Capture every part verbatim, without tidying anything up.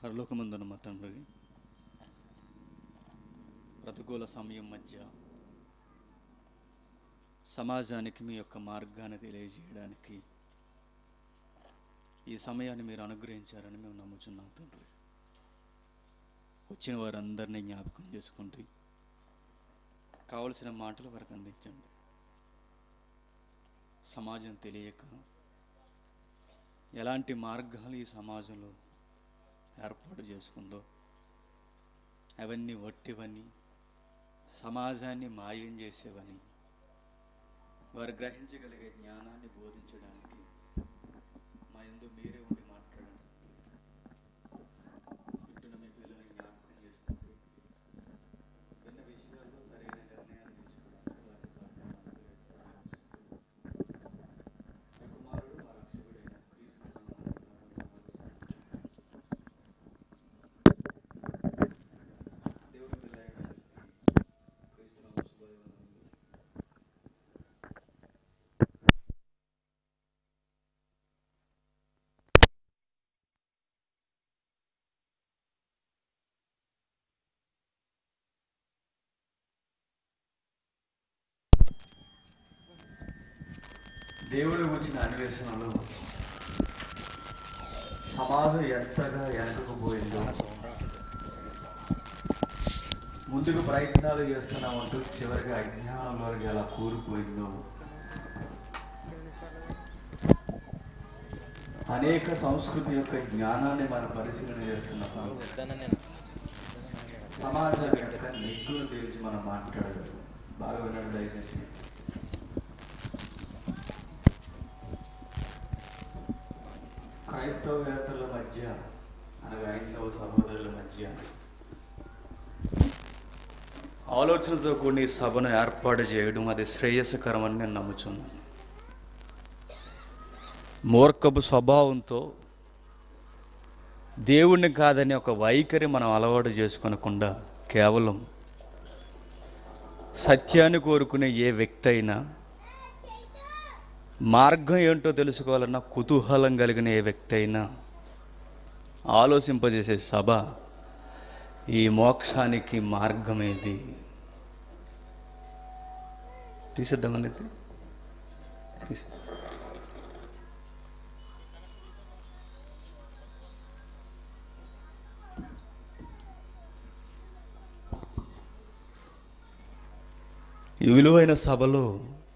పరలోకమందున మా తండ్రి, ప్రతికూల సమయం మధ్య సమాజానికి మీ యొక్క మార్గాన్ని తెలియజేయడానికి ఈ సమయాన్ని మీరు అనుగ్రహించారని మేము నమ్ముచున్నాం తండ్రి. వచ్చిన వారందరినీ జ్ఞాపకం చేసుకుంటూ కావలసిన మాటలు వరకు అందించండి. సమాజం తెలియక ఎలాంటి మార్గాలు ఈ సమాజంలో ఏర్పాటు చేసుకుందో అవన్నీ వట్టివని, సమాజాన్ని మాయం చేసేవని వారు గ్రహించగలిగే జ్ఞానాన్ని బోధించడానికి మా యందు మీరే ఉండి మాట్లాడండి. వింటున్న మీ పిల్లల్ని జ్ఞాపకం చేసుకుంటూ విన్న విషయాల్లో సరైన నిర్ణయాలు తీసుకోవడానికి వారి సహకారం మీ కుమారుడు మా రక్షకుడైన క్రీస్తు దేవుడి పిల్లైన క్రీస్తు శుభాయుధం. దేవుడు వచ్చిన అన్వేషణలో సమాజం ఎంతగా వెనకపోయిందో, ముందుకు ప్రయత్నాలు చేస్తున్నామంటూ చివరికి అజ్ఞానంలోకి ఎలా కూలిపోయిందో, అనేక సంస్కృతి యొక్క జ్ఞానాన్ని మనం పరిశీలన చేస్తున్నప్పుడు సమాజం యొక్క నిగ్గులు తెలిసి మనం మాట్లాడదు. బాగా వినడం దయచేసి. క్రైస్తవేతరుల మధ్య అనగా హైందవ సహోదరుల మధ్య ఆలోచనలతో కూడిన ఈ సభను ఏర్పాటు చేయడం అది శ్రేయస్కరమని నేను నమ్ముచున్నాను. మూర్ఖపు స్వభావంతో దేవుణ్ణి కాదని ఒక వైఖరి మనం అలవాటు చేసుకోనకుండా కేవలం సత్యాన్ని కోరుకునే ఏ వ్యక్తి అయినా, మార్గం ఏంటో తెలుసుకోవాలన్న కుతూహలం కలిగిన ఏ వ్యక్తి అయినా ఆలోచింపజేసే సభ ఈ మోక్షానికి మార్గమేది. తీసేద్దామనేది తీసే ఈ విలువైన సభలో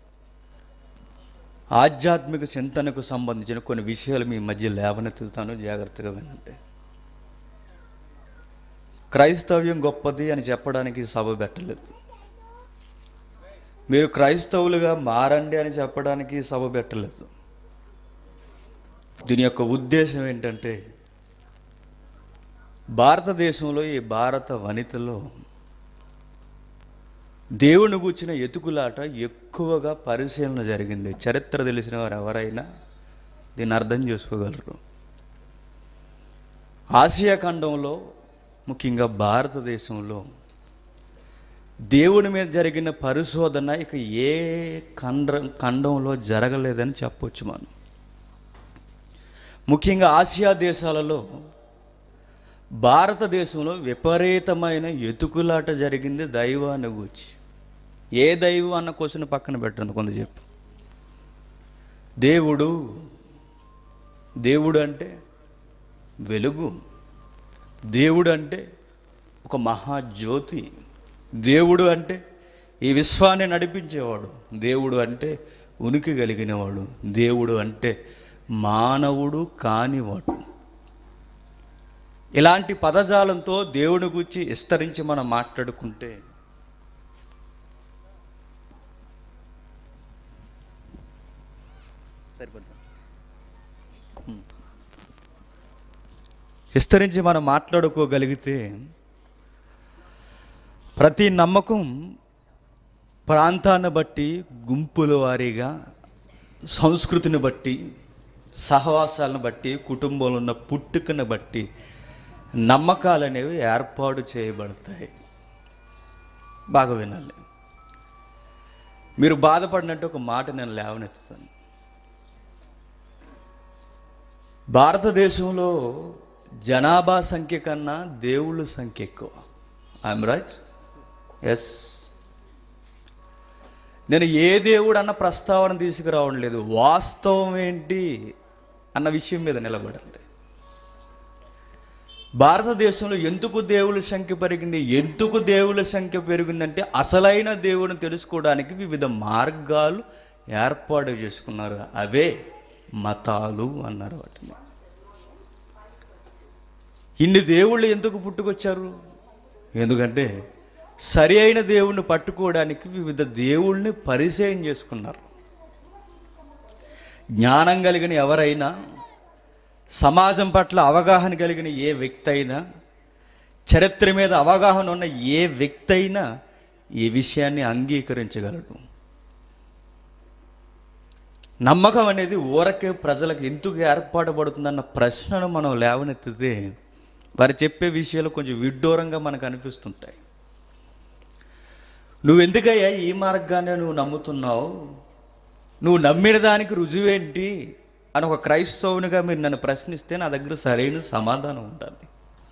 ఆధ్యాత్మిక చింతనకు సంబంధించిన కొన్ని విషయాలు మీ మధ్య లేవనెత్తుతాను, జాగ్రత్తగా వినండి. క్రైస్తవ్యం గొప్పది అని చెప్పడానికి సభ పెట్టలేదు. మీరు క్రైస్తవులుగా మారండి అని చెప్పడానికి సభ పెట్టలేదు. దీని యొక్క ఉద్దేశం ఏంటంటే, భారతదేశంలో ఈ భారత వనితలో దేవుని గూర్చిన ఎతుకులాట ఎక్కువగా పరిశీలన జరిగింది. చరిత్ర తెలిసిన వారు ఎవరైనా దీన్ని అర్థం చేసుకోగలరు. ఆసియా ఖండంలో, ముఖ్యంగా భారతదేశంలో దేవుని మీద జరిగిన పరిశోధన ఇక ఏ ఖండ ఖండంలో జరగలేదని చెప్పవచ్చు మనం. ముఖ్యంగా ఆసియా దేశాలలో భారతదేశంలో విపరీతమైన ఎతుకులాట జరిగింది దైవాన్ని గూర్చి. ఏ దైవం అన్న క్వశ్చన్ పక్కన పెట్టండి, కొంత చెప్పు. దేవుడు దేవుడు అంటే వెలుగు, దేవుడు అంటే ఒక మహాజ్యోతి, దేవుడు అంటే ఈ విశ్వాన్ని నడిపించేవాడు, దేవుడు అంటే ఉనికి కలిగినవాడు, దేవుడు అంటే మానవుడు కానివాడు. ఇలాంటి పదజాలంతో దేవుని గురించి విస్తరించి మనం మాట్లాడుకుంటే సరిపోతుంది. విస్తరించి మనం మాట్లాడుకోగలిగితే ప్రతి నమ్మకం ప్రాంతాన్ని బట్టి, గుంపుల వారీగా, సంస్కృతిని బట్టి, సహవాసాలను బట్టి, కుటుంబంలో ఉన్న పుట్టుకను బట్టి నమ్మకాలు అనేవి ఏర్పాటు చేయబడతాయి. బాగా వినాలి. మీరు బాధపడినట్టు ఒక మాట నేను లేవనెత్తుతాను. భారతదేశంలో జనాభా సంఖ్య కన్నా దేవుళ్ళ సంఖ్య ఎక్కువ. I'm right? ఎస్. నేను ఏ దేవుడు అన్న ప్రస్తావన తీసుకురావడం లేదు, వాస్తవం ఏంటి అన్న విషయం మీద నిలబడండి. భారతదేశంలో ఎందుకు దేవుళ్ళ సంఖ్య పెరిగింది? ఎందుకు దేవుళ్ళ సంఖ్య పెరిగిందంటే అసలైన దేవుడిని తెలుసుకోవడానికి వివిధ మార్గాలు ఏర్పాటు చేసుకున్నారు. అవే మతాలు అన్నారు వాటిని. ఇన్ని దేవుళ్ళు ఎందుకు పుట్టుకొచ్చారు? ఎందుకంటే సరి అయిన దేవుణ్ణి పట్టుకోవడానికి వివిధ దేవుళ్ళని పరిచయం చేసుకున్నారు. జ్ఞానం కలిగిన ఎవరైనా, సమాజం పట్ల అవగాహన కలిగిన ఏ వ్యక్తి అయినా, చరిత్ర మీద అవగాహన ఉన్న ఏ వ్యక్తి అయినా ఈ విషయాన్ని అంగీకరించగలడు. నమ్మకం అనేది ఊరకే ప్రజలకు ఎందుకు ఏర్పాటుపడుతుందన్న ప్రశ్నను మనం లేవనెత్తితే వారు చెప్పే విషయాలు కొంచెం విడ్డూరంగా మనకు అనిపిస్తుంటాయి. నువ్వెందుకయ్యా ఈ మార్గాన్ని నువ్వు నమ్ముతున్నావు, నువ్వు నమ్మిన దానికి రుజువేంటి అని ఒక క్రైస్తవునిగా మీరు నన్ను ప్రశ్నిస్తే నా దగ్గర సరైన సమాధానం ఉంటుంది.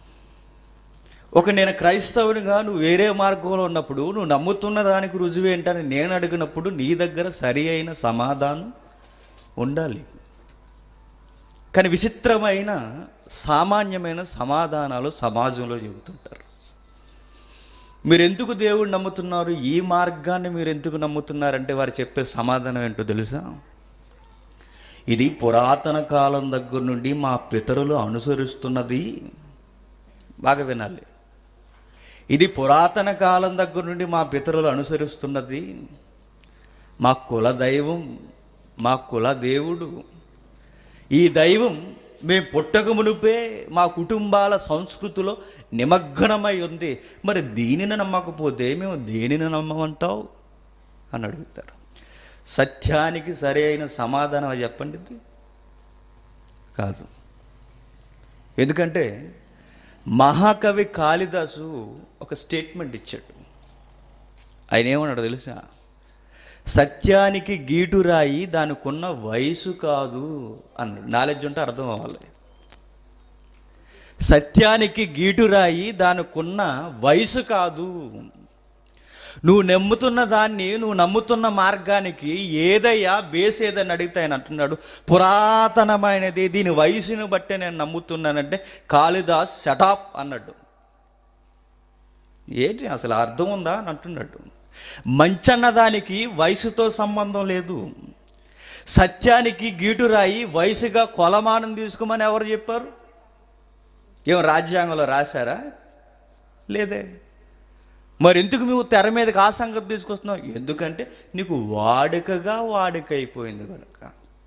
ఒక నేను క్రైస్తవునిగా నువ్వు వేరే మార్గంలో ఉన్నప్పుడు నువ్వు నమ్ముతున్న దానికి రుజువేంటని నేను అడిగినప్పుడు నీ దగ్గర సరి అయిన సమాధానం ఉండాలి. కానీ విచిత్రమైన సామాన్యమైన సమాధానాలు సమాజంలో చెబుతుంటారు. మీరు ఎందుకు దేవుడు నమ్ముతున్నారు, ఈ మార్గాన్ని మీరు ఎందుకు నమ్ముతున్నారంటే వారు చెప్పే సమాధానం ఏంటో తెలుసా? ఇది పురాతన కాలం దగ్గర నుండి మా పితరులు అనుసరిస్తున్నది. బాగా వినాలి. ఇది పురాతన కాలం దగ్గర నుండి మా పితరులు అనుసరిస్తున్నది, మా కుల దైవం, మా కుల దేవుడు. ఈ దైవం మేము పుట్టక మునుపే మా కుటుంబాల సంస్కృతిలో నిమగ్నమై ఉంది. మరి దీనిని నమ్మకపోతే మేము దేనిని నమ్మమంటావు అని అడుగుతారు. సత్యానికి సరి అయిన సమాధానం చెప్పండి. కాదు. ఎందుకంటే మహాకవి కాళిదాసు ఒక స్టేట్మెంట్ ఇచ్చాడు. ఆయన ఏమన్నాడు తెలుసా? సత్యానికి గీటురాయి దానికున్న వయసు కాదు అన్నాడు. నాలెడ్జ్ ఉంటే అర్థం అవ్వాలి. సత్యానికి గీటురాయి దానికున్న వయసు కాదు. నువ్వు నమ్ముతున్న దాన్ని, నువ్వు నమ్ముతున్న మార్గానికి ఏదయ్యా బేస్ ఏదని అడిగితే ఆయన అంటున్నాడు, పురాతనమైనది, దీని వయసును బట్టే నేను నమ్ముతున్నానంటే కాళిదాస్ షటాప్ అన్నాడు. ఏంటి అసలు అర్థం ఉందా అని అంటున్నాడు. మంచన్నదానికి వయసుతో సంబంధం లేదు. సత్యానికి గీటురాయి వయసుగా కొలమానం తీసుకోమని ఎవరు చెప్పారు? ఏం రాజ్యాంగంలో రాశారా? లేదే. మరి ఎందుకు నువ్వు తెర మీదకి ఆ సంగతి తీసుకొస్తున్నావు? ఎందుకంటే నీకు వాడుకగా వాడుక అయిపోయింది కనుక.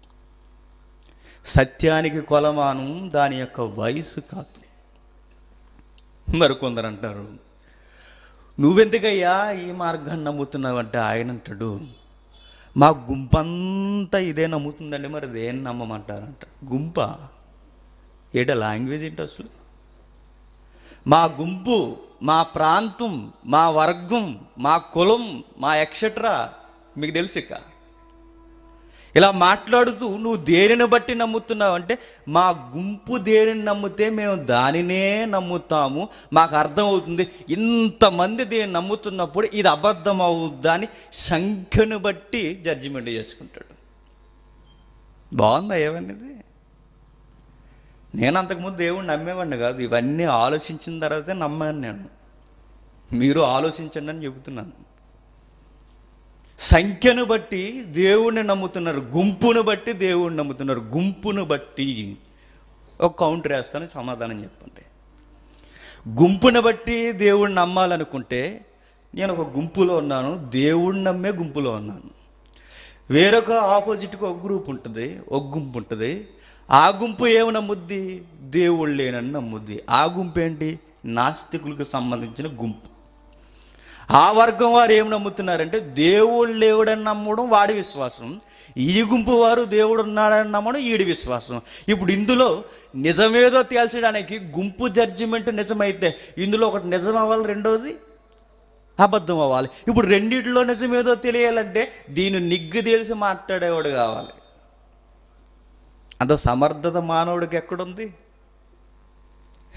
సత్యానికి కొలమానం దాని యొక్క వయసు కాదు. మరి కొందరు అంటారు, నువ్వెందుకయ్యా ఈ మార్గాన్ని నమ్ముతున్నావంటే ఆయన అంటాడు, మా గుంపంతా ఇదే నమ్ముతుందండి, మరి దేన్ని నమ్మమంటారంట. గుంప ఏట లాంగ్వేజ్ ఏంటి అసలు? మా గుంపు, మా ప్రాంతం, మా వర్గం, మా కులం, మా ఎక్సెట్రా మీకు తెలుసు. ఇక ఇలా మాట్లాడుతూ నువ్వు దేనిని బట్టి నమ్ముతున్నావు అంటే, మా గుంపు దేనిని నమ్మితే మేము దానినే నమ్ముతాము, మాకు అర్థమవుతుంది. ఇంతమంది దేని నమ్ముతున్నప్పుడు ఇది అబద్ధం అవుద్దా అని సంఖ్యను బట్టి జడ్జిమెంట్ చేసుకుంటాడు. బాగుందా ఏమన్నది? నేను అంతకుముందు దేవుడిని నమ్మేవాడిని కాదు. ఇవన్నీ ఆలోచించిన తర్వాతే నమ్మాను నేను. మీరు ఆలోచించండి అని చెబుతున్నాను. సంఖ్యను బట్టి దేవుణ్ణి నమ్ముతున్నారు, గుంపును బట్టి దేవుణ్ణి నమ్ముతున్నారు. గుంపును బట్టి ఒక కౌంటర్ వేస్తాను, సమాధానం చెప్పండి. గుంపును బట్టి దేవుణ్ణి నమ్మాలనుకుంటే నేను ఒక గుంపులో ఉన్నాను, దేవుణ్ణి నమ్మే గుంపులో ఉన్నాను. వేరొక ఆపోజిట్గా ఒక గ్రూప్ ఉంటుంది, ఒక గుంపు ఉంటుంది. ఆ గుంపు ఏమి నమ్ముద్ది? దేవుళ్ళు లేనని నమ్ముద్ది. ఆ గుంపు ఏంటి? నాస్తికులకు సంబంధించిన గుంపు. ఆ వర్గం వారు ఏం నమ్ముతున్నారంటే దేవుడు లేవుడని నమ్మడం వాడి విశ్వాసం. ఈ గుంపు వారు దేవుడు ఉన్నాడని నమ్మడం ఈడి విశ్వాసం. ఇప్పుడు ఇందులో నిజమేదో తేల్చడానికి గుంపు జడ్జిమెంట్ నిజమైతే ఇందులో ఒకటి నిజం అవ్వాలి, రెండోది అబద్ధం అవ్వాలి. ఇప్పుడు రెండిట్లో నిజమేదో తెలియాలంటే దీన్ని నిగ్గు తెలిసి మాట్లాడేవాడు కావాలి. అంత సమర్థత మానవుడికి ఎక్కడుంది?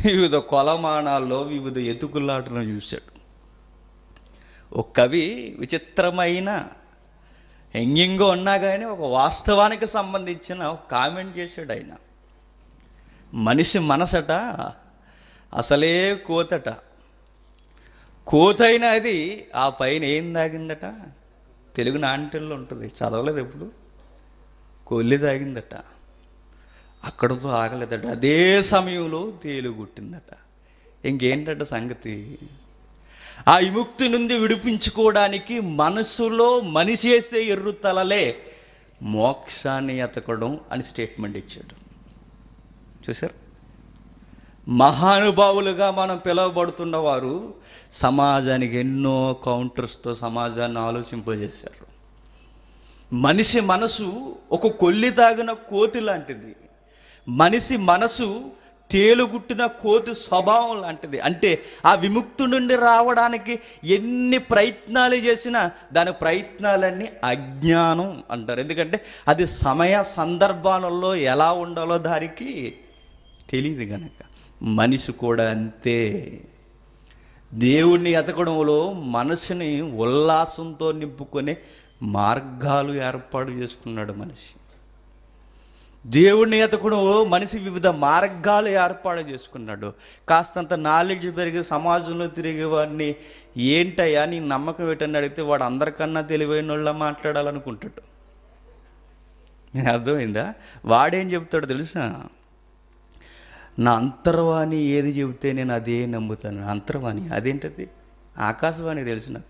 వివిధ కొలమానాల్లో వివిధ ఎతుకులాటలను చూశాడు. ఒక కవి విచిత్రమైన ఎంగింగో ఉన్నా కానీ ఒక వాస్తవానికి సంబంధించిన ఒక కామెంట్ చేశాడు ఆయన. మనిషి మనసట అసలే కోతట, కోతైన అది ఆ పైన ఏం దాగిందట, తెలుగు నాంటల్లో ఉంటుంది, చదవలేదు ఎప్పుడు, కొల్లి తాగిందట, అక్కడతో ఆగలేదట, అదే సమయంలో తేలుగుట్టిందట. ఇంకేంటట సంగతి, ఆ విముక్తి నుండి విడిపించుకోవడానికి మనసులో మనిషి వేసే ఎర్రుతలలే మోక్షాన్ని ఎతకడం అని స్టేట్మెంట్ ఇచ్చాడు. చూసారు, మహానుభావులుగా మనం పిలువబడుతున్న వారు సమాజానికి ఎన్నో కౌంటర్స్తో సమాజాన్ని ఆలోచింపజేశారు. మనిషి మనసు ఒక కొల్లి తాగిన కోతి లాంటిది, మనిషి మనసు తేలుగుట్టిన కోతి స్వభావం లాంటిది. అంటే ఆ విముక్తి నుండి రావడానికి ఎన్ని ప్రయత్నాలు చేసినా దాని ప్రయత్నాలన్నీ అజ్ఞానం అంటారు. ఎందుకంటే అది సమయ సందర్భాలలో ఎలా ఉండాలో దానికి తెలియదు కనుక. మనిషి కూడా అంతే. దేవుణ్ణి ఎతకడంలో మనసుని ఉల్లాసంతో నింపుకునే మార్గాలు ఏర్పాటు చేసుకున్నాడు మనిషి. దేవుణ్ణి ఎతకడంలో మనిషి వివిధ మార్గాలు ఏర్పాటు చేసుకున్నాడు. కాస్తంత నాలెడ్జ్ పెరిగి సమాజంలో తిరిగే వాడిని ఏంటయ్యా నీ నమ్మకం ఏంటని అడిగితే వాడు అందరికన్నా తెలివైన వాళ్ళ మాట్లాడాలనుకుంటాడు. నేను అర్థమైందా? వాడేం చెబుతాడు తెలుసా, నా అంతర్వాణి ఏది చెబితే నేను అదే నమ్ముతాను. అంతర్వాణి అదేంటది? ఆకాశవాణి తెలుసు నాకు.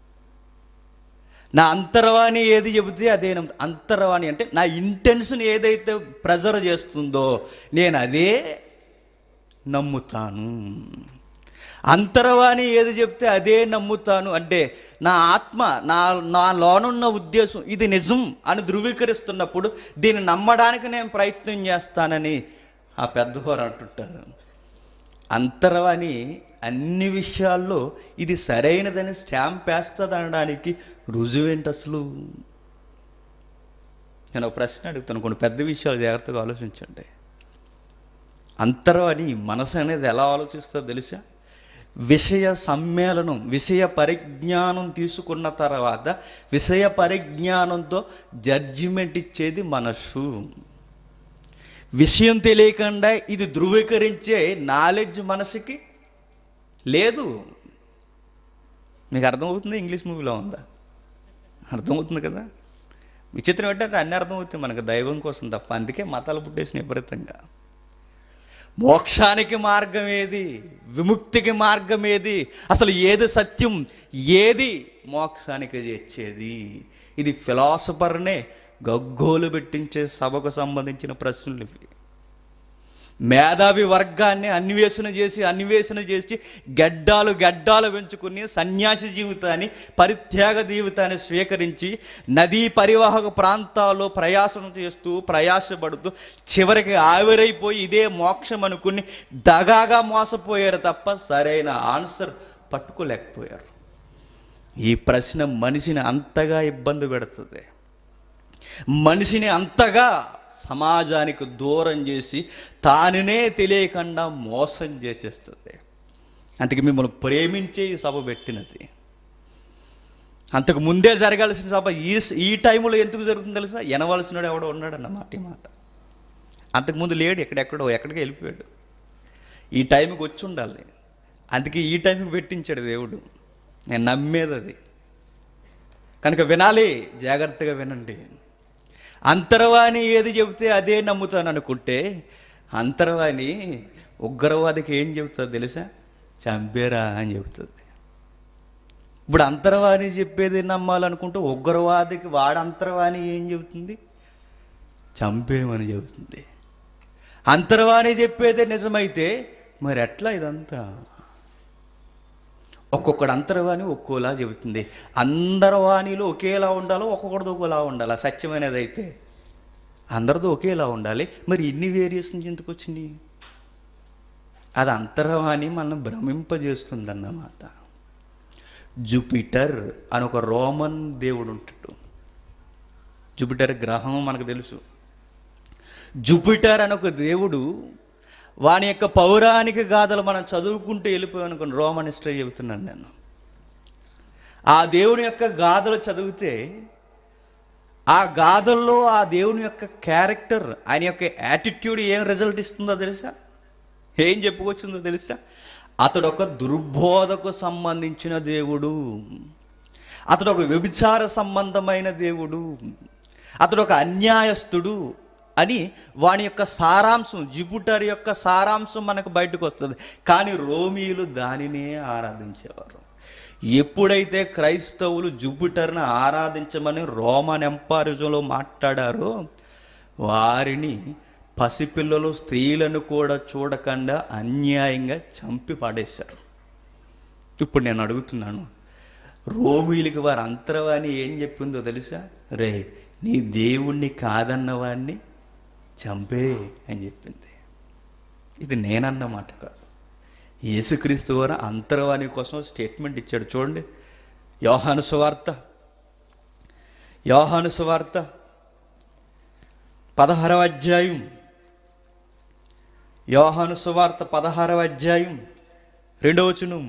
నా అంతర్వాణి ఏది చెబితే అదే నమ్ముతా. అంతర్వాణి అంటే నా ఇంటెన్షన్ ఏదైతే ప్రెజర్ చేస్తుందో నేను అదే నమ్ముతాను. అంతర్వాణి ఏది చెప్తే అదే నమ్ముతాను అంటే నా ఆత్మ, నా నా లోనున్న ఉద్దేశం ఇది నిజం అని ధృవీకరిస్తున్నప్పుడు దీన్ని నమ్మడానికి నేను ప్రయత్నం చేస్తానని ఆ పెద్దవారు అంటుంటారు. అంతర్వాణి అన్ని విషయాల్లో ఇది సరైనదని స్టాంప్ వేస్తుంది అనడానికి రుజువేంటి అసలు? నేను ఒక ప్రశ్న అడుగుతాను, కొన్ని పెద్ద విషయాలు జాగ్రత్తగా ఆలోచించండి. అంతర్వాణి మనసు అనేది ఎలా ఆలోచిస్తుందో తెలుసా? విషయ సమ్మేళనం, విషయ పరిజ్ఞానం తీసుకున్న తర్వాత విషయ పరిజ్ఞానంతో జడ్జిమెంట్ ఇచ్చేది మనసు. విషయం తెలియకుండా ఇది ధృవీకరించే నాలెడ్జ్ మనసుకి లేదు. మీకు అర్థమవుతుంది? ఇంగ్లీష్ మూవీలో ఉందా? అర్థమవుతుంది కదా. విచిత్రం ఏంటంటే అన్నీ అర్థమవుతాయి మనకు దైవం కోసం తప్ప. అందుకే మతాలు పుట్టేసిన విపరీతంగా. మోక్షానికి మార్గం ఏది, విముక్తికి మార్గం ఏది, అసలు ఏది సత్యం, ఏది మోక్షానికి చేర్చేది, ఇది ఫిలాసఫర్నే గగ్గోలు పెట్టించే సభకు సంబంధించిన ప్రశ్నలు ఇవి. మేధావి వర్గాన్ని అన్వేషణ చేసి అన్వేషణ చేసి గడ్డాలు గడ్డాలు పెంచుకుని సన్యాసి జీవితాన్ని, పరిత్యాగ జీవితాన్ని స్వీకరించి నదీ పరివాహక ప్రాంతాల్లో ప్రయాసం చేస్తూ ప్రయాసపడుతూ చివరికి ఆవిరైపోయి ఇదే మోక్షం అనుకుని దగాగా మోసపోయారు తప్ప సరైన ఆన్సర్ పట్టుకోలేకపోయారు. ఈ ప్రశ్న మనిషిని అంతగా ఇబ్బంది పెడుతుంది, మనిషిని అంతగా సమాజానికి దూరం చేసి తానునే తెలియకుండా మోసం చేసేస్తుంది. అందుకే మిమ్మల్ని ప్రేమించే ఈ సభ పెట్టినది. అంతకు ముందే జరగాల్సిన సభ ఈ ఈ టైంలో ఎందుకు జరుగుతుంది తెలుసా? ఎనవలసినాడు ఎవడో ఉన్నాడు అన్నమాట. ఈ మాట అంతకుముందు లేడు, ఎక్కడెక్కడో ఎక్కడికి వెళ్ళిపోయాడు. ఈ టైంకి వచ్చి ఉండాలి. అందుకే ఈ టైంకి పెట్టించాడు దేవుడు. నేను నమ్మేది అది కనుక వినాలి, జాగ్రత్తగా వినండి. అంతర్వాణి ఏది చెబితే అదే నమ్ముతాను అనుకుంటే అంతర్వాణి ఉగ్రవాదికి ఏం చెబుతుంది తెలుసా? చంపేరా అని చెబుతుంది. ఇప్పుడు అంతర్వాణి చెప్పేది నమ్మాలనుకుంటే ఉగ్రవాదికి వాడు అంతర్వాణి ఏం చెబుతుంది? చంపేమని చెబుతుంది. అంతర్వాణి చెప్పేదే నిజమైతే మరి ఎట్లా ఇదంతా? ఒక్కొక్కడు అంతర్వాణి ఒక్కోలా చెబుతుంది. అందరి వాణిలో ఒకేలా ఉండాలో, ఒక్కొక్కడిది ఒక్కోలా ఉండాలి. సత్యమైనది అయితే అందరిది ఒకేలా ఉండాలి. మరి ఇన్ని వేరియేషన్స్ ఎందుకు వచ్చినాయి? అది అంతర్వాణి మనం భ్రమింపజేస్తుంది అన్నమాట. జూపిటర్ అని ఒక రోమన్ దేవుడు ఉంటాడు. జూపిటర్ గ్రహం మనకు తెలుసు. జూపిటర్ అని ఒక దేవుడు వాని యొక్క పౌరాణిక గాథలు మనం చదువుకుంటూ వెళ్ళిపోయాం అనుకోండి, రోమన్ హిస్టరీ చెబుతున్నాను నేను. ఆ దేవుని యొక్క గాథలు చదివితే ఆ గాథల్లో ఆ దేవుని యొక్క క్యారెక్టర్, ఆయన యొక్క యాటిట్యూడ్ ఏం రిజల్ట్ ఇస్తుందో తెలుసా? ఏం చెప్పుకొచ్చిందో తెలుసా? అతడు ఒక దుర్బోధకు సంబంధించిన దేవుడు, అతడు ఒక వ్యభిచార సంబంధమైన దేవుడు, అతడు ఒక అన్యాయస్తుడు అని వాని యొక్క సారాంశం, జూపిటర్ యొక్క సారాంశం మనకు బయటకు వస్తుంది. కానీ రోమీయులు దానినే ఆరాధించేవారు. ఎప్పుడైతే క్రైస్తవులు జూపిటర్ని ఆరాధించమని రోమన్ ఎంపైరిజంలో మాట్లాడారో వారిని పసిపిల్లలు, స్త్రీలను కూడా చూడకుండా అన్యాయంగా చంపి పడేశారు. ఇప్పుడు నేను అడుగుతున్నాను, రోమీయులకి వారి అంతరవాణి ఏం చెప్పిందో తెలుసా? రే, నీ దేవుణ్ణి కాదన్నవాడిని చంపే అని చెప్పింది. ఇది నేనన్నమాట కాదు, యేసుక్రీస్తు వారు అంతరవాణి కోసం స్టేట్మెంట్ ఇచ్చాడు. చూడండి, యోహాను సువార్త యోహాను సువార్త పదహారవ అధ్యాయం యోహాను సువార్త పదహారవ అధ్యాయం రెండవ వచనం.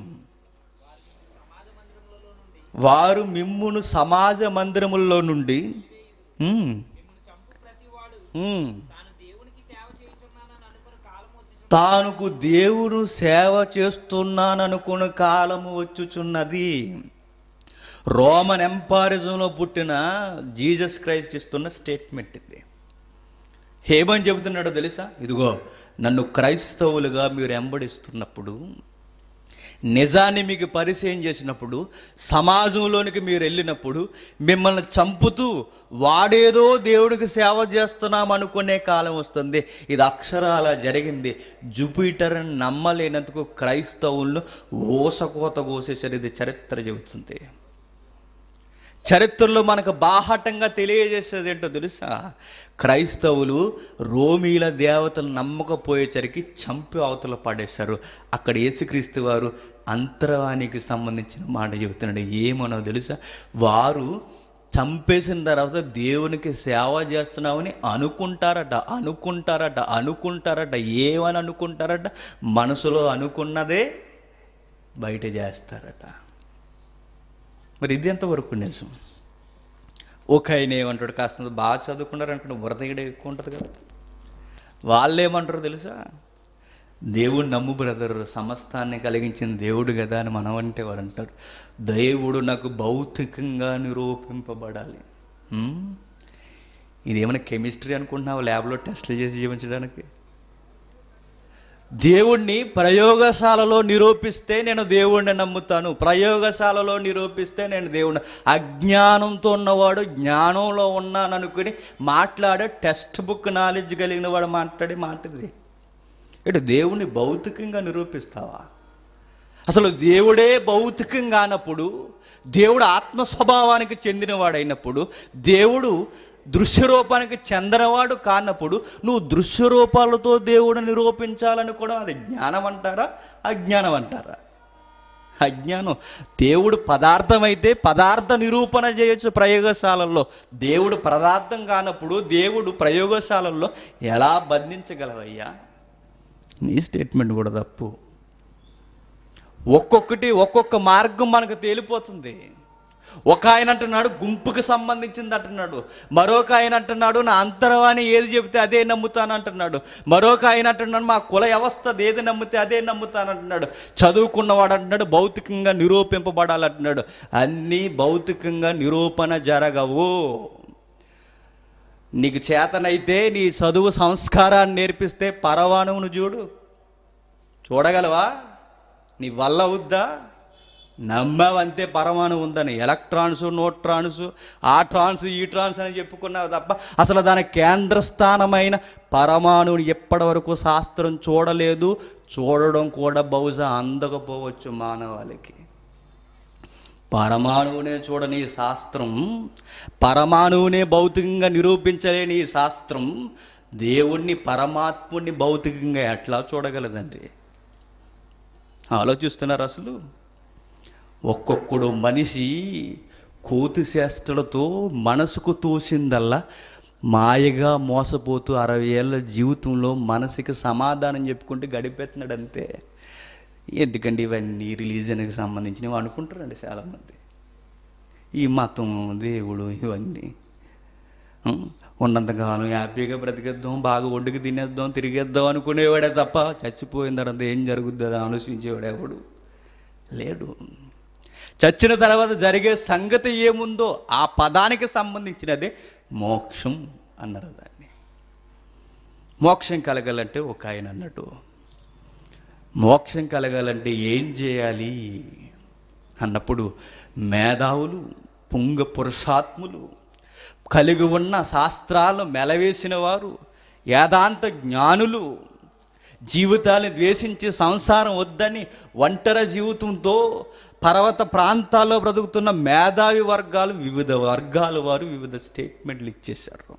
వారు మిమ్మును సమాజ మందిరముల్లో నుండి తానుకు దేవుడు సేవ చేస్తున్నాననుకున్న కాలము వచ్చుచున్నది. రోమన్ ఎంపైరిజంలో పుట్టిన జీసస్ క్రైస్ట్ ఇస్తున్న స్టేట్మెంట్ ఇది. ఏమని చెబుతున్నాడో తెలుసా? ఇదిగో, నన్ను క్రైస్తవులుగా మీరు వెంబడిస్తున్నప్పుడు, నిజాన్ని మీకు పరిచయం చేసినప్పుడు, సమాజంలోనికి మీరు వెళ్ళినప్పుడు మిమ్మల్ని చంపుతూ వాడేదో దేవుడికి సేవ చేస్తున్నాం అనుకునే కాలం వస్తుంది. ఇది అక్షరాల జరిగింది. జూపిటర్ని నమ్మలేనందుకు క్రైస్తవులను ఓసకోత కోసేసరి ఇది చరిత్ర చెబుతుంది. చరిత్రలో మనకు బాహటంగా తెలియజేసేది ఏంటో తెలుసా? క్రైస్తవులు రోమీల దేవతలు నమ్మకపోయేసరికి చంపి అవతల పడేశారు. అక్కడ యేసుక్రీస్తు వారు అంతరవానికి సంబంధించిన మాట చెబుతున్నాడు. ఏమనో తెలుసా? వారు చంపేసిన తర్వాత దేవునికి సేవ చేస్తున్నామని అనుకుంటారట అనుకుంటారట అనుకుంటారట ఏమని అనుకుంటారట? మనసులో అనుకున్నదే బయట చేస్తారట. మరి ఇది ఎంతవరకు నిజం? ఒక ఆయన ఏమంటాడు, కాస్త బాగా చదువుకున్నారు అనుకుంటే బురదగడ ఎక్కువ ఉంటుంది కదా. వాళ్ళు ఏమంటారు తెలుసా? దేవుడు నమ్ము బ్రదర్, సమస్తాన్ని కలిగించిన దేవుడు కదా అని మనం అంటే వారు అంటారు, దేవుడు నాకు భౌతికంగా నిరూపింపబడాలి. ఇదేమైనా కెమిస్ట్రీ అనుకుంటున్నావా ల్యాబ్లో టెస్టులు చేసి జీవించడానికి? దేవుణ్ణి ప్రయోగశాలలో నిరూపిస్తే నేను దేవుణ్ణి నమ్ముతాను, ప్రయోగశాలలో నిరూపిస్తే నేను దేవుణ్ణి. అజ్ఞానంతో ఉన్నవాడు జ్ఞానంలో ఉన్నాను అనుకుని మాట్లాడే టెక్స్ట్ బుక్ నాలెడ్జ్ కలిగిన వాడు మాట్లాడే మాటది. ఇటు దేవుణ్ణి భౌతికంగా నిరూపిస్తావా? అసలు దేవుడే భౌతికంగా అన్నప్పుడు, దేవుడు ఆత్మ స్వభావానికి చెందినవాడైనప్పుడు, దేవుడు దృశ్యరూపానికి చెందినవాడు కానప్పుడు నువ్వు దృశ్యరూపాలతో దేవుడు నిరూపించాలనుకోవడం అది జ్ఞానం అంటారా అజ్ఞానం అంటారా? అజ్ఞానం. దేవుడు పదార్థం అయితే పదార్థ నిరూపణ చేయొచ్చు ప్రయోగశాలల్లో. దేవుడు పదార్థం కానప్పుడు దేవుడు ప్రయోగశాలల్లో ఎలా బంధించగలవయ్యా? నీ స్టేట్మెంట్ కూడా తప్పు. ఒక్కొక్కటి ఒక్కొక్క మార్గం మనకు తేలిపోతుంది. ఒక ఆయన అంటున్నాడు గుంపుకి సంబంధించింది అంటున్నాడు, మరొక ఆయన అంటున్నాడు నా అంతరవాణి ఏది చెబితే అదే నమ్ముతాను అంటున్నాడు, మరొక ఆయన అంటున్నాడు మా కుల వ్యవస్థ ఏది నమ్మితే అదే నమ్ముతాను అంటున్నాడు, చదువుకున్నవాడు అంటున్నాడు భౌతికంగా నిరూపింపబడాలంటున్నాడు. అన్నీ భౌతికంగా నిరూపణ జరగవు. నీకు చేతనైతే నీ చదువు సంస్కారాన్ని నేర్పిస్తే పరమాణువును చూడు, చూడగలవా? నీ వల్ల అవుద్దా? నమ్మావంతే పరమాణు ఉందని. ఎలక్ట్రాన్స్, న్యూట్రాన్స్, ఆ ట్రాన్స్ ఈ ట్రాన్స్ అని చెప్పుకున్నావు తప్ప అసలు దాని కేంద్ర స్థానమైన పరమాణువుని ఎప్పటి వరకు శాస్త్రం చూడలేదు. చూడడం కూడా బహుశా అందకపోవచ్చు మానవాళికి. పరమాణువునే చూడని శాస్త్రం, పరమాణువునే భౌతికంగా నిరూపించలేని శాస్త్రం దేవుణ్ణి పరమాత్ముని భౌతికంగా ఎట్లా చూడగలదండి? ఆలోచిస్తున్నారు అసలు? ఒక్కొక్కడు మనిషి కోతి చేష్టలతో మనసుకు తోసిందల్లా మాయగా మోసపోతూ అరవై ఏళ్ళ జీవితంలో మనసుకి సమాధానం చెప్పుకుంటూ గడిపేస్తున్నాడు అంతే. ఎందుకంటే ఇవన్నీ రిలీజన్కి సంబంధించినవి అనుకుంటారండి చాలామంది. ఈ మతం, దేవుడు ఇవన్నీ ఉన్నంతకాలం హ్యాపీగా బ్రతికేద్దాం, బాగా వండుకు తినేద్దాం, తిరిగేద్దాం అనుకునేవాడే తప్ప చచ్చిపోయిన తర్వాత ఏం జరుగుద్ది అని ఆలోచించేవాడు ఎవడు లేడు. చచ్చిన తర్వాత జరిగే సంగతి ఏముందో ఆ పదానికి సంబంధించినదే మోక్షం అన్నారు. దాన్ని మోక్షం కలగాలంటే ఒక ఆయన అన్నట్టు, మోక్షం కలగాలంటే ఏం చేయాలి అన్నప్పుడు మేధావులు, పుంగ పురుషాత్ములు, కలిగి ఉన్న శాస్త్రాలను మెలవేసిన వారు, వేదాంత జ్ఞానులు, జీవితాన్ని ద్వేషించి సంసారం వద్దని ఒంటరి జీవితంతో పర్వత ప్రాంతాల్లో బ్రతుకుతున్న మేధావి వర్గాలు, వివిధ వర్గాల వారు వివిధ స్టేట్మెంట్లు ఇచ్చేశారు.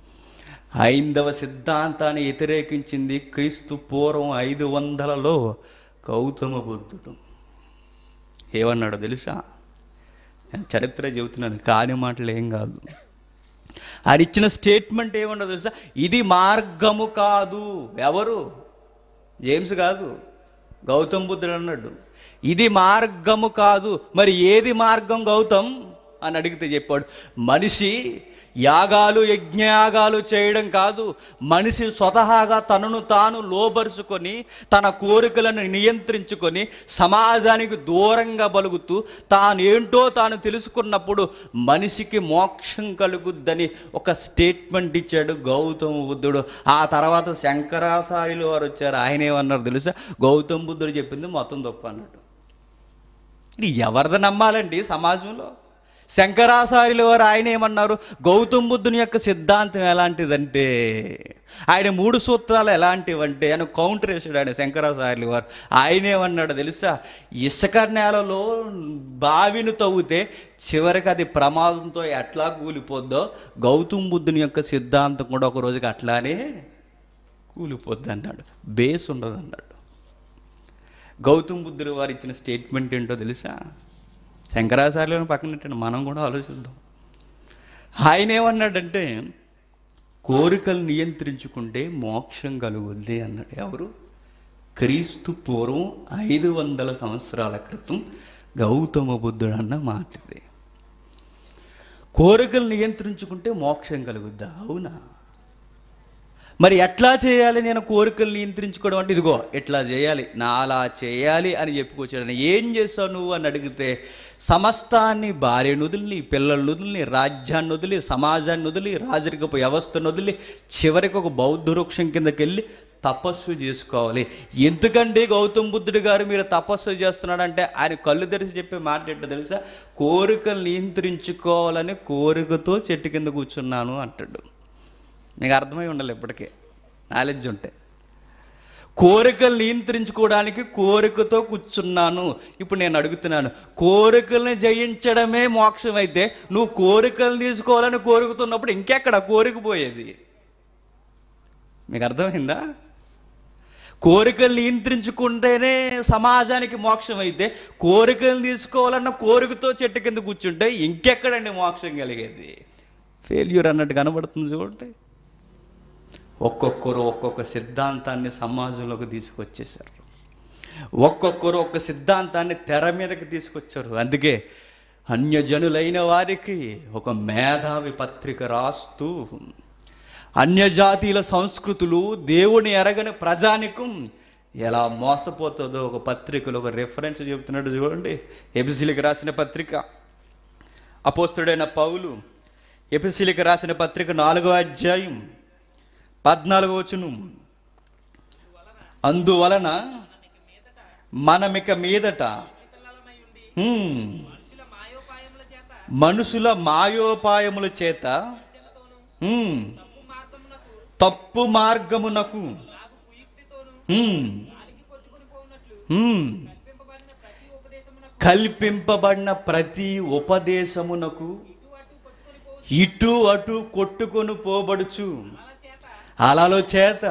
హైందవ సిద్ధాంతాన్ని వ్యతిరేకించింది క్రీస్తు పూర్వం ఐదు వందలలో గౌతమ బుద్ధుడు. ఏమన్నాడో తెలుసా? నేను చరిత్ర చెబుతున్నాను, కాని మాటలు ఏం కాదు. ఆయన ఇచ్చిన స్టేట్మెంట్ ఏమన్నా తెలుసా? ఇది మార్గము కాదు. ఎవరు? జేమ్స్ కాదు, గౌతమ్ బుద్ధుడు అన్నాడు ఇది మార్గము కాదు. మరి ఏది మార్గం గౌతమ్ అని అడిగితే చెప్పాడు, మనిషి యాగాలు యజ్ఞయాగాలు చేయడం కాదు, మనిషి స్వతహాగా తనను తాను లోబరుచుకొని తన కోరికలను నియంత్రించుకొని సమాజానికి దూరంగా బలుగుతూ తానేంటో తాను తెలుసుకున్నప్పుడు మనిషికి మోక్షం కలుగుద్దని ఒక స్టేట్మెంట్ ఇచ్చాడు గౌతమ బుద్ధుడు. ఆ తర్వాత శంకరాచార్యులు వారు వచ్చారు. ఆయన ఏమన్నారు తెలుసా? గౌతమ బుద్ధుడు చెప్పింది మొత్తం తప్పు అన్నాడు. ఇది ఎవరిది నమ్మాలండి సమాజంలో? శంకరాచార్యులు వారు ఆయన ఏమన్నారు? గౌతమ బుద్ధుని యొక్క సిద్ధాంతం ఎలాంటిదంటే, ఆయన మూడు సూత్రాలు ఎలాంటివంటే ఆయన కౌంటర్ వేసాడు ఆయన శంకరాచార్యులు వారు. ఆయన ఏమన్నాడు తెలుసా? ఇసుక నేలలో బావిని తవ్వితే చివరికి అది ప్రమాదంతో ఎట్లా కూలిపోద్దో గౌతమ బుద్ధుని యొక్క సిద్ధాంతం కూడా ఒక రోజుకి అట్లానే కూలిపోద్ది అన్నాడు. బేస్ ఉండదు అన్నాడు. గౌతమ బుద్ధుడు వారు ఇచ్చిన స్టేట్మెంట్ ఏంటో తెలుసా? శంకరాచార్యులను పక్కన పెట్టండి, మనం కూడా ఆలోచిద్దాం. ఆయన ఏమన్నాడంటే కోరికలు నియంత్రించుకుంటే మోక్షం కలుగుద్ది అన్నాడు. ఎవరు? క్రీస్తు పూర్వం ఐదు వందల సంవత్సరాల క్రితం గౌతమ బుద్ధుడు అన్న మాటది. కోరికలు నియంత్రించుకుంటే మోక్షం కలుగుద్దా? అవునా? మరి ఎట్లా చేయాలి? నేను కోరికలు నియంత్రించుకోవడం అంటే ఇదిగో ఇట్లా చేయాలి, నా అలా చేయాలి అని చెప్పుకొచ్చాడు. ఏం చేస్తావు నువ్వు అని అడిగితే సమస్తాన్ని, భార్యను వదిలి, పిల్లలను వదిలి, రాజ్యాన్ని వదిలి, సమాజాన్ని వదిలి, రాజరికపు వ్యవస్థను వదిలి చివరికి ఒక బౌద్ధ వృక్షం కిందకి వెళ్ళి తపస్సు చేసుకోవాలి. ఎందుకంటే గౌతమ బుద్ధుడు గారు మీరు తపస్సు చేస్తున్నాడంటే ఆయన కళ్ళు తెరిచి చెప్పే మాట ఏంటో తెలుసా? కోరికలు నియంత్రించుకోవాలని కోరికతో చెట్టు కింద కూర్చున్నాను అంటాడు. మీకు అర్థమై ఉండాలి ఇప్పటికే, నాలెడ్జ్ ఉంటే. కోరికలు నియంత్రించుకోవడానికి కోరికతో కూర్చున్నాను. ఇప్పుడు నేను అడుగుతున్నాను, కోరికల్ని జయించడమే మోక్షం అయితే నువ్వు కోరికలు తీసుకోవాలని కోరుకుతున్నప్పుడు ఇంకెక్కడ కోరిక పోయేది? మీకు అర్థమైందా? కోరికలు నియంత్రించుకుంటేనే సమాజానికి మోక్షం అయితే కోరికలు తీసుకోవాలన్న కోరికతో చెట్టు కింద కూర్చుంటే ఇంకెక్కడండి మోక్షం కలిగేది? ఫెయిల్యూర్ అన్నట్టు కనబడుతుంది చూడండి. ఒక్కొక్కరు ఒక్కొక్క సిద్ధాంతాన్ని సమాజంలోకి తీసుకొచ్చేసారు. ఒక్కొక్కరు ఒక్క సిద్ధాంతాన్ని తెర మీదకి తీసుకొచ్చారు. అందుకే అన్యజనులైన వారికి ఒక మేధావి పత్రిక రాస్తూ అన్యజాతీయుల సంస్కృతులు, దేవుని ఎరగని ప్రజానికం ఎలా మోసపోతుందో ఒక పత్రికలో ఒక రెఫరెన్స్ చెబుతున్నాడు చూడండి. ఎఫెసీయులకు రాసిన పత్రిక, అపోస్తలుడైన పౌలు ఎఫెసీయులకు రాసిన పత్రిక నాలుగో అధ్యాయం పద్నాలుగో వచనం, అందువలన మనమిక మీదట మనుషుల మాయోపాయముల చేత తప్పు మార్గమునకు కల్పింపబడిన ప్రతి ఉపదేశమునకు ఇటు అటు కొట్టుకొని పోబడుచు అలలో చేత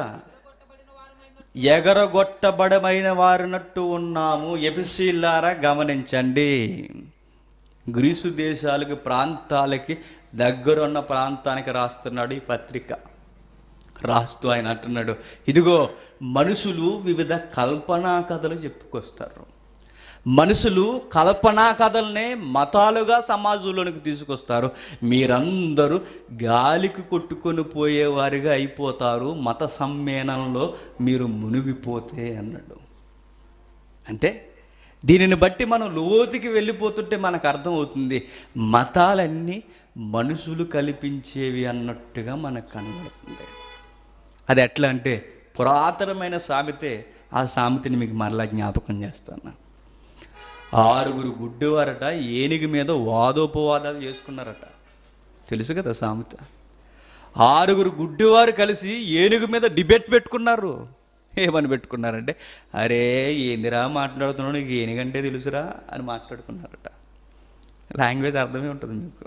ఎగరగొట్టబడమైన వారినట్టు ఉన్నాము. ఎఫెసీయులారా గమనించండి, గ్రీసు దేశాలకి ప్రాంతాలకి దగ్గరున్న ప్రాంతానికి రాస్తున్నాడు ఈ పత్రిక. రాస్తూ ఆయన అంటున్నాడు, ఇదిగో మనుషులు వివిధ కల్పనా కథలు చెప్పుకొస్తారు. మనుషులు కల్పనా కథలనే మతాలుగా సమాజంలోనికి తీసుకొస్తారు. మీరందరూ గాలికి కొట్టుకొని పోయేవారిగా అయిపోతారు మత సమ్మేళనంలో మీరు మునిగిపోతే అన్నాడు. అంటే దీనిని బట్టి మనం లోతుకి వెళ్ళిపోతుంటే మనకు అర్థమవుతుంది, మతాలన్నీ మనుషులు కల్పించేవి అన్నట్టుగా మనకు కనబడుతుంది. అది ఎట్లా అంటే పురాతనమైన సామెతే. ఆ సామెతని మీకు మరలా జ్ఞాపకం చేస్తాను. ఆరుగురు గుడ్డివారట ఏనుగు మీద వాదోపవాదాలు చేసుకున్నారట. తెలుసు కదా సామెత. ఆరుగురు గుడ్డివారు కలిసి ఏనుగు మీద డిబేట్ పెట్టుకున్నారు. ఏమని పెట్టుకున్నారంటే, అరే ఏందిరా మాట్లాడుతున్నావు, నీకు ఏనుగంటే తెలుసురా అని మాట్లాడుకున్నారట. లాంగ్వేజ్ అర్థమే ఉంటుంది మీకు.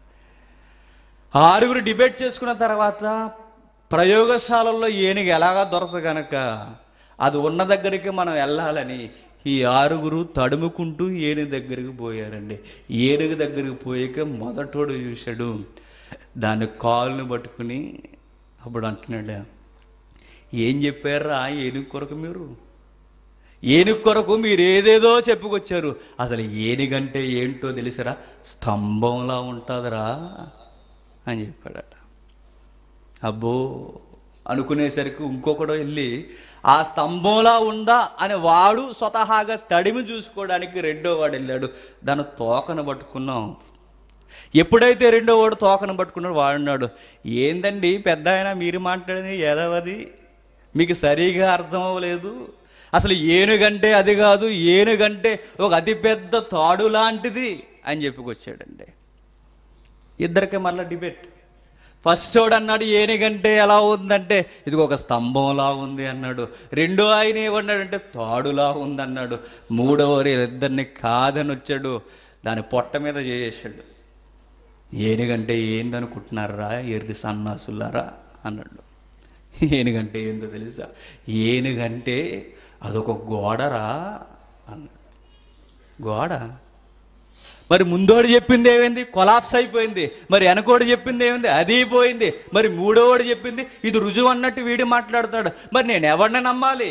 ఆరుగురు డిబేట్ చేసుకున్న తర్వాత ప్రయోగశాలల్లో ఏనుగు ఎలాగా దొరకదు కనుక అది ఉన్న దగ్గరికి మనం వెళ్ళాలని ఈ ఆరుగురు తడుముకుంటూ ఏనుగు దగ్గరికి పోయారండి. ఏనుగు దగ్గరికి పోయాక మొదటోడు చూశాడు, దాని కాళ్ళను పట్టుకుని అప్పుడు అంటున్నాడు, ఏం చెప్పారా ఏనుగు కొరకు మీరు? ఏనుగు కొరకు మీరు ఏదేదో చెప్పుకొచ్చారు. అసలు ఏనుగంటే ఏంటో తెలుసురా, స్తంభంలా ఉంటుందిరా అని చెప్పాడట. అబ్బో అనుకునేసరికి ఇంకొకడు వెళ్ళి ఆ స్తంభంలా ఉందా అని వాడు స్వతహాగా తడిమి చూసుకోవడానికి రెండో వాడు వెళ్ళాడు. దాన్ని తోకను పట్టుకున్నాం. ఎప్పుడైతే రెండో వాడు తోకను పట్టుకున్నాడు, వాడున్నాడు, ఏందండి పెద్ద ఆయన మీరు మాట్లాడింది ఏదవది, మీకు సరిగా అర్థం అవ్వలేదు. అసలు ఏనుగంటే అది కాదు, ఏనుగంటే ఒక అతిపెద్ద తాడు లాంటిది అని చెప్పుకొచ్చాడండి. ఇద్దరికి మళ్ళీ డిబేట్. ఫస్ట్ వాడు అన్నాడు ఏనుగంటే ఎలా ఉందంటే ఇది ఒక స్తంభంలా ఉంది అన్నాడు. రెండో ఆయన ఏమన్నాడంటే తాడులా ఉంది అన్నాడు. మూడవరి ఇద్దరిని కాదని వచ్చాడు, దాని పొట్ట మీద చేసేసాడు. ఏనుగంటే ఏందనుకుంటున్నారా ఎర్రి సన్నాసులారా అన్నాడు. ఏనుగంటే ఏందో తెలుసా, ఏనుగంటే అదొక గోడరా అన్నాడు. గోడ? మరి ముందోడు చెప్పింది ఏమైంది, కొలాప్స్ అయిపోయింది. మరి వెనకోడు చెప్పింది ఏమైంది, అది పోయింది. మరి మూడోవాడు చెప్పింది ఇది రుజువు అన్నట్టు వీడి మాట్లాడుతున్నాడు. మరి నేను ఎవరిని నమ్మాలి,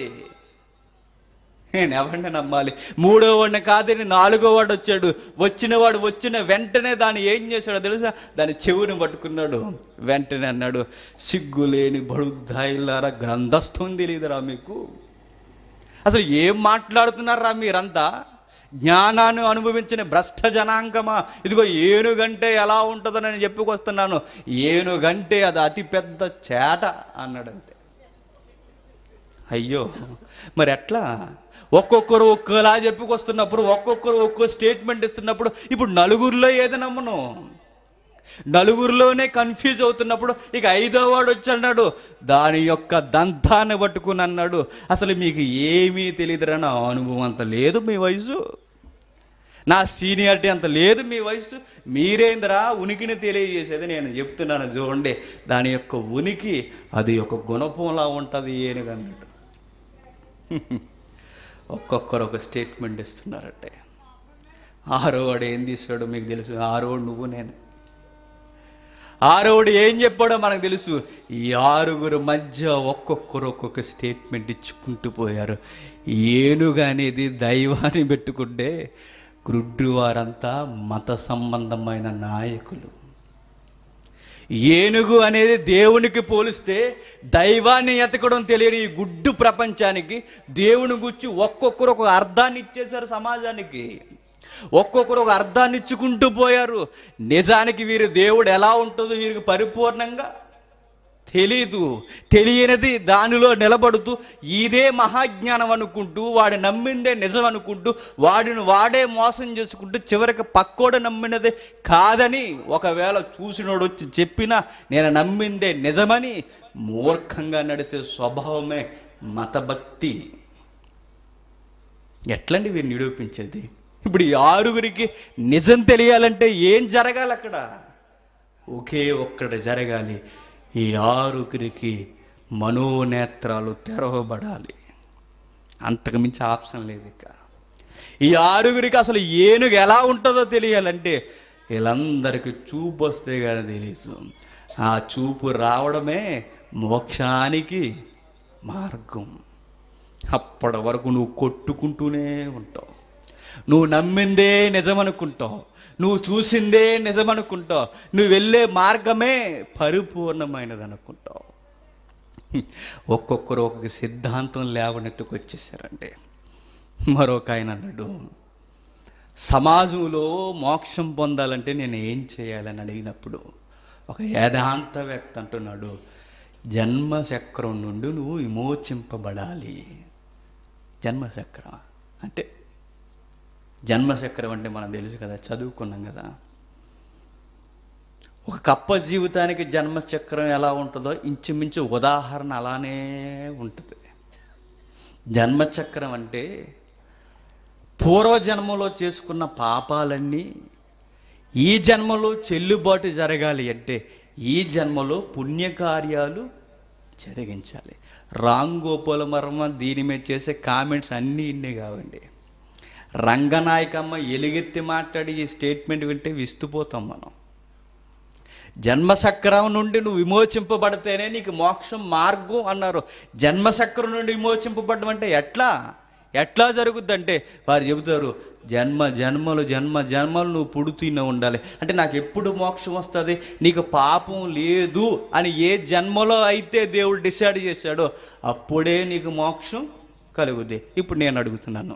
నేను ఎవరిని నమ్మాలి? మూడో వాడిని కాదని నాలుగో వాడు వచ్చాడు. వచ్చిన వాడు వచ్చిన వెంటనే దాన్ని ఏం చేశాడో తెలుసా, దాని చెవుని పట్టుకున్నాడు. వెంటనే అన్నాడు, సిగ్గులేని బడుద్దాయిలారా, గ్రంథస్థం తెలియదురా మీకు? అసలు ఏం మాట్లాడుతున్నారా మీరంతా? జ్ఞానాన్ని అనుభవించిన భ్రష్ట జనాంగమా, ఇదిగో ఏనుగంటే ఎలా ఉంటుందో నేను చెప్పుకొస్తున్నాను. ఏనుగంటే అది అతిపెద్ద చేట అన్నాడంతే. అయ్యో మరి ఎట్లా? ఒక్కొక్కరు ఒక్కలా చెప్పుకొస్తున్నప్పుడు, ఒక్కొక్కరు ఒక్కో స్టేట్మెంట్ ఇస్తున్నప్పుడు, ఇప్పుడు నలుగురిలో ఏది నమ్మను? నలుగురిలోనే కన్ఫ్యూజ్ అవుతున్నప్పుడు ఇక ఐదో వాడు వచ్చాడు, దాని యొక్క దంతాన్ని పట్టుకుని అన్నాడు, అసలు మీకు ఏమీ తెలియదురా, నా అనుభవం అంత లేదు మీ వయసు, నా సీనియారిటీ అంత లేదు మీ వయసు, మీరేంద్రా ఉనికిని తెలియజేసేది, నేను చెప్తున్నాను చూడండి, దాని యొక్క ఉనికి అది ఒక గుణపంలా ఉంటుంది ఏనుగన్నాడు. ఒక్కొక్కరు ఒక స్టేట్మెంట్ ఇస్తున్నారంటే. ఆరోవాడు ఏం తీసాడో మీకు తెలుసు, ఆరోవాడు నువ్వు నేను. ఆరోవాడు ఏం చెప్పాడో మనకు తెలుసు. ఈ ఆరుగురు మధ్య ఒక్కొక్కరు ఒక్కొక్క స్టేట్మెంట్ ఇచ్చుకుంటూ పోయారు. ఏనుగు అనేది దైవాన్ని పెట్టుకుంటే గుడ్డు వారంతా మత సంబంధమైన నాయకులు. ఏనుగు అనేది దేవునికి పోలిస్తే దైవాన్ని ఎతకడం తెలియని ఈ గుడ్డు ప్రపంచానికి దేవుని గురించి ఒక్కొక్కరు ఒక అర్థాన్ని ఇచ్చేశారు సమాజానికి. ఒక్కొక్కరు ఒక అర్థాన్ని ఇచ్చుకుంటూ పోయారు. నిజానికి వీరు దేవుడు ఎలా ఉంటుందో వీరికి పరిపూర్ణంగా తెలీదు. తెలియనిది దానిలో నిలబడుతూ ఇదే మహాజ్ఞానం అనుకుంటూ, వాడు నమ్మిందే నిజం అనుకుంటూ, వాడిని వాడే మోసం చేసుకుంటూ, చివరికి పక్కోడు నమ్మినదే కాదని ఒకవేళ చూసినోడు వచ్చి చెప్పినా నేను నమ్మిందే నిజమని మూర్ఖంగా నడిచే స్వభావమే మతభక్తి. ఎట్లండి వీరు నిరూపించేది? ఇప్పుడు ఈ ఆరుగురికి నిజం తెలియాలంటే ఏం జరగాలి? అక్కడ ఒకే ఒక్కటి జరగాలి, ఈ ఆరుగురికి మనోనేత్రాలు తెరవబడాలి. అంతకు మించి ఆప్షన్ లేదు. ఇక ఈ ఆరుగురికి అసలు ఏనుగు ఎలా ఉంటుందో తెలియాలంటే వీళ్ళందరికీ చూపు వస్తే కానీ తెలియదు. ఆ చూపు రావడమే మోక్షానికి మార్గం. అప్పటి వరకు నువ్వు కొట్టుకుంటూనే ఉంటావు, నువ్వు నమ్మిందే నిజమనుకుంటావు, నువ్వు చూసిందే నిజమనుకుంటావు, నువ్వు వెళ్ళే మార్గమే పరిపూర్ణమైనది అనుకుంటావు. ఒక్కొక్కరు ఒక్కొక్క సిద్ధాంతం లేవనెత్తుకొచ్చేసారండి. మరొక ఆయన అన్నాడు, సమాజంలో మోక్షం పొందాలంటే నేను ఏం చేయాలని అడిగినప్పుడు ఒక వేదాంతవేత్త అంటున్నాడు, జన్మచక్రం నుండి నువ్వు విమోచింపబడాలి. జన్మచక్రం అంటే జన్మచక్రం అంటే మనం తెలుసు కదా, చదువుకున్నాం కదా. ఒక కప్ప జీవితానికి జన్మచక్రం ఎలా ఉంటుందో ఇంచుమించు ఉదాహరణ అలానే ఉంటుంది. జన్మచక్రం అంటే పూర్వజన్మలో చేసుకున్న పాపాలన్నీ ఈ జన్మలో చెల్లుబాటు జరగాలి అంటే ఈ జన్మలో పుణ్యకార్యాలు జరిగించాలి. రామ్ గోపాల వర్మ దీని మీద చేసే కామెంట్స్ అన్నీ ఇన్నే కావండి. రంగనాయకమ్మ ఎలుగెత్తి మాట్లాడి ఈ స్టేట్మెంట్ వింటే విస్తుపోతాం మనం. జన్మచక్రం నుండి నువ్వు విమోచింపబడితేనే నీకు మోక్షం మార్గం అన్నారు. జన్మచక్రం నుండి విమోచింపబడడం అంటే ఎట్లా ఎట్లా జరుగుద్దంటే వారు చెబుతారు, జన్మ జన్మలు జన్మ జన్మలు నువ్వు పుడుతూనే ఉండాలి. అంటే నాకు ఎప్పుడు మోక్షం వస్తుంది, నీకు పాపం లేదు అని ఏ జన్మలో అయితే దేవుడు డిసైడ్ చేశాడో అప్పుడే నీకు మోక్షం కలుగుద్ది. ఇప్పుడు నేను అడుగుతున్నాను,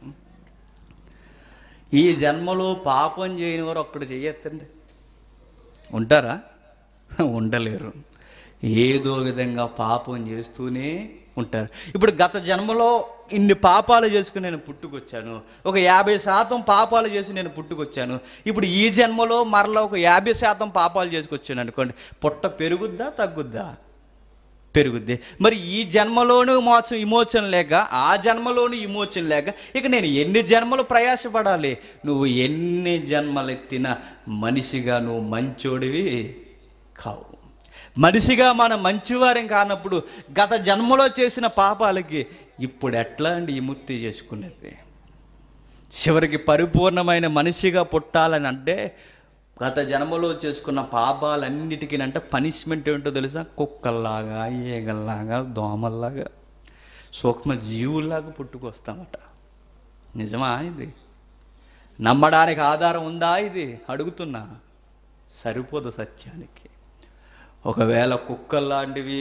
ఈ జన్మలో పాపం చేయని వారు ఒక్కడు చెయ్యొద్దండి, ఉంటారా? ఉండలేరు. ఏదో విధంగా పాపం చేస్తూనే ఉంటారు. ఇప్పుడు గత జన్మలో ఇన్ని పాపాలు చేసుకుని నేను పుట్టుకొచ్చాను, ఒక యాభై శాతం పాపాలు చేసి నేను పుట్టుకొచ్చాను. ఇప్పుడు ఈ జన్మలో మరలా ఒక యాభై శాతం పాపాలు చేసుకొచ్చాను అనుకోండి, పుట్ట పెరుగుద్దా తగ్గుద్దా? పెరుగుద్ది. మరి ఈ జన్మలోనూ మోచం విమోచన లేక ఆ జన్మలోనూ విమోచన లేక ఇక నేను ఎన్ని జన్మలు ప్రయాసపడాలి? నువ్వు ఎన్ని జన్మలు ఎత్తినా మనిషిగా నువ్వు మంచోడివి కావు. మనిషిగా మనం మంచివారం కానప్పుడు గత జన్మలో చేసిన పాపాలకి ఇప్పుడు ఎట్లా అండి విముక్తి చేసుకునేది? చివరికి పరిపూర్ణమైన మనిషిగా పుట్టాలని అంటే గత జన్మలో చేసుకున్న పాపాలన్నిటికీ అంటే పనిష్మెంట్ ఏంటో తెలుసా? కుక్కల్లాగా, ఈగల్లాగా, దోమల్లాగా, సూక్ష్మ జీవుల్లాగా పుట్టుకొస్తామట. నిజమా ఇది? నమ్మడానికి ఆధారం ఉందా ఇది? అడుగుతున్నా. సరిపోదు సత్యానికి. ఒకవేళ కుక్కల్లాంటివి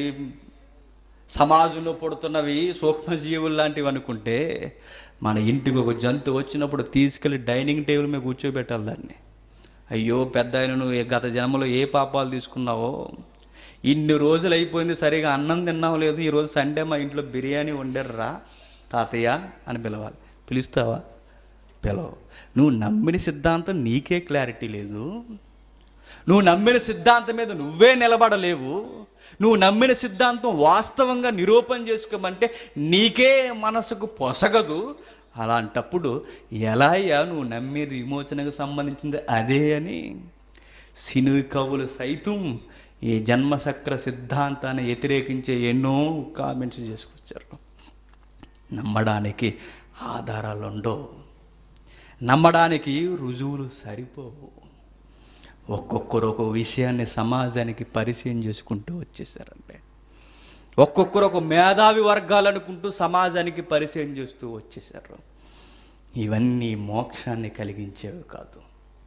సమాజంలో పుడుతున్నవి సూక్ష్మజీవులు లాంటివి అనుకుంటే మన ఇంటికి ఒక జంతువు వచ్చినప్పుడు తీసుకెళ్ళి డైనింగ్ టేబుల్ మీద కూర్చోబెట్టాలి దాన్ని. అయ్యో పెద్ద ఆయన, నువ్వు గత జన్మలో ఏ పాపాలు తీసుకున్నావో, ఇన్ని రోజులు అయిపోయింది, సరిగా అన్నం తిన్నావు లేదు, ఈరోజు సండే మా ఇంట్లో బిర్యానీ వండారురా తాతయ్య అని పిలవాలి. పిలుస్తావా? పిలవు. నువ్వు నమ్మిన సిద్ధాంతం నీకే క్లారిటీ లేదు, నువ్వు నమ్మిన సిద్ధాంతం మీద నువ్వే నిలబడలేవు, నువ్వు నమ్మిన సిద్ధాంతం వాస్తవంగా నిరూపణ చేసుకోమంటే నీకే మనసుకు పొసగదు. అలాంటప్పుడు ఎలా అయ్యా నువ్వు నమ్మేది విమోచనకు సంబంధించింది అదే అని సినువి కవులు సైతం ఈ జన్మచక్ర సిద్ధాంతాన్ని వ్యతిరేకించే ఎన్నో కామెంట్స్ చేసుకొచ్చారు. నమ్మడానికి ఆధారాలు ఉండవు, నమ్మడానికి రుజువులు సరిపోవు. ఒక్కొక్కరు ఒక విషయాన్ని సమాజానికి పరిచయం చేసుకుంటూ వచ్చేసారండి. ఒక్కొక్కరు ఒక మేధావి వర్గాలు అనుకుంటూ సమాజానికి పరిచయం చేస్తూ వచ్చేసారు. ఇవన్నీ మోక్షాన్ని కలిగించేవి కాదు.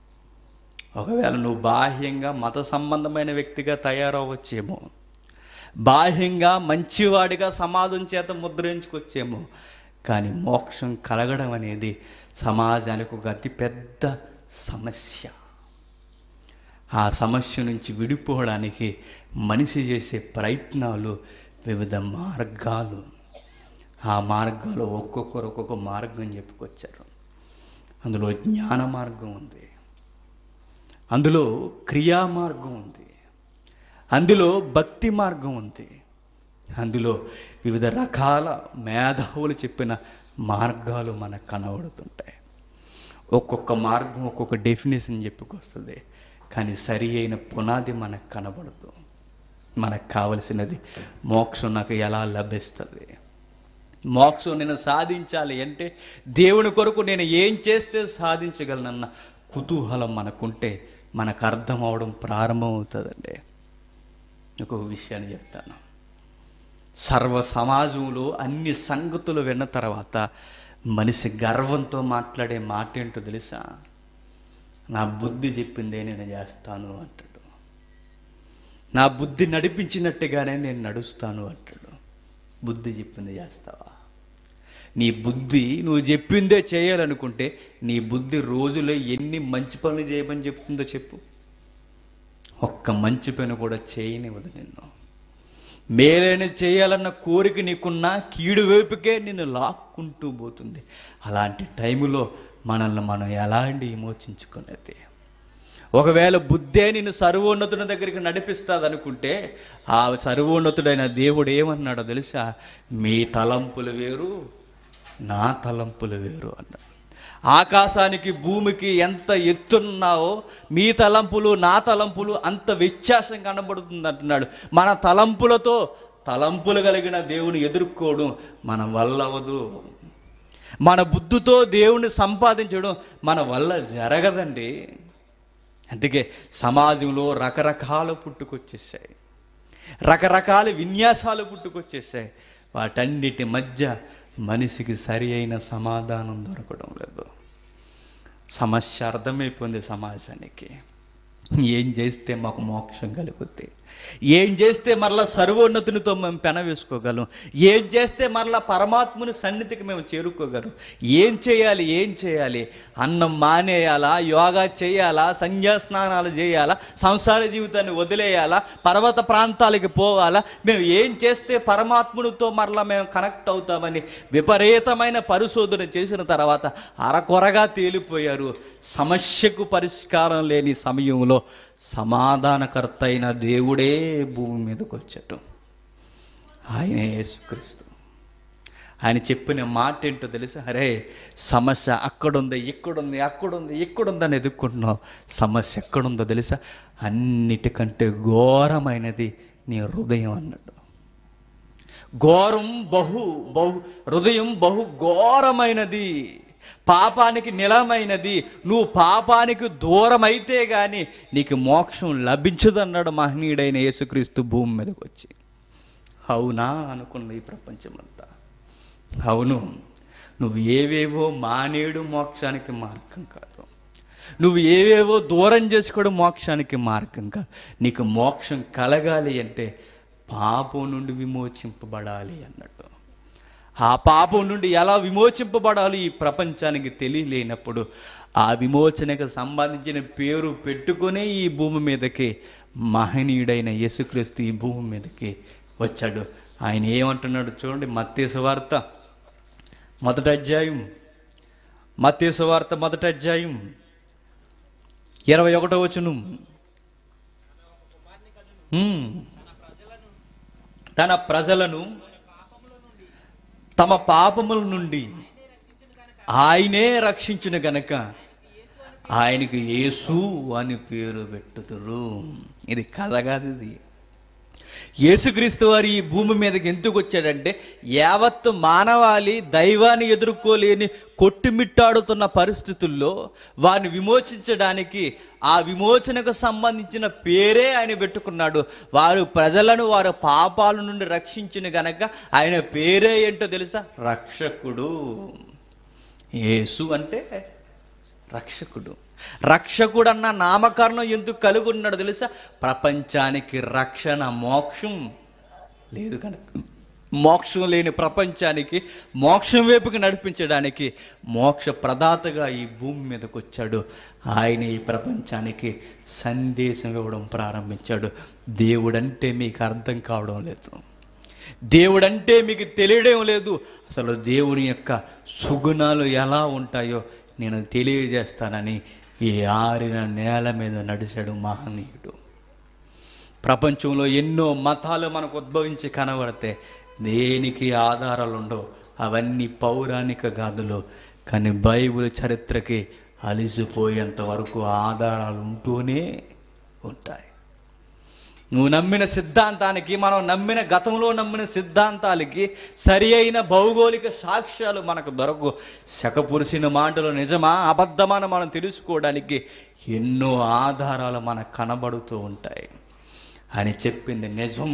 ఒకవేళ నువ్వు బాహ్యంగా మత సంబంధమైన వ్యక్తిగా తయారవ్వచ్చేమో, బాహ్యంగా మంచివాడిగా సమాజం చేత ముద్రించుకొచ్చేమో, కానీ మోక్షం కలగడం అనేది సమాజానికి ఒక అతిపెద్ద సమస్య. ఆ సమస్య నుంచి విడిపోవడానికి మనిషి చేసే ప్రయత్నాలు వివిధ మార్గాలు. ఆ మార్గాలు ఒక్కొక్కరు ఒక్కొక్క మార్గం చెప్పుకొచ్చారు. అందులో జ్ఞాన మార్గం ఉంది, అందులో క్రియా మార్గం ఉంది, అందులో భక్తి మార్గం ఉంది, అందులో వివిధ రకాల మేధావులు చెప్పిన మార్గాలు మనకు కనబడుతుంటాయి. ఒక్కొక్క మార్గం ఒక్కొక్క డెఫినేషన్ చెప్పుకొస్తుంది, కానీ సరి అయిన పునాది మనకు కనబడదు. మనకు కావలసినది మోక్షం నాకు ఎలా లభిస్తుంది? మోక్షం నేను సాధించాలి అంటే దేవుని కొరకు నేను ఏం చేస్తే సాధించగలనన్న కుతూహలం మనకుంటే మనకు అర్థం అవడం ప్రారంభమవుతుందండి. ఇంకొక విషయాన్ని చెప్తాను. సర్వ సమాజంలో అన్ని సంగతులు విన్న తర్వాత మనిషి గర్వంతో మాట్లాడే మాట ఏంటో తెలుసా? నా బుద్ధి చెప్పిందే నేను చేస్తాను అంటాడు. నా బుద్ధి నడిపించినట్టుగానే నేను నడుస్తాను అంటాడు. బుద్ధి చెప్పింది చేస్తావా? నీ బుద్ధి నువ్వు చెప్పిందే చేయాలనుకుంటే నీ బుద్ధి రోజులో ఎన్ని మంచి పనులు చేయమని చెప్తుందో చెప్పు. ఒక్క మంచి పని కూడా చేయనివ్వదు నిన్ను. మేలైన చేయాలన్న కోరిక నీకున్నా కీడు వైపుకే నిన్ను లాక్కుంటూ పోతుంది. అలాంటి టైములో మనల్ని మనం ఎలాంటి విమోచించుకునేది? ఒకవేళ బుద్ధే నిన్ను సర్వోన్నతుని దగ్గరికి నడిపిస్తుంది అనుకుంటే ఆ సర్వోన్నతుడైన దేవుడు ఏమన్నాడో తెలుసా? మీ తలంపులు వేరు, నా తలంపులు వేరు అన్నాడు. ఆకాశానికి భూమికి ఎంత ఎత్తున్నావో మీ తలంపులు నా తలంపులు అంత వ్యత్యాసం కనబడుతుంది అంటున్నాడు. మన తలంపులతో తలంపులు కలిగిన దేవుని ఎదుర్కోవడం మన వల్ల అవ్వదు. మన బుద్ధితో దేవుని సంపాదించడం మన వల్ల జరగదండి. అందుకే సమాజంలో రకరకాల పుట్టుకొచ్చేసాయి, రకరకాల విన్యాసాలు పుట్టుకొచ్చేసాయి. వాటన్నిటి మధ్య మనిషికి సరి అయిన సమాధానం దొరకడం లేదు. సమస్య అర్థమైపోయింది సమాజానికి. ఏం చేస్తే మాకు మోక్షం కలుగుద్ది? ఏం చేస్తే మరలా సర్వోన్నతునితో మేము పెన వేసుకోగలం? ఏం చేస్తే మరలా పరమాత్ముని సన్నిధికి మేము చేరుకోగలం? ఏం చేయాలి? ఏం చేయాలి? అన్నం మానేయాలా? యోగా చేయాలా? సంధ్యాస్నానాలు చేయాలా? సంసార జీవితాన్ని వదిలేయాలా? పర్వత ప్రాంతాలకి పోవాలా? మేము ఏం చేస్తే పరమాత్మునితో మరలా మేము కనెక్ట్ అవుతామని విపరీతమైన పరిశోధన చేసిన తర్వాత అరకొరగా తేలిపోయారు. సమస్యకు పరిష్కారం లేని సమయంలో సమాధానకర్త అయిన దేవుడే భూమి మీదకి వచ్చాడు. ఆయనే యేసుక్రీస్తు. ఆయన చెప్పిన మాట ఏంటో తెలుసా? అరే సమస్య అక్కడుంది, ఇక్కడుంది, అక్కడుంది, ఇక్కడుందని ఎదుర్కొంటున్నావు. సమస్య ఎక్కడుందో తెలుసా? అన్నిటికంటే ఘోరమైనది నీ హృదయం అన్నాడు. ఘోరం బహు బహు హృదయం బహు ఘోరమైనది, పాపానికి నిలమైనది. నువ్వు పాపానికి దూరం అయితే కానీ నీకు మోక్షం లభించదన్నాడు మహనీయుడైన యేసుక్రీస్తు భూమి మీదకి వచ్చి. అవునా అనుకున్నది ఈ ప్రపంచమంతా. అవును, నువ్వు ఏవేవో మానేడు మోక్షానికి మార్గం కాదు. నువ్వు ఏవేవో దూరం చేసుకోవడం మోక్షానికి మార్గం కాదు. నీకు మోక్షం కలగాలి అంటే పాపం నుండి విమోచింపబడాలి అన్నట్టు. ఆ పాపం నుండి ఎలా విమోచింపబడాలి ఈ ప్రపంచానికి తెలియలేనప్పుడు ఆ విమోచనకు సంబంధించిన పేరు పెట్టుకునే ఈ భూమి మీదకి మహనీయుడైన యేసుక్రీస్తు ఈ భూమి మీదకి వచ్చాడు. ఆయన ఏమంటున్నాడు చూడండి. మత్తయి సువార్త మొదటి అధ్యాయం మత్తయి సువార్త మొదటి అధ్యాయం ఇరవై ఒకటో వచనం. తన ప్రజలను తమ పాపముల నుండి ఆయనే రక్షించిన గనక ఆయనకు యేసు అని పేరు పెట్టుదురు. ఇది కథ కాదు. ఇది యేసుక్రీస్తు వారు ఈ భూమి మీదకి ఎందుకు వచ్చాడంటే యావత్తు మానవాళి దైవాన్ని ఎదుర్కోలేని కొట్టుమిట్టాడుతున్న పరిస్థితుల్లో వారిని విమోచించడానికి ఆ విమోచనకు సంబంధించిన పేరే ఆయన పెట్టుకున్నాడు. వారు ప్రజలను వారి పాపాల నుండి రక్షించిన గనక ఆయన పేరే ఏంటో తెలుసా? రక్షకుడు. యేసు అంటే రక్షకుడు. రక్షకుడు అన్న నామకరణం ఎందుకు కలిగి ఉన్నాడు తెలుసా? ప్రపంచానికి రక్షణ మోక్షం లేదు కనుక. మోక్షం లేని ప్రపంచానికి మోక్షం వైపుకి నడిపించడానికి మోక్ష ప్రదాతగా ఈ భూమి మీదకి వచ్చాడు. ఆయన ఈ ప్రపంచానికి సందేశం ఇవ్వడం ప్రారంభించాడు. దేవుడంటే మీకు అర్థం కావడం లేదు, దేవుడంటే మీకు తెలియడం లేదు. అసలు దేవుని యొక్క సుగుణాలు ఎలా ఉంటాయో నేను తెలియజేస్తానని ఈ ఆరిన నేల మీద నడిచాడు మహనీయుడు. ప్రపంచంలో ఎన్నో మతాలు మనకు ఉద్భవించి కనబడితే దేనికి ఆధారాలు ఉండవు. అవన్నీ పౌరాణిక గాథలు. కానీ బైబిల్ చరిత్రకి అలిసిపోయేంత వరకు ఆధారాలు ఉంటూనే ఉంటాయి. నువ్వు నమ్మిన సిద్ధాంతానికి, మనం నమ్మిన గతంలో నమ్మిన సిద్ధాంతాలకి సరి అయిన భౌగోళిక సాక్ష్యాలు మనకు దొరకవు. శకపురుషుని మాటలు నిజమా అబద్ధమని మనం తెలుసుకోవడానికి ఎన్నో ఆధారాలు మనకు కనబడుతూ ఉంటాయి. ఆయన చెప్పింది నిజం.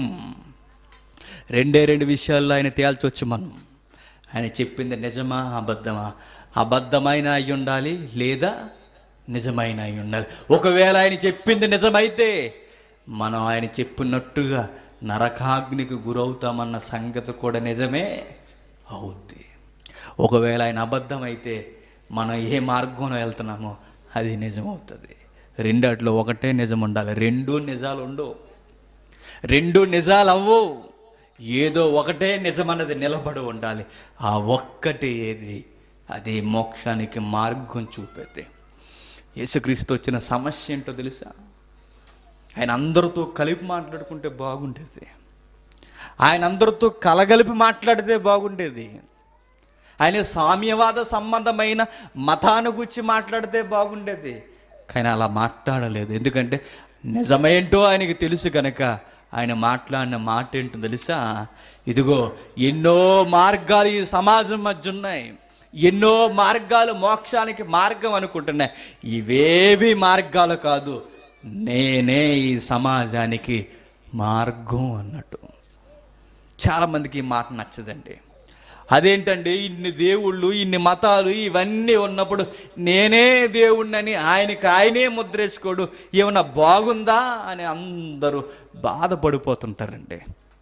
రెండే రెండు విషయాల్లో ఆయన తేల్చొచ్చు మనం. ఆయన చెప్పింది నిజమా అబద్ధమా? అబద్ధమైన అయి ఉండాలి, లేదా నిజమైన అయి ఉండాలి. ఒకవేళ ఆయన చెప్పింది నిజమైతే మనం ఆయన చెప్పినట్టుగా నరకాగ్నికి గురవుతామన్న సంగతి కూడా నిజమే అవుద్ది. ఒకవేళ ఆయన అబద్ధమైతే మనం ఏ మార్గంలో వెళ్తున్నామో అది నిజమవుతుంది. రెండాట్లో ఒకటే నిజం ఉండాలి. రెండు నిజాలు ఉండవు, రెండు నిజాలు అవ్వవు. ఏదో ఒకటే నిజమన్నది నిలబడి ఉండాలి. ఆ ఒక్కటి ఏది? అది మోక్షానికి మార్గం చూపేది. యేసుక్రీస్తు వచ్చిన సమస్య ఏంటో తెలుసా? ఆయన అందరితో కలిపి మాట్లాడుకుంటే బాగుండేది. ఆయన అందరితో కలగలిపి మాట్లాడితే బాగుండేది. ఆయన సామ్యవాద సంబంధమైన మతాన్ని గురించి మాట్లాడితే బాగుండేది. కానీ అలా మాట్లాడలేదు. ఎందుకంటే నిజమేంటో ఆయనకి తెలుసు కనుక ఆయన మాట్లాడిన మాట ఏంటో తెలుసా? ఇదిగో ఎన్నో మార్గాలు ఈ సమాజం మధ్య ఉన్నాయి, ఎన్నో మార్గాలు మోక్షానికి మార్గం అనుకుంటున్నాయి. ఇవేవి మార్గాలు కాదు, నేనే ఈ సమాజానికి మార్గం అన్నట్టు. చాలామందికి ఈ మాట నచ్చదండి. అదేంటండి, ఇన్ని దేవుళ్ళు, ఇన్ని మతాలు, ఇవన్నీ ఉన్నప్పుడు నేనే దేవుణ్ణని ఆయనకి ఆయనే ముద్రేసుకోడు, ఏమన్నా బాగుందా అని అందరూ బాధపడిపోతుంటారండి.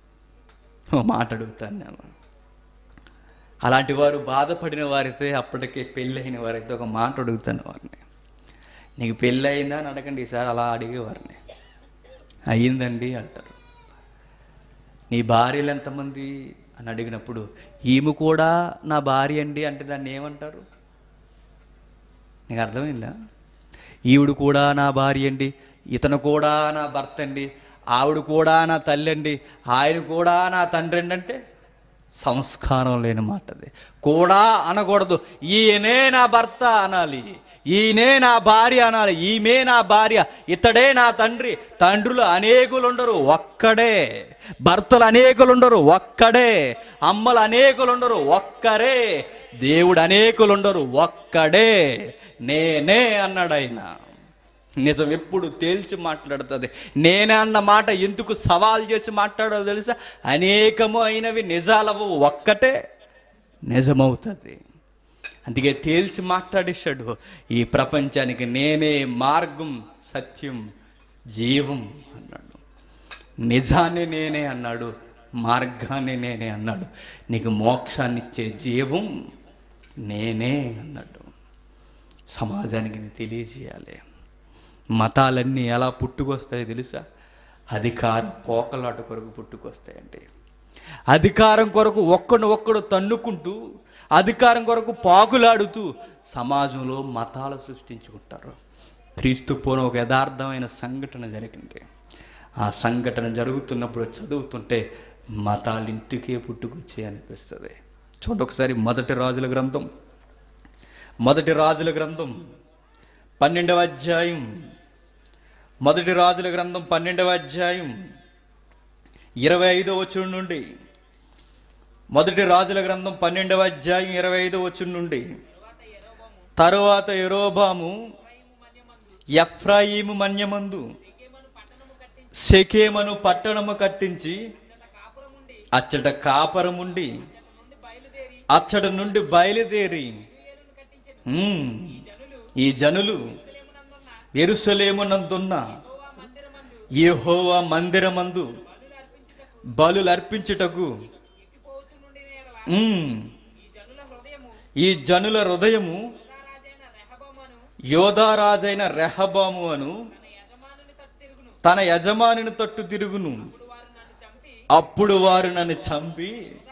మాట అడుగుతాను నేను, అలాంటి వారు బాధపడిన వారైతే, అప్పటికే పెళ్ళైన వారైతే ఒక మాట అడుగుతాను వారిని. నీకు పెళ్ళి అయిందా అని అడగండి. ఈసారి అలా అడిగేవారిని. అయ్యిందండి అంటారు. నీ భార్యలు ఎంతమంది అని అడిగినప్పుడు ఈమె కూడా నా భార్య అండి అంటే దాన్ని ఏమంటారు? నీకు అర్థమైందా? ఈవిడు కూడా నా భార్య అండి, ఇతను కూడా నా భర్త అండి, ఆవిడ కూడా నా తల్లి అండి, ఆయన కూడా నా తండ్రి అండి అంటే సంస్కారం లేని మాట. అది కూడా అనకూడదు. ఈయనే నా భర్త అనాలి, ఈయనే నా భార్య అనాలి, ఈమె నా భార్య, ఇతడే నా తండ్రి. తండ్రులు అనేకులు ఉండరు, ఒక్కడే. భర్తలు అనేకులు ఉండరు, ఒక్కడే. అమ్మలు అనేకులు ఉండరు, ఒక్కరే. దేవుడు అనేకులు ఉండరు, ఒక్కడే. నేనే అన్నాడు ఆయన. నిజం ఎప్పుడు తేల్చి మాట్లాడుతుంది. నేనే అన్న మాట ఎందుకు సవాల్ చేసి మాట్లాడో తెలుసా? అనేకము అయినవి నిజాలవు, ఒక్కటే నిజమవుతుంది. అందుకే తేల్చి మాట్లాడేశాడు. ఈ ప్రపంచానికి నేనే మార్గం, సత్యం, జీవం అన్నాడు. నిజాన్ని నేనే అన్నాడు, మార్గాన్ని నేనే అన్నాడు. నీకు మోక్షాన్ని ఇచ్చే జీవం నేనే అన్నాడు. సమాజానికి ఇది తెలియజేయాలి. మతాలన్నీ ఎలా పుట్టుకొస్తాయో తెలుసా? అధికార పోకలాట కొరకు పుట్టుకొస్తాయండి. అధికారం కొరకు ఒక్కడు ఒక్కడు తన్నుకుంటూ, అధికారం కొరకు పాకులాడుతూ సమాజంలో మతాలు సృష్టించుకుంటారు. క్రీస్తు పూర్వం ఒక యథార్థమైన సంఘటన జరిగింది. ఆ సంఘటన జరుగుతున్నప్పుడు చదువుతుంటే మతాలు ఇంటికే పుట్టుకొచ్చాయి అనిపిస్తుంది. చూడండి ఒకసారి మొదటి రాజుల గ్రంథం, మొదటి రాజుల గ్రంథం పన్నెండవ అధ్యాయం, మొదటి రాజుల గ్రంథం పన్నెండవ అధ్యాయం ఇరవై ఐదో వచనం నుండి, మొదటి రాజుల గ్రంథం పన్నెండవ అధ్యాయం ఇరవై ఐదో వచనం నుండి, తరువాత యెరోబాము ఎఫ్రాయిము మన్యమందు షెకెమును పట్టణము కట్టించి అచ్చట కాపురముండి అచ్చట నుండి బయలుదేరి ఈ జనులు యెరూషలేమునందున్న యెహోవా మందిరమందు బలులు అర్పించుటకు ఈ జనుల హృదయము యోధారాజైన రెహబాము అను తన యజమానుని తట్టు తిరుగును. అప్పుడు వారు నన్ను చంపి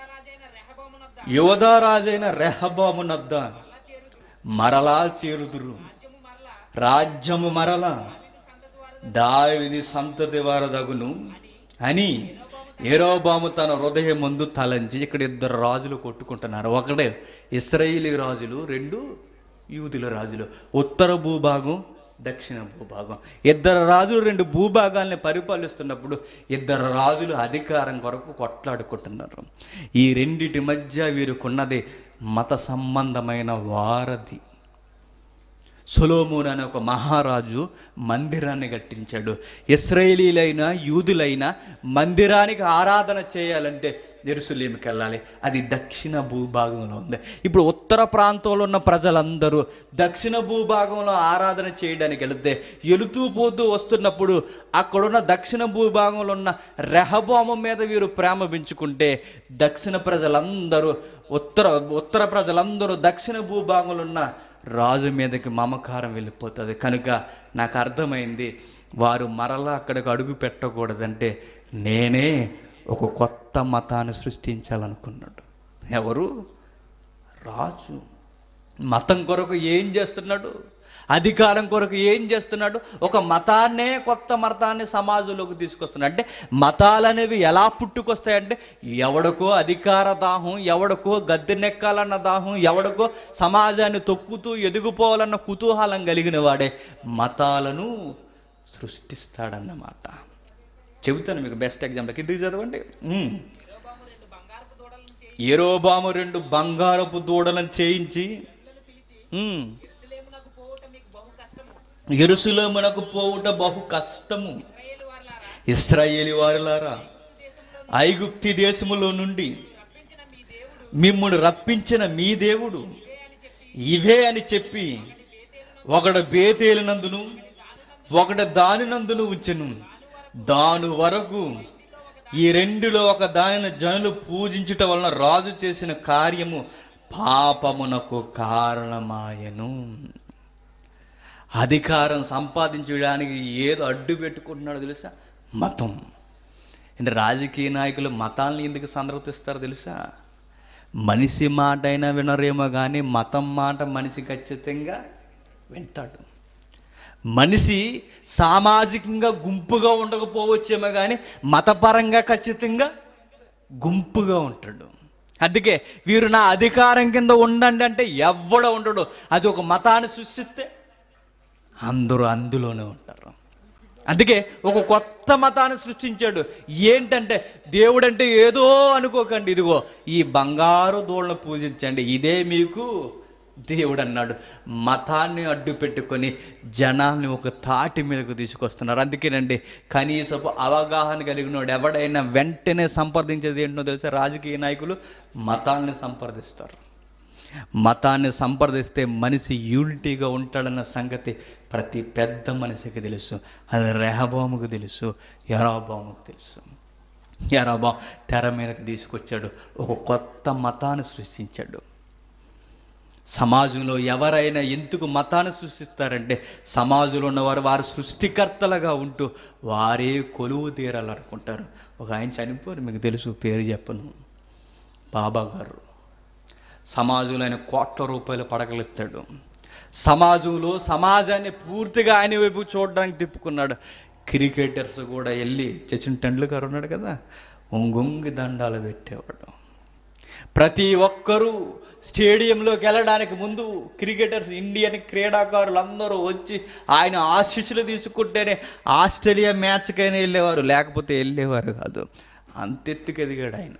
యోధారాజైన రెహబాము నద్ద మరలా చేరుదురు. రాజ్యము మరలా దావీదు సంతతి వారదగును అని యెరోబాము తన హృదయం ముందు తలంచి. ఇక్కడ ఇద్దరు రాజులు కొట్టుకుంటున్నారు. ఒకడే ఇశ్రాయేలీ రాజులు, రెండు యూదుల రాజులు. ఉత్తర భూభాగం, దక్షిణ భూభాగం. ఇద్దరు రాజులు రెండు భూభాగాల్ని పరిపాలిస్తున్నప్పుడు ఇద్దరు రాజులు అధికారం కొరకు కొట్లాడుకుంటున్నారు. ఈ రెండిటి మధ్య వీరుకున్నది మత సంబంధమైన వారధి. సొలొమోను అనే ఒక మహారాజు మందిరాన్ని కట్టించాడు. ఇశ్రాయేలీలైనా యూదులైనా మందిరానికి ఆరాధన చేయాలంటే యెరూషలేముకి వెళ్ళాలి. అది దక్షిణ భూభాగంలో ఉంది. ఇప్పుడు ఉత్తర ప్రాంతంలో ఉన్న ప్రజలందరూ దక్షిణ భూభాగంలో ఆరాధన చేయడానికి వెళితే వెళుతూ పోతూ వస్తున్నప్పుడు అక్కడున్న దక్షిణ భూభాగంలో ఉన్న రెహబాము మీద వీరు ప్రేమ పెంచుకుంటే దక్షిణ ప్రజలందరూ ఉత్తర ఉత్తర ప్రజలందరూ దక్షిణ భూభాగంలో ఉన్న రాజు మీదకి మమకారం వెళ్ళిపోతుంది. కనుక నాకు అర్థమైంది, వారు మరలా అక్కడికి అడుగు పెట్టకూడదంటే నేనే ఒక కొత్త మతాన్ని సృష్టించాలనుకున్నాడు. ఎవరు? రాజు. మతం కొరకు ఏం చేస్తున్నాడు? అధికారం కొరకు ఏం చేస్తున్నాడు? ఒక మతాన్నే, కొత్త మతాన్ని సమాజంలోకి తీసుకొస్తున్నాడు. అంటే మతాలు అనేవి ఎలా పుట్టుకొస్తాయంటే ఎవడికో అధికార దాహం, ఎవడికో గద్దెనెక్కాలన్న దాహం, ఎవడికో సమాజాన్ని తొక్కుతూ ఎదిగిపోవాలన్న కుతూహలం కలిగిన వాడే మతాలను సృష్టిస్తాడన్నమాట. చెబుతాను మీకు బెస్ట్ ఎగ్జాంపుల్. కిందికి చదవండి. యెరోబాము రెండు బంగారపు దూడలను చేయించి యెరూషలేమునకు పోవుట బహు కష్టము. ఇశ్రాయేలు వారులారా, ఐగుప్తి దేశములో నుండి మిమ్మును రప్పించిన మీ దేవుడు ఇవే అని చెప్పి ఒకడు బేతేలు నందును ఒకడు దాని నందును ఉంచెను. దాని వరకు ఈ రెండులో ఒక దానిని జనులు పూజించుట వలన రాజు చేసిన కార్యము పాపమునకు కారణమాయను. అధికారం సంపాదించడానికి ఏదో అడ్డు పెట్టుకుంటున్నాడో తెలుసా? మతం. అంటే రాజకీయ నాయకులు మతాలను ఎందుకు సందర్శిస్తారో తెలుసా? మనిషి మాట అయినా వినరేమో కానీ మతం మాట మనిషి ఖచ్చితంగా వింటాడు. మనిషి సామాజికంగా గుంపుగా ఉండకపోవచ్చేమో కానీ మతపరంగా ఖచ్చితంగా గుంపుగా ఉంటాడు. అందుకే వీరు నా అధికారం కింద ఉండండి అంటే ఎవడో ఉండడు. అది ఒక మతాన్ని సృష్టిస్తే అందరూ అందులోనే ఉంటారు. అందుకే ఒక కొత్త మతాన్ని సృష్టించాడు. ఏంటంటే దేవుడంటే ఏదో అనుకోకండి, ఇదిగో ఈ బంగారు దూడలను పూజించండి, ఇదే మీకు దేవుడు అన్నాడు. మతాన్ని అడ్డు పెట్టుకొని జనాల్ని ఒక తాటి మీదకు తీసుకొస్తున్నారు. అందుకేనండి కనీసపు అవగాహన కలిగినోడు ఎవడైనా వెంటనే సంప్రదించేది ఏంటో తెలుసా? రాజకీయ నాయకులు మతాన్ని సంప్రదిస్తారు. మతాన్ని సంప్రదిస్తే మనిషి యూనిటీగా ఉంటాడన్న సంగతి ప్రతి పెద్ద మనిషికి తెలుసు. అది రెహబాముకు తెలుసు, యెరోబాముకు తెలుసు. యెరోబాము తెర మీదకి తీసుకొచ్చాడు, ఒక కొత్త మతాన్ని సృష్టించాడు. సమాజంలో ఎవరైనా ఎందుకు మతాన్ని సృష్టిస్తారంటే సమాజంలో ఉన్నవారు వారు సృష్టికర్తలుగా ఉంటూ వారే కొలువు తీరాలనుకుంటారు. ఒక ఆయన చనిపోరు, మీకు తెలుసు, పేరు చెప్పను, బాబా గారు. సమాజంలో ఆయన కోట్ల రూపాయలు పడగలెత్తాడు. సమాజంలో సమాజాన్ని పూర్తిగా ఆయన వైపు చూడడానికి తిప్పుకున్నాడు. క్రికెటర్స్ కూడా వెళ్ళి, సచిన్ టెండూల్కర్ ఉన్నాడు కదా, ఒంగొంగి దండాలు పెట్టేవాడు. ప్రతి ఒక్కరూ స్టేడియంలోకి వెళ్ళడానికి ముందు క్రికెటర్స్, ఇండియన్ క్రీడాకారులు అందరూ వచ్చి ఆయన ఆశీస్సులు తీసుకుంటేనే ఆస్ట్రేలియా మ్యాచ్కైనా వెళ్ళేవారు, లేకపోతే వెళ్ళేవారు కాదు. అంతెత్తుకు ఎదిగాడు ఆయన.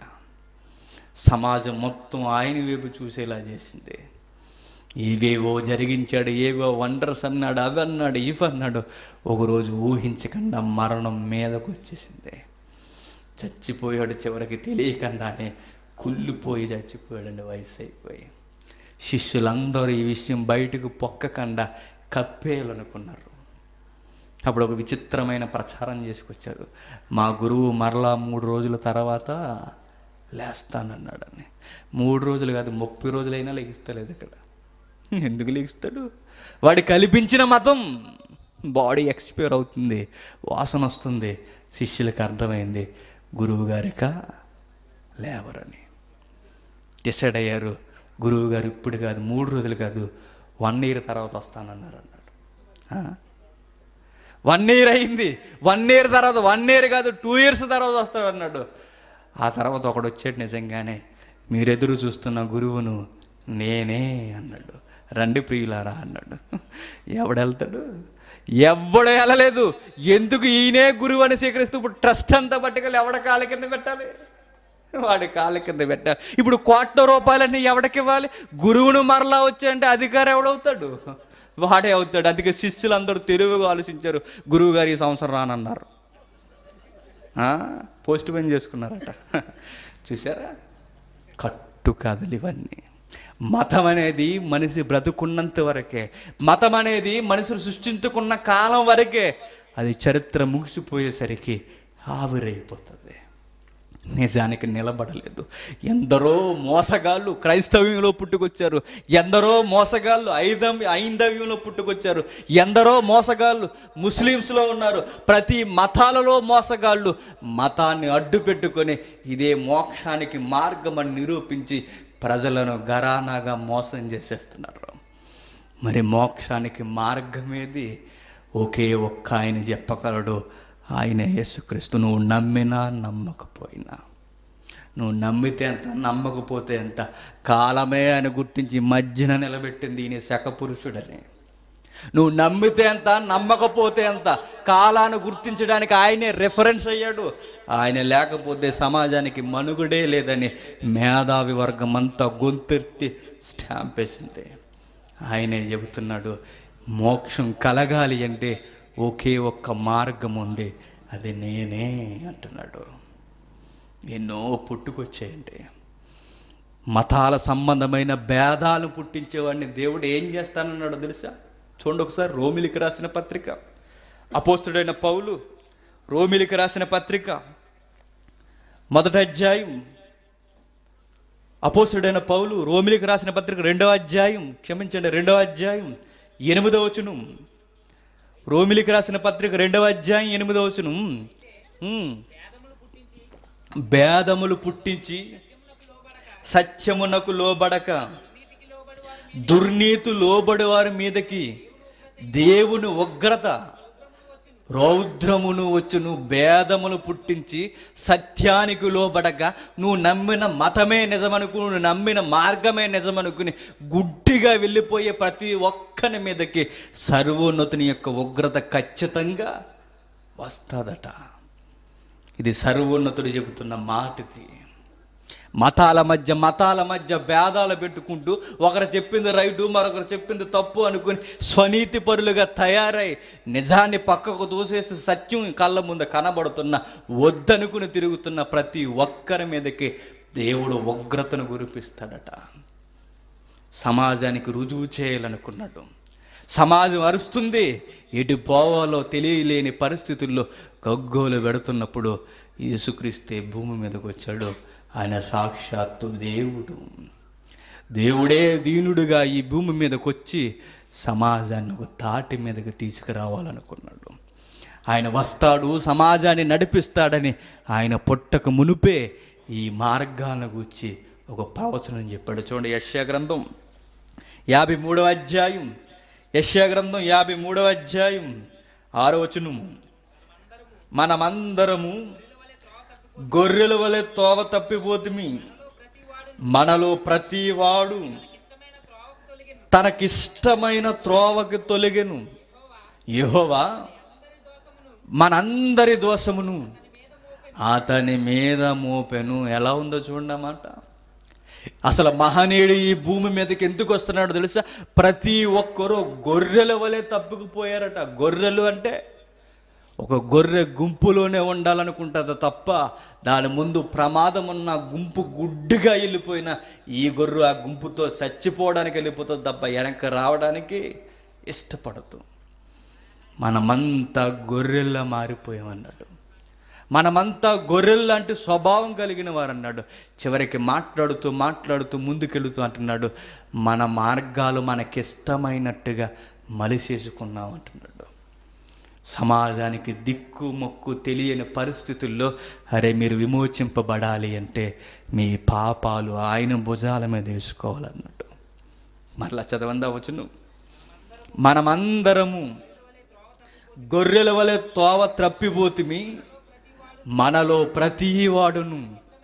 సమాజం మొత్తం ఆయన వైపు చూసేలా చేసింది. ఇవేవో జరిగించాడు, ఏవో వండర్స్ అన్నాడు, అవి అన్నాడు, ఇవి అన్నాడు. ఒకరోజు ఊహించకుండా మరణం మీదకు వచ్చేసింది. చచ్చిపోయాడు. చివరికి తెలియకుండానే కుళ్ళిపోయి చచ్చిపోయాడండి, వయసు అయిపోయి. శిష్యులందరూ ఈ విషయం బయటకు పొక్కకుండా కప్పేయాలనుకున్నారు. అప్పుడు ఒక విచిత్రమైన ప్రచారం చేసుకొచ్చారు, మా గురువు మరలా మూడు రోజుల తర్వాత లేస్తానన్నాడని. మూడు రోజులు కాదు, ముప్పై రోజులైనా లెగిస్తలేదు ఇక్కడ. ఎందుకు లెగిస్తాడు? వాడి కల్పించిన మతం. బాడీ ఎక్స్పైర్ అవుతుంది, వాసన వస్తుంది. శిష్యులకు అర్థమైంది గురువు గారిక లేవరని. డిసైడ్ అయ్యారు, గురువు గారు ఇప్పుడు కాదు, మూడు రోజులు కాదు, వన్ ఇయర్ తర్వాత వస్తానన్నారు అన్నాడు. వన్ ఇయర్ అయింది, వన్ ఇయర్ తర్వాత, వన్ ఇయర్ కాదు టూ ఇయర్స్ తర్వాత వస్తాడన్నాడు. ఆ తర్వాత ఒకడు వచ్చాడు, నిజంగానే మీరెదురు చూస్తున్న గురువును నేనే అన్నాడు. రండి ప్రియులారా అన్నాడు. ఎవడెళ్తాడు? ఎవడు వెళ్ళలేదు. ఎందుకు ఈయనే గురువు అని స్వీకరిస్తూ ఇప్పుడు ట్రస్ట్ అంతా పట్టుకెళ్ళి ఎవడ కాళ్ళ కింద పెట్టాలి? వాడి కాళ్ళ కింద పెట్టాలి. ఇప్పుడు కోట్ల రూపాయలన్నీ ఎవడికి ఇవ్వాలి? గురువును మరలా వచ్చాయంటే అధికారం ఎవడవుతాడు? వాడే అవుతాడు. అందుకే శిష్యులు అందరూ తెలివిగా ఆలోచించారు. గురువు గారు ఈ సంవత్సరం రానన్నారు, పోస్ట్ పోన్ చేసుకున్నారట. చూసారా? కట్టు కథలు ఇవన్నీ. మతం అనేది మనిషి బ్రతుకున్నంత వరకే, మతం అనేది మనుషులు సృష్టించుకున్న కాలం వరకే. అది చరిత్ర ముగిసిపోయేసరికి ఆవిరైపోతుంది, నిజానికి నిలబడలేదు. ఎందరో మోసగాళ్ళు క్రైస్తవ్యంలో పుట్టుకొచ్చారు, ఎందరో మోసగాళ్ళు ఐదం ఐందవ్యంలో పుట్టుకొచ్చారు, ఎందరో మోసగాళ్ళు ముస్లిమ్స్లో ఉన్నారు. ప్రతి మతాలలో మోసగాళ్ళు మతాన్ని అడ్డు పెట్టుకొని ఇదే మోక్షానికి మార్గం అని నిరూపించి ప్రజలను గరానాగా మోసం చేసేస్తున్నారు. మరి మోక్షానికి మార్గమేది? ఒకే ఒక్క ఆయన చెప్పగలడు, ఆయన యేసుక్రీస్తు. నువ్వు నమ్మినా నమ్మకపోయినా, నువ్వు నమ్మితే ఎంత నమ్మకపోతే ఎంత, కాలమే అని గుర్తించి మధ్యన నిలబెట్టింది ఈయన శకపురుషుడని. నువ్వు నమ్మితే ఎంత నమ్మకపోతే ఎంత, కాలాన్ని గుర్తించడానికి ఆయనే రెఫరెన్స్ అయ్యాడు. ఆయన లేకపోతే సమాజానికి మనుగడే లేదని మేధావి వర్గం అంతా గొంతెత్తి స్టాంప్ వేసింది. ఆయనే చెబుతున్నాడు, మోక్షం కలగాలి అంటే ఒకే ఒక్క మార్గం ఉంది, అది నేనే అంటున్నాడు. ఎన్నో పుట్టుకొచ్చాయండి. మతాల సంబంధమైన భేదాలు పుట్టించేవాడిని దేవుడు ఏం చేస్తానన్నాడో తెలుసా? చూడండి ఒకసారి, రోమిలికి రాసిన పత్రిక, అపోస్తుడైన పౌలు రోమిలికి రాసిన పత్రిక మొదటి అధ్యాయం, అపోస్తుడైన పౌలు రోమిలికి రాసిన పత్రిక రెండవ అధ్యాయం, క్షమించండి రెండవ అధ్యాయం ఎనిమిదవ వచనం. రోమిలికి రాసిన పత్రిక రెండవ అధ్యాయం ఎనిమిదవ వచనం. భేదములు పుట్టించి సత్యమునకు లోబడక దుర్నీతి లోబడి వారి మీదకి దేవుని ఉగ్రత రౌద్రమును వచ్చును. భేదములు పుట్టించి సత్యానికి లోబడక నువ్వు నమ్మిన మతమే నిజమనుకు, నువ్వు నమ్మిన మార్గమే నిజమనుకుని గుడ్డిగా వెళ్ళిపోయే ప్రతి ఒక్కని మీదకి సర్వోన్నతుని యొక్క ఉగ్రత ఖచ్చితంగా వస్తుందట. ఇది సర్వోన్నతుడు చెబుతున్న మాటది. మతాల మధ్య మతాల మధ్య భేదాలు పెట్టుకుంటూ ఒకరు చెప్పింది రైటు మరొకరు చెప్పింది తప్పు అనుకుని స్వనీతి పరులుగా తయారై నిజాన్ని పక్కకు దూసేసి సత్యం కళ్ళ ముందు కనబడుతున్న వద్దనుకుని తిరుగుతున్న ప్రతి ఒక్కరి మీదకి దేవుడు ఉగ్రతను కురిపిస్తాడట. సమాజానికి రుజువు చేయాలనుకున్నాడు. సమాజం అరుస్తుంది, ఎటు పోవాలో తెలియలేని పరిస్థితుల్లో గగ్గోలు పెడుతున్నప్పుడు యేసుక్రీస్తే భూమి మీదకి వచ్చాడు. ఆయన సాక్షాత్తు దేవుడు. దేవుడే దీనుడుగా ఈ భూమి మీదకి వచ్చి సమాజాన్ని ఒక తాటి మీదకి తీసుకురావాలనుకున్నాడు. ఆయన వస్తాడు, సమాజాన్ని నడిపిస్తాడని ఆయన పుట్టక మునుపే ఈ మార్గాలను గురించి ఒక ప్రవచనం చెప్పాడు. చూడండి, యెషయా గ్రంథం యాభై మూడవ అధ్యాయం యెషయా గ్రంథం యాభై మూడవ అధ్యాయం ఆరో వచనం. మనమందరము గొర్రెల వలె తోవ తప్పిపోతుమి, మనలో ప్రతి వాడు తనకిష్టమైన త్రోవకి తొలగెను. యెహోవా మనందరి దోషమును అతని మీద మోపెను. ఎలా ఉందో చూడండి అన్నమాట. అసలు మహనీయుడు ఈ భూమి మీదకి ఎందుకు వస్తున్నాడో తెలుసా? ప్రతి ఒక్కరూ గొర్రెల వలె తప్పుకుపోయారట. గొర్రెలు అంటే ఒక గొర్రె గుంపులోనే ఉండాలనుకుంటుంది తప్ప దాని ముందు ప్రమాదం ఉన్న గుంపు గుడ్డుగా వెళ్ళిపోయిన ఈ గొర్రె ఆ గుంపుతో చచ్చిపోవడానికి వెళ్ళిపోతుంది తప్ప వెనక్కి రావడానికి ఇష్టపడదు. మనమంతా గొర్రెల్లా మారిపోయామన్నాడు. మనమంతా గొర్రెల్లాంటి స్వభావం కలిగిన వారు అన్నాడు. చివరికి మాట్లాడుతూ మాట్లాడుతూ ముందుకెళుతూ అంటున్నాడు, మన మార్గాలు మనకిష్టమైనట్టుగా మలిసేసుకున్నాం అంటున్నాడు. సమాజానికి దిక్కు మొక్కు తెలియని పరిస్థితుల్లో అరే మీరు విమోచింపబడాలి అంటే మీ పాపాలు ఆయన భుజాల మీద వేసుకోవాలన్నట్టు. మరలా చదవందా వచ్చును. మనమందరము గొర్రెల వలె తోవ త్రప్పిపోతుమి, మనలో ప్రతి వాడును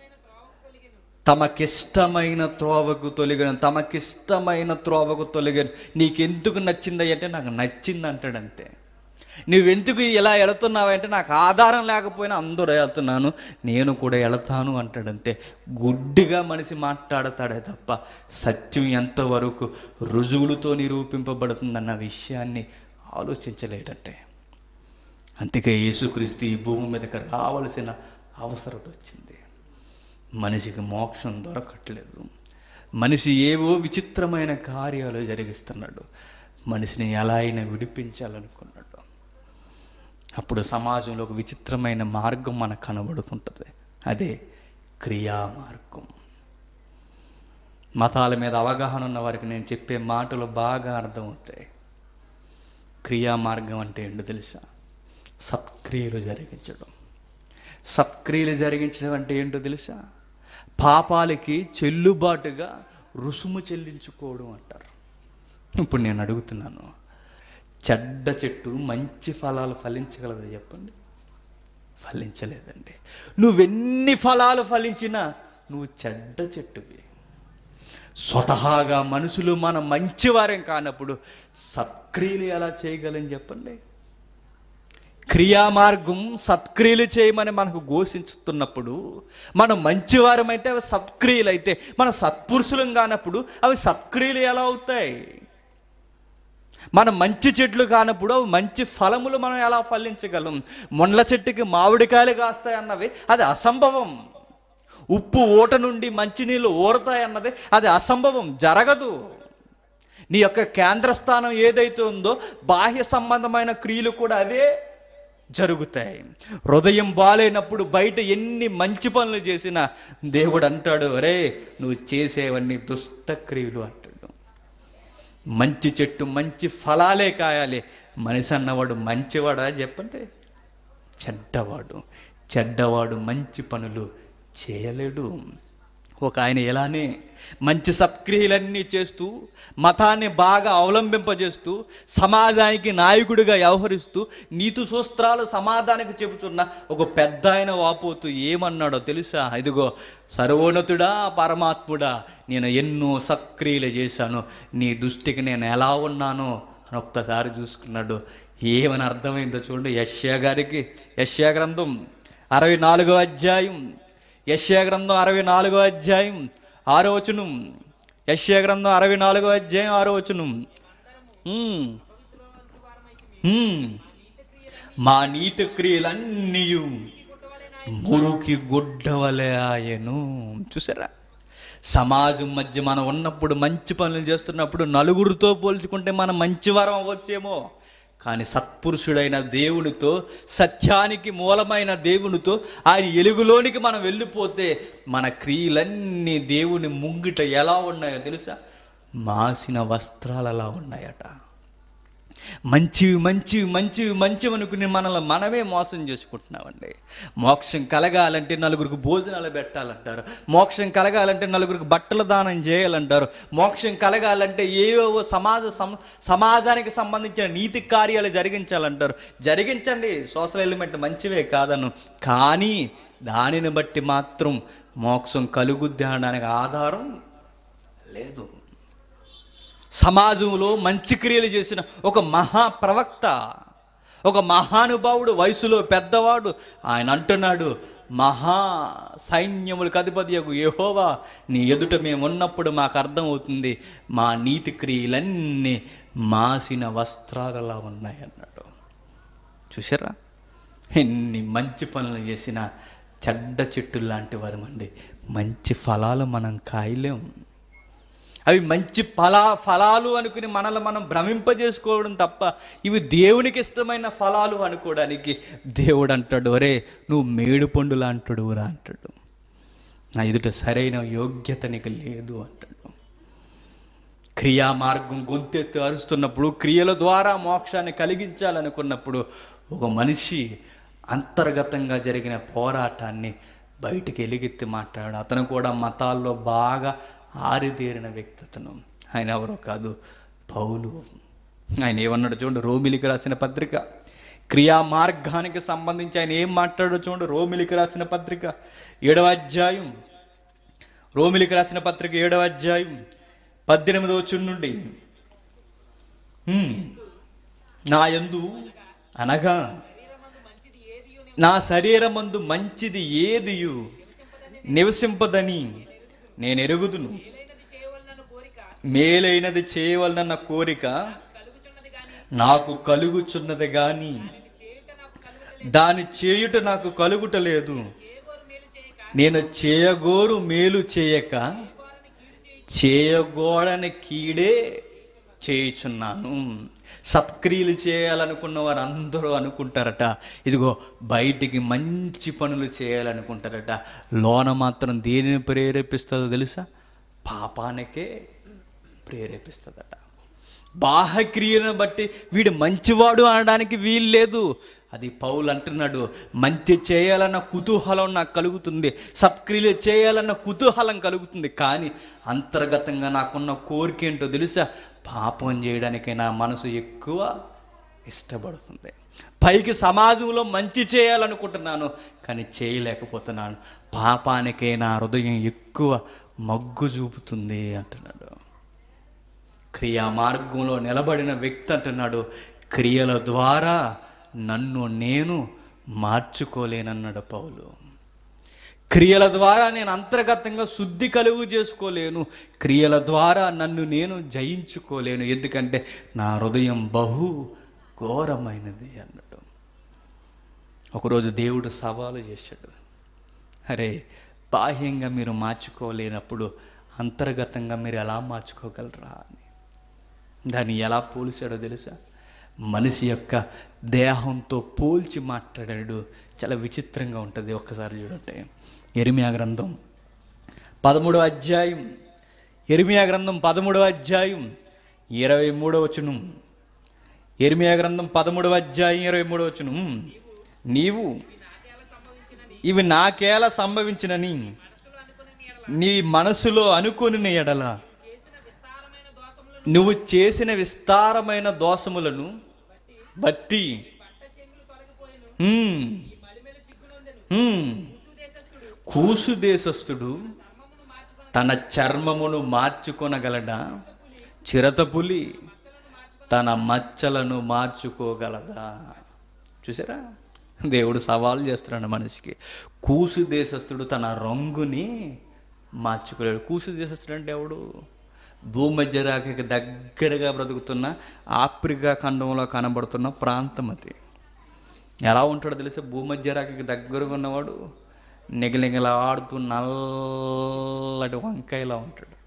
తమకిష్టమైన త్రోవకు తొలగను. తమకిష్టమైన త్రోవకు తొలగను. నీకెందుకు నచ్చింది అంటే నాకు నచ్చింది అంటాడు అంతే. నువ్వెందుకు ఇలా వెళుతున్నావంటే నాకు ఆధారం లేకపోయినా అందరూ వెళ్తున్నాను, నేను కూడా వెళతాను అంటాడంతే. గుడ్డిగా మనిషి మాట్లాడతాడే తప్ప సత్యం ఎంతవరకు రుజువులతో నిరూపింపబడుతుందన్న విషయాన్ని ఆలోచించలేడంటే. అందుకే యేసుక్రీస్తు ఈ భూమి మీదకి రావలసిన అవసరం వచ్చింది. మనిషికి మోక్షం దొరకట్లేదు. మనిషి ఏవో విచిత్రమైన కార్యాలు జరిగిస్తున్నాడు. మనిషిని ఎలా అయినా విడిపించాలనుకున్నాడు. అప్పుడు సమాజంలో ఒక విచిత్రమైన మార్గం మనకు కనబడుతుంటుంది. అదే క్రియా మార్గం. మతాల మీద అవగాహన ఉన్న వారికి నేను చెప్పే మాటలు బాగా అర్థమవుతాయి. క్రియా మార్గం అంటే ఏంటో తెలుసా? సత్క్రియలు జరిగించడం. సత్క్రియలు జరిగించడం అంటే ఏంటో తెలుసా? పాపాలకి చెల్లుబాటుగా రుసుము చెల్లించుకోవడం అంటారు. ఇప్పుడు నేను అడుగుతున్నాను, చెడ్డ చెట్టు మంచి ఫలాలు ఫలించగలదా చెప్పండి? ఫలించలేదండి. నువ్వెన్ని ఫలాలు ఫలించినా నువ్వు చెడ్డ చెట్టువి. స్వతహాగా మనుషులు మనం మంచివారేం కానప్పుడు సత్క్రియలు ఎలా చేయగలని చెప్పండి? క్రియా మార్గం సత్క్రియలు చేయమని మనకు ఘోషిస్తున్నప్పుడు మనం మంచివారమైతే అవి సత్క్రియలు అయితే, మన సత్పురుషులం కానప్పుడు అవి సత్క్రియలు ఎలా అవుతాయి? మనం మంచి చెట్లు కానప్పుడు అవి మంచి ఫలములు మనం ఎలా ఫలించగలం? మొండ్ల చెట్టుకి మామిడికాయలు కాస్తాయి అన్నవి అది అసంభవం. ఉప్పు ఊట నుండి మంచినీళ్ళు ఊరతాయి అన్నది అది అసంభవం, జరగదు. నీ యొక్క కేంద్రస్థానం ఏదైతే ఉందో బాహ్య సంబంధమైన క్రియలు కూడా అవే జరుగుతాయి. హృదయం బాలేనప్పుడు బయట ఎన్ని మంచి పనులు చేసినా దేవుడు అంటాడు, అరే నువ్వు చేసేవన్నీ దుష్ట క్రియలు అంటాడు. మంచి చెట్టు మంచి ఫలాలే కాయాలి. మనిషి అన్నవాడు మంచివాడా చెప్పండి? చెడ్డవాడు. చెడ్డవాడు మంచి పనులు చేయలేడు. ఒక ఆయన ఎలానే మంచి సత్క్రియలన్నీ చేస్తూ మతాన్ని బాగా అవలంబింపజేస్తూ సమాజానికి నాయకుడిగా వ్యవహరిస్తూ నీతి సూత్రాలు సమాజానికి చెబుతున్న ఒక పెద్ద ఆయన వాపోతూ ఏమన్నాడో తెలుసా? ఇదిగో సర్వోన్నతుడా పరమాత్ముడా, నేను ఎన్నో సత్క్రియలు చేశాను, నీ దృష్టికి నేను ఎలా ఉన్నానో అని ఒక్కసారి చూసుకున్నాడు. ఏమని అర్థమైందో చూడండి. యెషయా గారికి యెషయా గ్రంథం అరవై నాలుగో అధ్యాయం యెషయా గ్రంథం అరవై నాలుగో అధ్యాయం ఆరో వచనం. యెషయా గ్రంథం అరవై నాలుగో అధ్యాయం ఆరో వచనం. మా నీతి క్రియలన్నీ మురికి గుడ్డవలే ఆయను. చూసారా? సమాజం మధ్య మనం ఉన్నప్పుడు మంచి పనులు చేస్తున్నప్పుడు నలుగురితో పోల్చుకుంటే మనం మంచివారం అవ్వచ్చేమో, కానీ సత్పురుషుడైన దేవునితో, సత్యానికి మూలమైన దేవునితో ఆయన ఎలుగులోనికి మనం వెళ్ళిపోతే మన క్రియలన్నీ దేవుని ముంగిట ఎలా ఉన్నాయో తెలుసా? మాసిన వస్త్రాలలా ఉన్నాయట. మంచివి మంచివి మంచివి మంచివి అనుకుని మనల్ని మనమే మోసం చేసుకుంటున్నామండి. మోక్షం కలగాలంటే నలుగురికి భోజనాలు పెట్టాలంటారు, మోక్షం కలగాలంటే నలుగురికి బట్టల దానం చేయాలంటారు, మోక్షం కలగాలంటే ఏవేవో సమాజ సమాజానికి సంబంధించిన నీతి కార్యాలు జరిగించాలంటారు. జరిగించండి, సోషల్ ఎలిమెంట్ మంచివే కాదను, కానీ దానిని బట్టి మాత్రం మోక్షం కలుగుద్ది అనడానికి ఆధారం లేదు. సమాజంలో మంచి క్రియలు చేసిన ఒక మహాప్రవక్త, ఒక మహానుభావుడు, వయసులో పెద్దవాడు, ఆయన అంటున్నాడు, మహా సైన్యములకు అధిపతియగు యెహోవా నీ ఎదుట మేము ఉన్నప్పుడు మాకు అర్థమవుతుంది, మా నీతి క్రియలన్నీ మాసిన వస్త్రాలలా ఉన్నాయి అన్నాడు. చూసారా? ఎన్ని మంచి పనులు చేసినా చెడ్డ చెట్టు లాంటి వారమండి. మంచి ఫలాలు మనం కాయలేం. అవి మంచి ఫలా ఫలాలు అనుకుని మనల్ని మనం భ్రమింపజేసుకోవడం తప్ప ఇవి దేవునికి ఇష్టమైన ఫలాలు అనుకోవడానికి దేవుడు అంటాడు, అరే నువ్వు మేడు పండు లాంటాడు రా అంటాడు. నా ఎదుట సరైన యోగ్యత నీకు లేదు అంటాడు. క్రియా మార్గం గొంతెత్తి అరుస్తున్నప్పుడు, క్రియల ద్వారా మోక్షాన్ని కలిగించాలనుకున్నప్పుడు ఒక మనిషి అంతర్గతంగా జరిగిన పోరాటాన్ని బయటికి ఎలుగెత్తి మాట్లాడాడు. అతను కూడా మతాల్లో బాగా ఆరితేరిన వ్యక్తి అతను. ఆయన ఎవరో కాదు, పౌలు. ఆయన ఏమన్నాడు చూడండి, రోమిలికి రాసిన పత్రిక క్రియా మార్గానికి సంబంధించి ఆయన ఏం మాట్లాడో చూడండి. రోమిలికి రాసిన పత్రిక ఏడవ అధ్యాయం, రోమిలికి రాసిన పత్రిక ఏడవ అధ్యాయం పద్దెనిమిదవ వచనం నుండి, నా యందు అనగా నా శరీరమందు మంచిది ఏదియు నివసింపదని నేను ఎరుగుదును. మేలైనది చేయవలనన్న కోరిక నాకు కలుగుచున్నది గాని దాని చేయుట నాకు కలుగుటలేదు. నేను చేయగోరు మేలు చేయక చేయగోడని కీడే చేయుచున్నాను. సత్క్రియలు చేయాలనుకున్న వారు అందరూ అనుకుంటారట, ఇదిగో బయటికి మంచి పనులు చేయాలనుకుంటారట, లోన మాత్రం దేనిని ప్రేరేపిస్తుందో తెలుసా? పాపానికే ప్రేరేపిస్తుందట. బాహ్యక్రియలను బట్టి వీడు మంచివాడు అనడానికి వీలు లేదు. అది పౌలు అంటున్నాడు, మంచి చేయాలన్న కుతూహలం నాకు కలుగుతుంది, సత్క్రియలు చేయాలన్న కుతూహలం కలుగుతుంది, కానీ అంతర్గతంగా నాకున్న కోరిక ఏంటో తెలుసా? పాపం చేయడానికి నా మనసు ఎక్కువ ఇష్టపడుతుంది. పైకి సమాజంలో మంచి చేయాలనుకుంటున్నాను, కానీ చేయలేకపోతున్నాను. పాపానికే నా హృదయం ఎక్కువ మగ్గు చూపుతుంది అంటున్నాడు. క్రియా మార్గంలో నిలబడిన వ్యక్తి అంటున్నాడు, క్రియల ద్వారా నన్ను నేను మార్చుకోలేనన్నాడు పౌలు. క్రియల ద్వారా నేను అంతర్గతంగా శుద్ధి కలుగు చేసుకోలేను, క్రియల ద్వారా నన్ను నేను జయించుకోలేను, ఎందుకంటే నా హృదయం బహు ఘోరమైనది అన్నాడు. ఒకరోజు దేవుడు సవాలు చేశాడు, అరే బాహ్యంగా మీరు మార్చుకోలేనప్పుడు అంతర్గతంగా మీరు ఎలా మార్చుకోగలరా అని. దాన్ని ఎలా పోల్చాడో తెలుసా? మనిషి యొక్క దేహంతో పోల్చి మాట్లాడాడు. చాలా విచిత్రంగా ఉంటుంది. ఒక్కసారి చూడండి, యెరెమీయా గ్రంథం పదమూడవ అధ్యాయం యెరెమీయా గ్రంథం పదమూడవ అధ్యాయం ఇరవై మూడవ వచనం. యెరెమీయా గ్రంథం పదమూడవ అధ్యాయం ఇరవై మూడవ వచనం. నీవు ఇవి నాకేలా సంభవించినని నీ మనసులో అనుకుని ఎడల నువ్వు చేసిన విస్తారమైన దోషములను బట్టి కూసు దేశస్థుడు తన చర్మమును మార్చుకొనగలడా? చిరతపులి తన మచ్చలను మార్చుకోగలదా? చూసారా, దేవుడు సవాల్ చేస్తున్నాడు మనిషికి. కూసు దేశస్థుడు తన రంగుని మార్చుకోలేడు. కూసు దేశస్థుడు అంటే ఎవడు? భూమధ్యరేఖకి దగ్గరగా బ్రతుకుతున్న ఆఫ్రికా ఖండంలో కనబడుతున్న ప్రాంతం అది. ఎలా ఉంటాడో తెలిసే? భూమధ్యరేఖకి దగ్గరగా ఉన్నవాడు నిగలిగలాడుతూ నల్లటి వంకాయలా ఉంటాడు.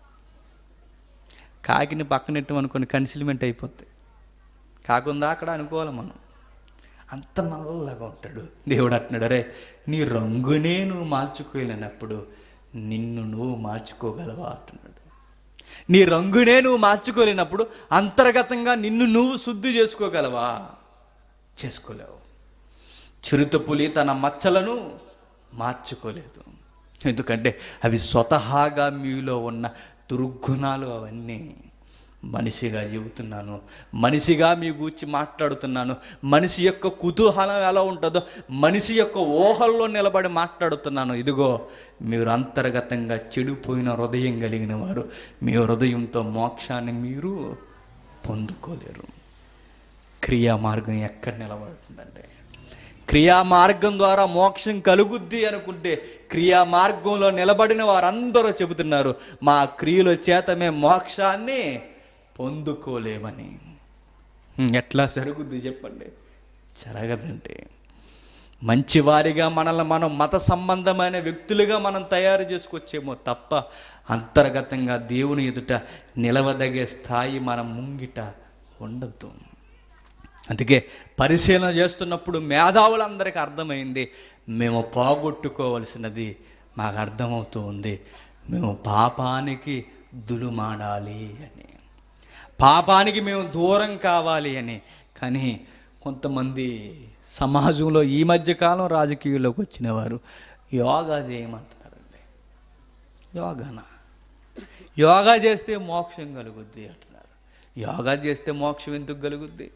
కాకిని పక్కనెట్టమనుకొని కన్సిల్మెంట్ అయిపోద్ది. కాకుందా అక్కడ అనుకోవాలి మనం, అంత నల్లగా ఉంటాడు. దేవుడు అంటున్నాడు, అరే నీ రంగునే నువ్వు మార్చుకోలేనప్పుడు నిన్ను నువ్వు మార్చుకోగలవా అంటున్నాడు. నీ రంగునే నువ్వు మార్చుకోలేనప్పుడు అంతర్గతంగా నిన్ను నువ్వు శుద్ధి చేసుకోగలవా? చేసుకోలేవు. చిరుతపులి తన మచ్చలను మార్చుకోలేదు, ఎందుకంటే అవి స్వతహాగా మీలో ఉన్న దుర్గుణాలు. అవన్నీ మనిషిగా చెబుతున్నాను, మనిషిగా మీ గూర్చి మాట్లాడుతున్నాను. మనిషి యొక్క కుతూహలం ఎలా ఉంటుందో మనిషి యొక్క ఊహల్లో నిలబడి మాట్లాడుతున్నాను. ఇదిగో మీరు అంతర్గతంగా చెడిపోయిన హృదయం కలిగిన వారు, మీ హృదయంతో మోక్షాన్ని మీరు పొందుకోలేరు. క్రియా మార్గం ఎక్కడ నిలబడుతుందంటే, క్రియా మార్గం ద్వారా మోక్షం కలుగుద్ది అనుకుంటే క్రియా మార్గంలో నిలబడిన వారందరూ చెబుతున్నారు, మా క్రియల చేత మేము మోక్షాన్ని పొందుకోలేమని. ఎట్లా జరుగుద్ది చెప్పండి? జరగదంటే మంచివారిగా మనల్ని మనం మత సంబంధమైన వ్యక్తులుగా మనం తయారు చేసుకొచ్చేమో తప్ప అంతర్గతంగా దేవుని ఎదుట నిలవదగే స్థాయి మన ముంగిట ఉండద్దు. అందుకే పరిశీలన చేస్తున్నప్పుడు మేధావులందరికీ అర్థమైంది, మేము పోగొట్టుకోవలసినది మాకు అర్థమవుతూ ఉంది. మేము పాపానికి దులుమాడాలి అని, పాపానికి మేము దూరం కావాలి అని. కానీ కొంతమంది సమాజంలో ఈ మధ్యకాలం రాజకీయాల్లోకి వచ్చిన వారు యోగా చేయమంటున్నారండి. యోగానా? యోగా చేస్తే మోక్షం కలుగుద్ది అంటున్నారు. యోగా చేస్తే మోక్షం ఎందుకు కలుగుద్ది?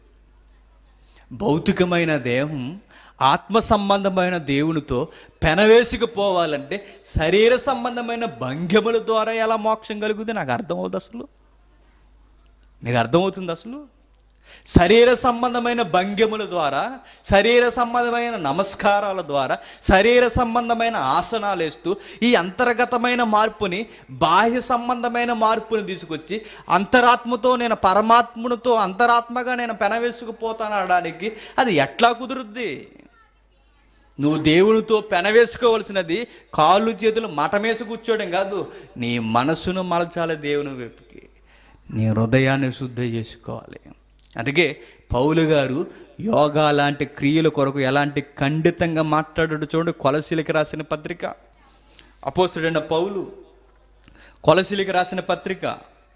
భౌతికమైన దేహం ఆత్మ సంబంధమైన దేవునితో పెనవేసుకుపోవాలంటే శరీర సంబంధమైన భంగిమల ద్వారా ఎలా మోక్షం కలుగుద్ది? నాకు అర్థమవుతుంది. అసలు నీకు అర్థమవుతుంది? అసలు శరీర సంబంధమైన భంగిముల ద్వారా, శరీర సంబంధమైన నమస్కారాల ద్వారా, శరీర సంబంధమైన ఆసనాలు వేస్తూ ఈ అంతర్గతమైన మార్పుని, బాహ్య సంబంధమైన మార్పుని తీసుకొచ్చి అంతరాత్మతో నేను పరమాత్మునితో అంతరాత్మగా నేను పెనవేసుకుపోతాను అనడానికి అది ఎట్లా కుదురుద్ది? నువ్వు దేవునితో పెనవేసుకోవలసినది కాళ్ళు చేతులు మటమేసి కూర్చోవడం కాదు, నీ మనసును మలచాలి దేవుని వైపుకి, నీ హృదయాన్ని శుద్ధి చేసుకోవాలి. అందుకే పౌలు గారు యోగా లాంటి క్రియల కొరకు ఎలాంటి ఖండితంగా మాట్లాడాడు చూడండి. కొలసీలకు రాసిన పత్రిక, అపోస్తలుడైన పౌలు కొలసీలకు రాసిన పత్రిక,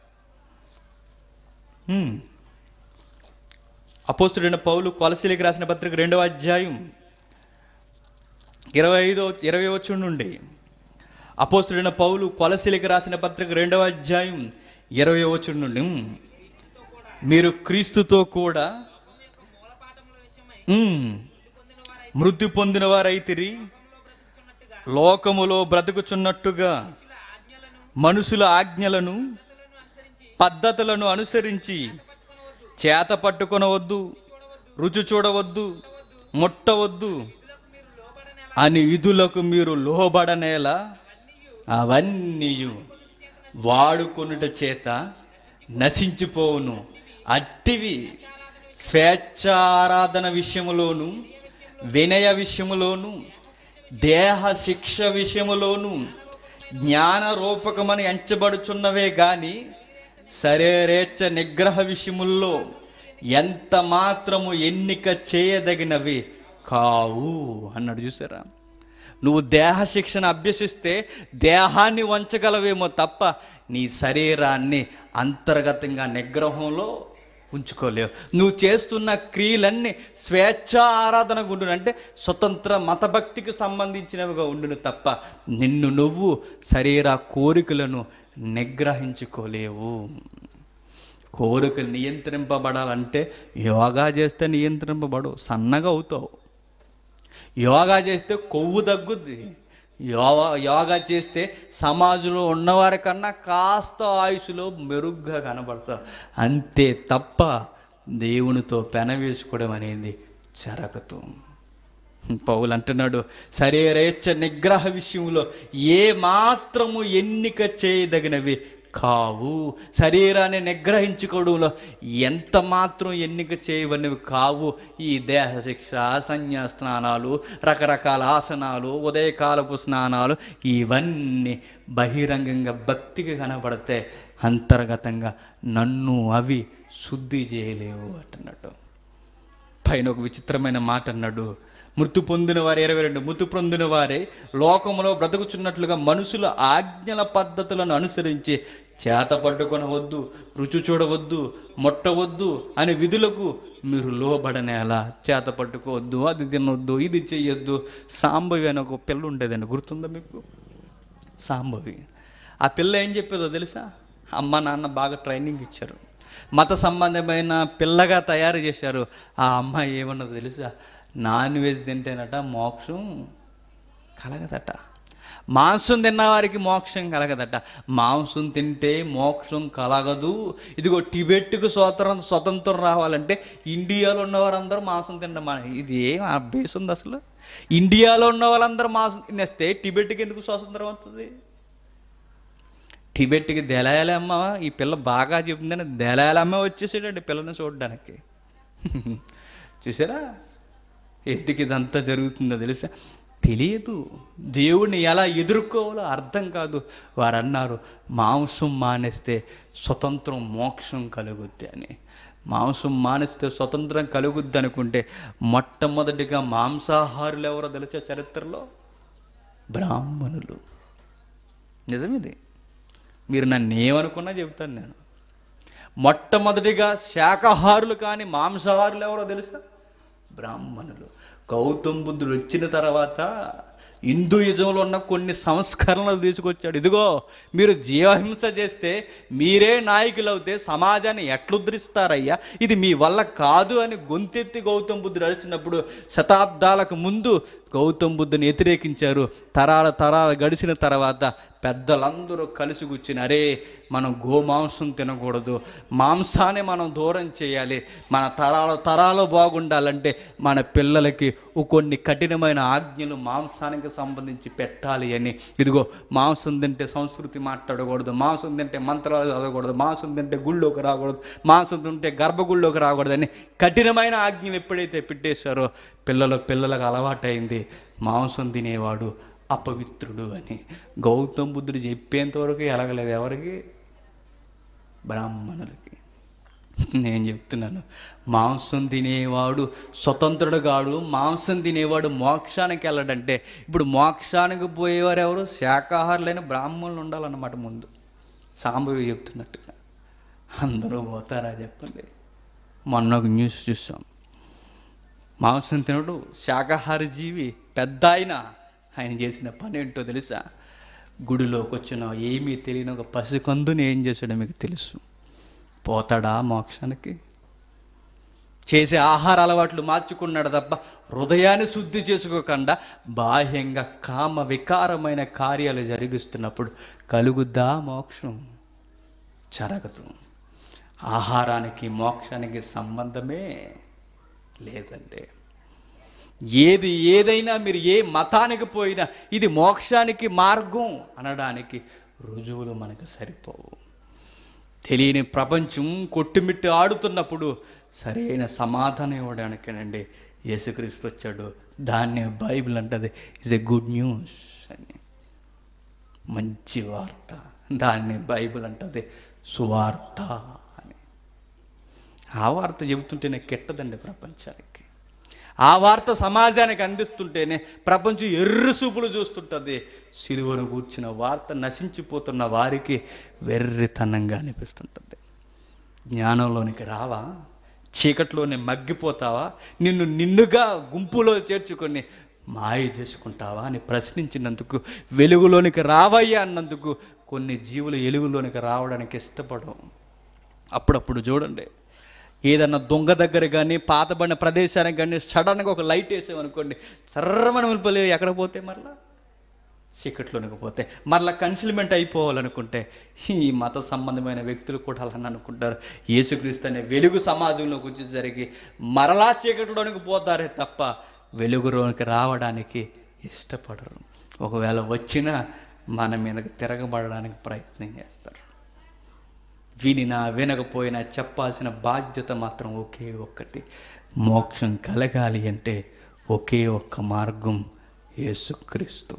అపోస్తలుడైన పౌలు కొలసీలకు రాసిన పత్రిక రెండవ అధ్యాయం ఇరవై ఐదో ఇరవై వచనం నుండి, అపోస్తలుడైన పౌలు కొలసీలకు రాసిన పత్రిక రెండవ అధ్యాయం ఇరవై వచనం నుండి, మీరు క్రీస్తుతో కూడా మృతి పొందిన వారైతిరి, లోకములో బ్రతుకుచున్నట్టుగా మనుషుల ఆజ్ఞలను పద్ధతులను అనుసరించి చేత పట్టుకొనవద్దు, రుచి చూడవద్దు, ముట్టవద్దు అని విధులకు మీరు లోబడనేలా అవన్నీ వాడుకొనుట చేత నశించిపోవును. అట్టివి స్వేచ్ఛారాధన విషయములోను, వినయ విషయములోను, దేహ శిక్ష విషయములోను జ్ఞానరూపకమని ఎంచబడుచున్నవే గాని శరీరేచ్ఛ నిగ్రహ విషయముల్లో ఎంత మాత్రము ఎన్నిక చేయదగినవి కావు అన్నాడు. చూసారా? నువ్వు దేహ శిక్షణ అభ్యసిస్తే దేహాన్ని వంచగలవేమో తప్ప నీ శరీరాన్ని అంతర్గతంగా నిగ్రహంలో ఉంచుకోలేవు. నువ్వు చేస్తున్న క్రియలన్నీ స్వేచ్ఛా ఆరాధన ఉండును, అంటే స్వతంత్ర మతభక్తికి సంబంధించినవిగా ఉండును తప్ప నిన్ను నువ్వు శరీర కోరికలను నిగ్రహించుకోలేవు. కోరికలు నియంత్రింపబడాలంటే యోగా చేస్తే నియంత్రింపబడు, సన్నగా అవుతావు. యోగా చేస్తే కొవ్వు తగ్గుద్ది. యోగా యోగా చేస్తే సమాజంలో ఉన్నవారి కన్నా కాస్త ఆయుషులో మెరుగ్గా కనబడతావు. అంతే తప్ప దేవునితో పెనవేసుకోవడం అనేది జరగదు. పౌలు అంటున్నాడు, శరీరేచ్ఛ నిగ్రహ విషయంలో ఏ మాత్రము ఎన్నిక చేయదగినవి కావు. శరీరాన్ని నిగ్రహించుకోవడంలో ఎంత మాత్రం ఎన్నిక చేయవనివి కావు. ఈ దేహ శిక్ష, సంన్యాస స్నానాలు, రకరకాల ఆసనాలు, ఉదయకాలపు స్నానాలు ఇవన్నీ బహిరంగంగా భక్తికి కనబడితే అంతర్గతంగా నన్ను అవి శుద్ధి చేయలేవు అంటున్నాడు. పైన ఒక విచిత్రమైన మాట అన్నాడు, మృతి పొందిన వారు ఇరవై రెండు మృతి పొందిన వారే లోకములో బ్రతుకుచున్నట్లుగా మనుషుల ఆజ్ఞల పద్ధతులను అనుసరించి చేత పట్టుకొనవద్దు, రుచి చూడవద్దు, ముట్టవద్దు అనే విధులకు మీరు లోబడనేలా. చేత పట్టుకోవద్దు, అది తినవద్దు, ఇది చెయ్యొద్దు. సాంబవి అని ఒక పిల్ల ఉండేదండి, గుర్తుందా మీకు? సాంబవి. ఆ పిల్ల ఏం చెప్పేదో తెలుసా? అమ్మ నాన్న బాగా ట్రైనింగ్ ఇచ్చారు, మత సంబంధమైన పిల్లగా తయారు చేశారు. ఆ అమ్మాయి ఏమన్నదో తెలుసా? నాన్ వెజ్ తింటేనట మోక్షం కలగదట, మాంసం తిన్నవారికి మోక్షం కలగదట. మాంసం తింటే మోక్షం కలగదు. ఇదిగో టిబెట్కు స్వతంత్రం స్వతంత్రం రావాలంటే ఇండియాలో ఉన్నవారందరూ మాంసం తినడం. ఇది ఏం బేస్ ఉంది అసలు? ఇండియాలో ఉన్న వాళ్ళందరూ మాంసం తినేస్తే టిబెట్కి ఎందుకు స్వాతంత్రం అవుతుంది? టిబెట్కి దళాయలమ్మ, ఈ పిల్ల బాగా చెప్తుందని దళాయలమ్మ వచ్చేసాడండి పిల్లని చూడడానికి. చూసారా ఎందుకు ఇదంతా జరుగుతుందో తెలుసా? తెలియదు. దేవుడిని ఎలా ఎదుర్కోవాలో అర్థం కాదు. వారు అన్నారు, మాంసం మానేస్తే స్వతంత్రం మోక్షం కలుగుద్ది అని. మాంసం మానేస్తే స్వతంత్రం కలుగుద్ది అనుకుంటే మొట్టమొదటిగా మాంసాహారులు ఎవరో తెలుసా చరిత్రలో? బ్రాహ్మణులు. నిజమిది. మీరు నన్ను ఏమనుకున్నా చెబుతాను నేను. మొట్టమొదటిగా శాకాహారులు కానీ మాంసాహారులు ఎవరో తెలుసా? బ్రాహ్మణులు. గౌతమ్ బుద్ధుడు వచ్చిన తర్వాత హిందూయిజంలో ఉన్న కొన్ని సంస్కరణలు తీసుకొచ్చాడు. ఇదిగో మీరు జీవహింస చేస్తే, మీరే నాయకులు అవుతే సమాజాన్ని ఎట్లుద్ధరిస్తారయ్యా, ఇది మీ వల్ల కాదు అని గొంతెత్తి గౌతమ్ బుద్ధుడు అరిచినప్పుడు శతాబ్దాలకు ముందు గౌతమ్ బుద్ధుని వ్యతిరేకించారు. తరాల తరాలు గడిచిన తర్వాత పెద్దలందరూ కలిసి కూర్చుని, అరే మనం గోమాంసం తినకూడదు, మాంసాన్ని మనం దూరం చేయాలి, మన తరాల తరాలు బాగుండాలంటే మన పిల్లలకి కొన్ని కఠినమైన ఆజ్ఞలు మాంసానికి సంబంధించి పెట్టాలి అని. ఇదిగో మాంసం తింటే సంస్కృతి మాట్లాడకూడదు, మాంసం తింటే మంత్రాలు చదవకూడదు, మాంసం తింటే గుళ్ళోకి రాకూడదు, మాంసం తింటే గర్భగుళ్ళోకి రాకూడదని కఠినమైన ఆజ్ఞలు ఎప్పుడైతే పెట్టేశారో పిల్లలు పిల్లలకు అలవాటైంది మాంసం తినేవాడు అపవిత్రుడు అని. గౌతమ్ బుద్ధుడు చెప్పేంతవరకు ఎలగలేదు ఎవరికి? బ్రాహ్మణులకి. నేను చెప్తున్నాను, మాంసం తినేవాడు స్వతంత్రుడు కాడు, మాంసం తినేవాడు మోక్షానికి వెళ్ళడంటే ఇప్పుడు మోక్షానికి పోయేవారు ఎవరు? శాకాహారులైన బ్రాహ్మణులు ఉండాలన్నమాట ముందు. సాంబవి చెప్తున్నట్టుగా అందరూ పోతారా చెప్పండి? మొన్న ఒక న్యూస్ చూసాం, మాంసం తినడు శాకాహారి జీవి పెద్ద ఆయన, ఆయన చేసిన పని ఏంటో తెలుసా? గుడిలోకి వచ్చిన ఏమీ తెలియని ఒక పసికందుని ఏం చేశాడో మీకు తెలుసు. పోతాడా మోక్షానికి? చేసే ఆహార అలవాట్లు మార్చుకున్నాడు తప్ప హృదయాన్ని శుద్ధి చేసుకోకుండా బాహ్యంగా కామ వికారమైన కార్యాలు జరిగిస్తున్నప్పుడు కలుగుద్దా మోక్షం? జరగదు. ఆహారానికి మోక్షానికి సంబంధమే లేదంటే. ఏది ఏదైనా మీరు ఏ మతానికి పోయినా ఇది మోక్షానికి మార్గం అనడానికి రుజువులు మనకు సరిపోవు. తెలియని ప్రపంచం కొట్టుమిట్టి ఆడుతున్నప్పుడు సరైన సమాధానం ఇవ్వడానికేనండి యేసుక్రీస్తు వచ్చాడు. దాన్ని బైబిల్ అంటది ఇస్ ఎ గుడ్ న్యూస్ అని, మంచి వార్త. దాన్ని బైబిల్ అంటది సువార్త అని. ఆ వార్త చెబుతుంటేనే కెట్టదండి ప్రపంచానికి. ఆ వార్త సమాజానికి అందిస్తుంటేనే ప్రపంచం ఎర్ర చూపులు చూస్తుంటుంది. సిలువను కూర్చిన వార్త నశించిపోతున్న వారికి వెర్రితనంగా అనిపిస్తుంటుంది. జ్ఞానంలోనికి రావా? చీకట్లోనే మగ్గిపోతావా? నిన్ను నిన్నుగా గుంపులో చేర్చుకొని మాయ చేసుకుంటావా అని ప్రశ్నించినందుకు, వెలుగులోనికి రావయ్యా అన్నందుకు కొన్ని జీవులు వెలుగులోనికి రావడానికి ఇష్టపడవు. అప్పుడప్పుడు చూడండి, ఏదన్నా దొంగ దగ్గర కానీ పాతబడిన ప్రదేశానికి కానీ సడన్గా ఒక లైట్ వేసామనుకోండి, సర్రమని వెళ్ళిపోలే ఎక్కడ పోతే మరలా చీకట్లోనికి పోతే మరలా కన్సిల్మెంట్ అయిపోవాలనుకుంటే ఈ మత సంబంధమైన వ్యక్తులు కూడా అలా అనుకుంటారు. యేసుక్రీస్తు అనే వెలుగు సమాజంలోకి వచ్చి జరిగి మరలా చీకట్లోనికి పోతారే తప్ప వెలుగులోనికి రావడానికి ఇష్టపడరు. ఒకవేళ వచ్చినా మన మీదకి తిరగబడడానికి ప్రయత్నం చేస్తారు. వినినా వినకపోయినా చెప్పాల్సిన బాధ్యత మాత్రం ఒకే ఒక్కటి. మోక్షం కలగాలి అంటే ఒకే ఒక్క మార్గం యేసుక్రీస్తు.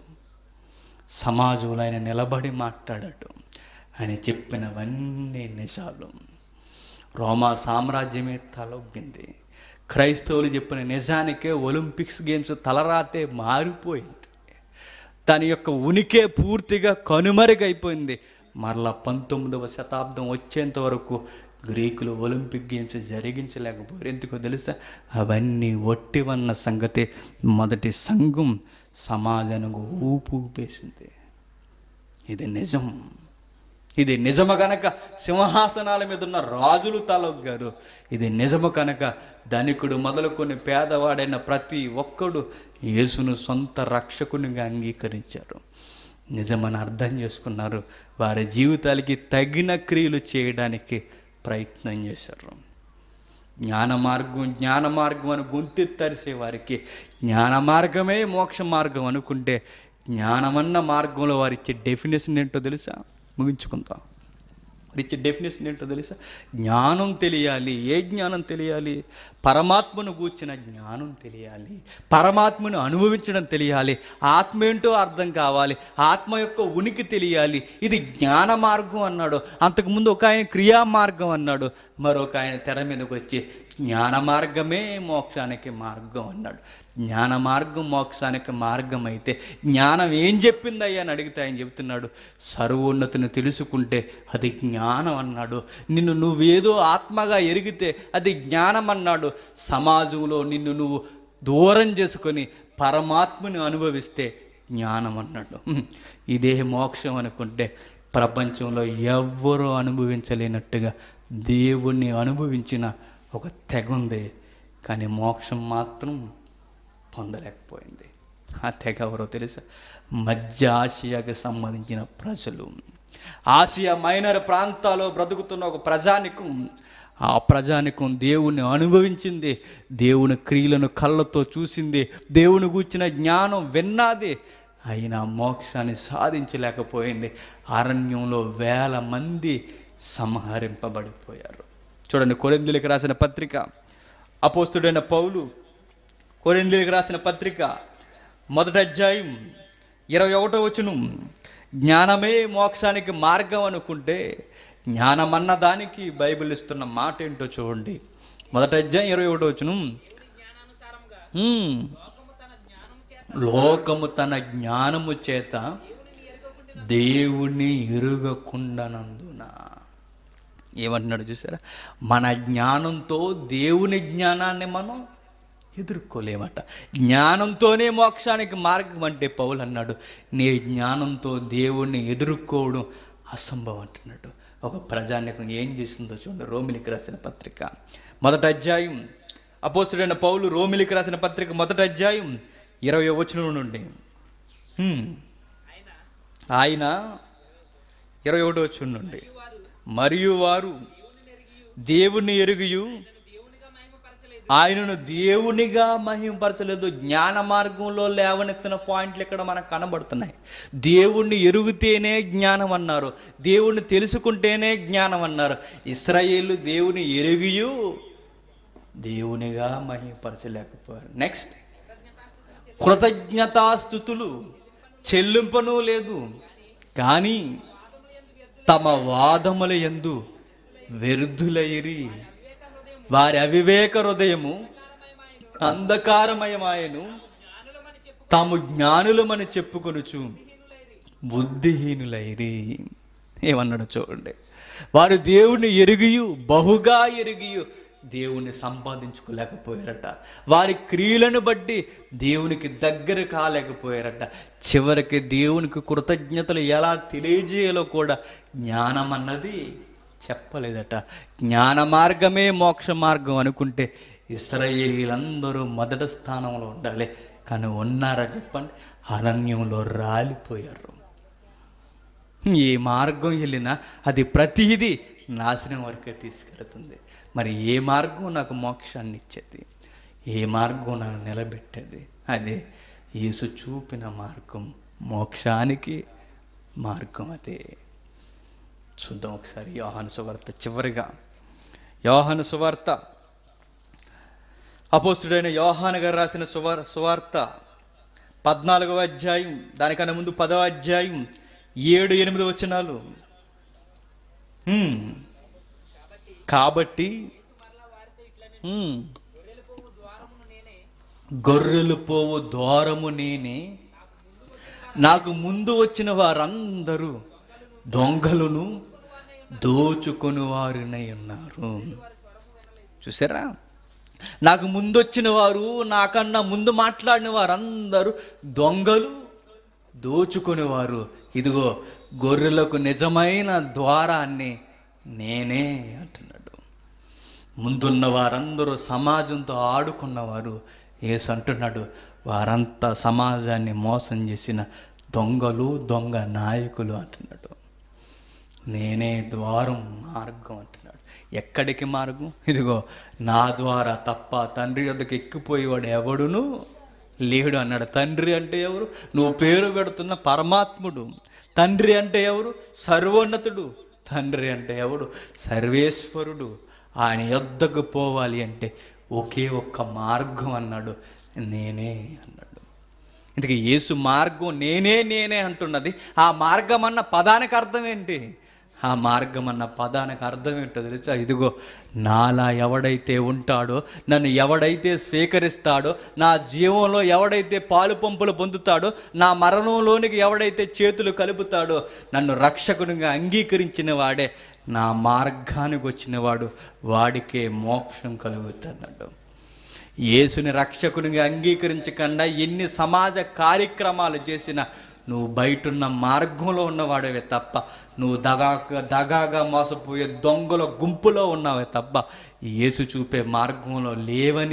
సమాజంలో ఆయన నిలబడి మాట్లాడటం, ఆయన చెప్పినవన్నీ నిజాలు. రోమా సామ్రాజ్యమే తలొగ్గింది. క్రైస్తవులు చెప్పిన నిజానికే ఒలింపిక్స్ గేమ్స్ తలరాతే మారిపోయింది. దాని యొక్క ఉనికే పూర్తిగా కనుమరుగైపోయింది. మరలా పంతొమ్మిదవ శతాబ్దం వచ్చేంత వరకు గ్రీకులు ఒలింపిక్ గేమ్స్ జరిగించలేకపోయారు. ఎందుకో తెలుసా? అవన్నీ ఒట్టివన్న సంగతి మొదటి సంఘం సమాజానికి ఊపు ఊపేసింది. ఇది నిజం. ఇది నిజము కనుక సింహాసనాల మీద ఉన్న రాజులు తలొగ్గారు. ఇది నిజము కనుక ధనికుడు మొదలుకొని పేదవాడైన ప్రతి ఒక్కడు యేసును సొంత రక్షకునిగా అంగీకరించారు. నిజమని అర్థం చేసుకున్నారు. వారి జీవితాలకి తగిన క్రియలు చేయడానికి ప్రయత్నం చేశారు. జ్ఞాన మార్గం జ్ఞాన మార్గం అని గొంతెత్తరిసే వారికి జ్ఞాన మార్గమే మోక్ష మార్గం అనుకుంటే, జ్ఞానమన్న మార్గంలో వారు ఇచ్చే డెఫినేషన్ ఏంటో తెలుసా? ముగించుకుందాం. వారు ఇచ్చే డెఫినేషన్ ఏంటో తెలుసా? జ్ఞానం తెలియాలి. ఏ జ్ఞానం తెలియాలి? పరమాత్మను కూర్చిన జ్ఞానం తెలియాలి, పరమాత్మను అనుభవించడం తెలియాలి, ఆత్మ ఏంటో అర్థం కావాలి, ఆత్మ యొక్క ఉనికి తెలియాలి. ఇది జ్ఞాన మార్గం అన్నాడు. అంతకుముందు ఒక ఆయన క్రియా మార్గం అన్నాడు. మరొక ఆయన తెర మీదకి వచ్చి జ్ఞాన మార్గమే మోక్షానికి మార్గం అన్నాడు. జ్ఞాన మార్గం మోక్షానికి మార్గం అయితే జ్ఞానం ఏం చెప్పిందయ్యా అని అడిగితే ఆయన చెప్తున్నాడు, సర్వోన్నతిని తెలుసుకుంటే అది జ్ఞానం అన్నాడు. నిన్ను నువ్వేదో ఆత్మగా ఎరిగితే అది జ్ఞానం అన్నాడు. సమాజంలో నిన్ను నువ్వు దూరం చేసుకొని పరమాత్మని అనుభవిస్తే జ్ఞానం అన్నాడు. ఇదే మోక్షం అనుకుంటే ప్రపంచంలో ఎవ్వరూ అనుభవించలేనట్టుగా దేవుణ్ణి అనుభవించిన ఒక తెగ ఉంది, కానీ మోక్షం మాత్రం పొందలేకపోయింది. ఆ తెగ ఎవరో తెలుసా? మధ్య ఆసియాకి సంబంధించిన ప్రజలు. ఆసియా మైనర్ ప్రాంతాల్లో బ్రతుకుతున్న ఒక ప్రజానికం. ఆ ప్రజానికం దేవుణ్ణి అనుభవించింది, దేవుని క్రియలను కళ్ళతో చూసింది, దేవుని గూర్చిన జ్ఞానం విన్నది, అయినా మోక్షాన్ని సాధించలేకపోయింది. అరణ్యంలో వేల మంది సంహరింపబడిపోయారు. చూడండి, కొరింథీయులకు రాసిన పత్రిక, అపోస్తుడైన పౌలు కొరింథీయులకు రాసిన పత్రిక మొదటి అధ్యాయం ఇరవై ఒకటో వచనం, జ్ఞానమే మోక్షానికి మార్గం అనుకుంటే జ్ఞానం అన్న దానికి బైబిల్ ఇస్తున్న మాట ఏంటో చూడండి. మొదటి అధ్యాయం ఇరవై ఒకటో వచనం, లోకము తన జ్ఞానము చేత దేవుని ఎరుగకుండానందున. ఏమంటున్నాడు చూసారా? మన జ్ఞానంతో దేవుని జ్ఞానాన్ని మనం ఎదుర్కోలేమట. జ్ఞానంతోనే మోక్షానికి మార్గం అంటే పౌలు అన్నాడు, నీ జ్ఞానంతో దేవుణ్ణి ఎదుర్కోవడం అసంభవం అంటున్నాడు. ఒక ప్రజానికం ఏం చేసిందో చూడండి. రోమిలికి రాసిన పత్రిక మొదటి అధ్యాయం, అపోస్తుడైన పౌలు రోమిలికి రాసిన పత్రిక మొదటి అధ్యాయం ఇరవై వచనం నుండి ఆయన ఇరవై ఒకటి వచనం నుండి, మరియు వారు దేవుని ఎరుగయు ఆయనను దేవునిగా మహిమపరచలేదు. జ్ఞాన మార్గంలో లేవనెత్తిన పాయింట్లు ఇక్కడ మనకు కనబడుతున్నాయి. దేవుణ్ణి ఎరుగుతేనే జ్ఞానం అన్నారు, దేవుణ్ణి తెలుసుకుంటేనే జ్ఞానం అన్నారు. ఇశ్రాయేలు దేవుని ఎరుగియు దేవునిగా మహిమపరచలేకపోయారు. నెక్స్ట్, కృతజ్ఞతాస్తుతులు చెల్లింపను లేదు, కానీ తమ వాదముల యందు వ్యర్థులైరి. వారి అవివేక హృదయము అంధకారమయమాయను, తాము జ్ఞానులమని చెప్పుకొనుచు బుద్ధిహీనులైరి. ఏమన్నాడు చూడండి. వారు దేవుని ఎరిగియు, బహుగా ఎరిగియు దేవుణ్ణి సంపాదించుకోలేకపోయారట. వారి క్రియలను బట్టి దేవునికి దగ్గర కాలేకపోయారట. చివరికి దేవునికి కృతజ్ఞతలు ఎలా తెలియజేయాలో కూడా జ్ఞానం అన్నది చెప్పలేదట. జ్ఞాన మార్గమే మోక్ష మార్గం అనుకుంటే ఇశ్రాయేలీలందరూ మొదటి స్థానంలో ఉండాలి, కానీ ఉన్నారా చెప్పండి? అరణ్యంలో రాలిపోయారు. ఏ మార్గం వెళ్ళినా అది ప్రతిదీ నాశనం వరకే తీసుకెళ్తుంది. మరి ఏ మార్గం నాకు మోక్షాన్ని ఇచ్చేది? ఏ మార్గం నన్ను నిలబెట్టేది? అదే యేసు చూపిన మార్గం, మోక్షానికి మార్గం అదే. చూద్దాం ఒకసారి యోహాను సువార్త. చివరిగా యోహాను సువార్త, అపోస్తుడైన యోహాను గారు రాసిన సువార్ సువార్త పద్నాలుగవ అధ్యాయం, దానికన్నా ముందు పదవ అధ్యాయం ఏడు ఎనిమిది వచనాలు. కాబట్టి గొర్రెలు పోవు ద్వారము నేనే, నాకు ముందు వచ్చిన వారందరూ దొంగలను దోచుకొని వారినై ఉన్నారు. చూసారా? నాకు ముందొచ్చిన వారు, నాకన్నా ముందు మాట్లాడిన వారందరూ దొంగలు, దోచుకునేవారు. ఇదిగో గొర్రెలకు నిజమైన ద్వారాన్ని నేనే అంటున్నాడు. ముందున్న వారందరూ సమాజంతో ఆడుకున్నవారు. యేసు అంటున్నాడు, వారంతా సమాజాన్ని మోసం చేసిన దొంగలు, దొంగ నాయకులు అంటున్నాడు. నేనే ద్వారం, మార్గం అంటున్నాడు. ఎక్కడికి మార్గం? ఇదిగో నా ద్వారా తప్ప తండ్రి వద్దకు ఎక్కిపోయేవాడు ఎవడును లేడు అన్నాడు. తండ్రి అంటే ఎవరు? నువ్వు పేరు పెడుతున్న పరమాత్ముడు. తండ్రి అంటే ఎవరు? సర్వోన్నతుడు. తండ్రి అంటే ఎవడు? సర్వేశ్వరుడు. ఆయన యొద్దకు పోవాలి అంటే ఒకే ఒక్క మార్గం అన్నాడు, నేనే అన్నాడు. ఇందుకే యేసు మార్గం నేనే నేనే అంటున్నది. ఆ మార్గం అన్న పదానికి అర్థం ఏంటి? ఆ మార్గం అన్న పదానికి అర్థం ఏంటో తెలుసా? ఇదిగో నాలా ఎవడైతే ఉంటాడో, నన్ను ఎవడైతే స్వీకరిస్తాడో, నా జీవంలో ఎవడైతే పాలు పంపులు పొందుతాడో, నా మరణంలోనికి ఎవడైతే చేతులు కలుపుతాడో, నన్ను రక్షకునిగా అంగీకరించిన వాడే నా మార్గానికి వచ్చినవాడు, వాడికే మోక్షం కలుగుతున్నాడు. యేసుని రక్షకునిగా అంగీకరించకుండా ఎన్ని సమాజ కార్యక్రమాలు చేసినా నువ్వు బయటున్న మార్గంలో ఉన్నవాడవే తప్ప, నువ్వు దగాగా దగాగా మోసపోయే దొంగల గుంపులో ఉన్నావే తప్ప యేసు చూపే మార్గంలో లేవని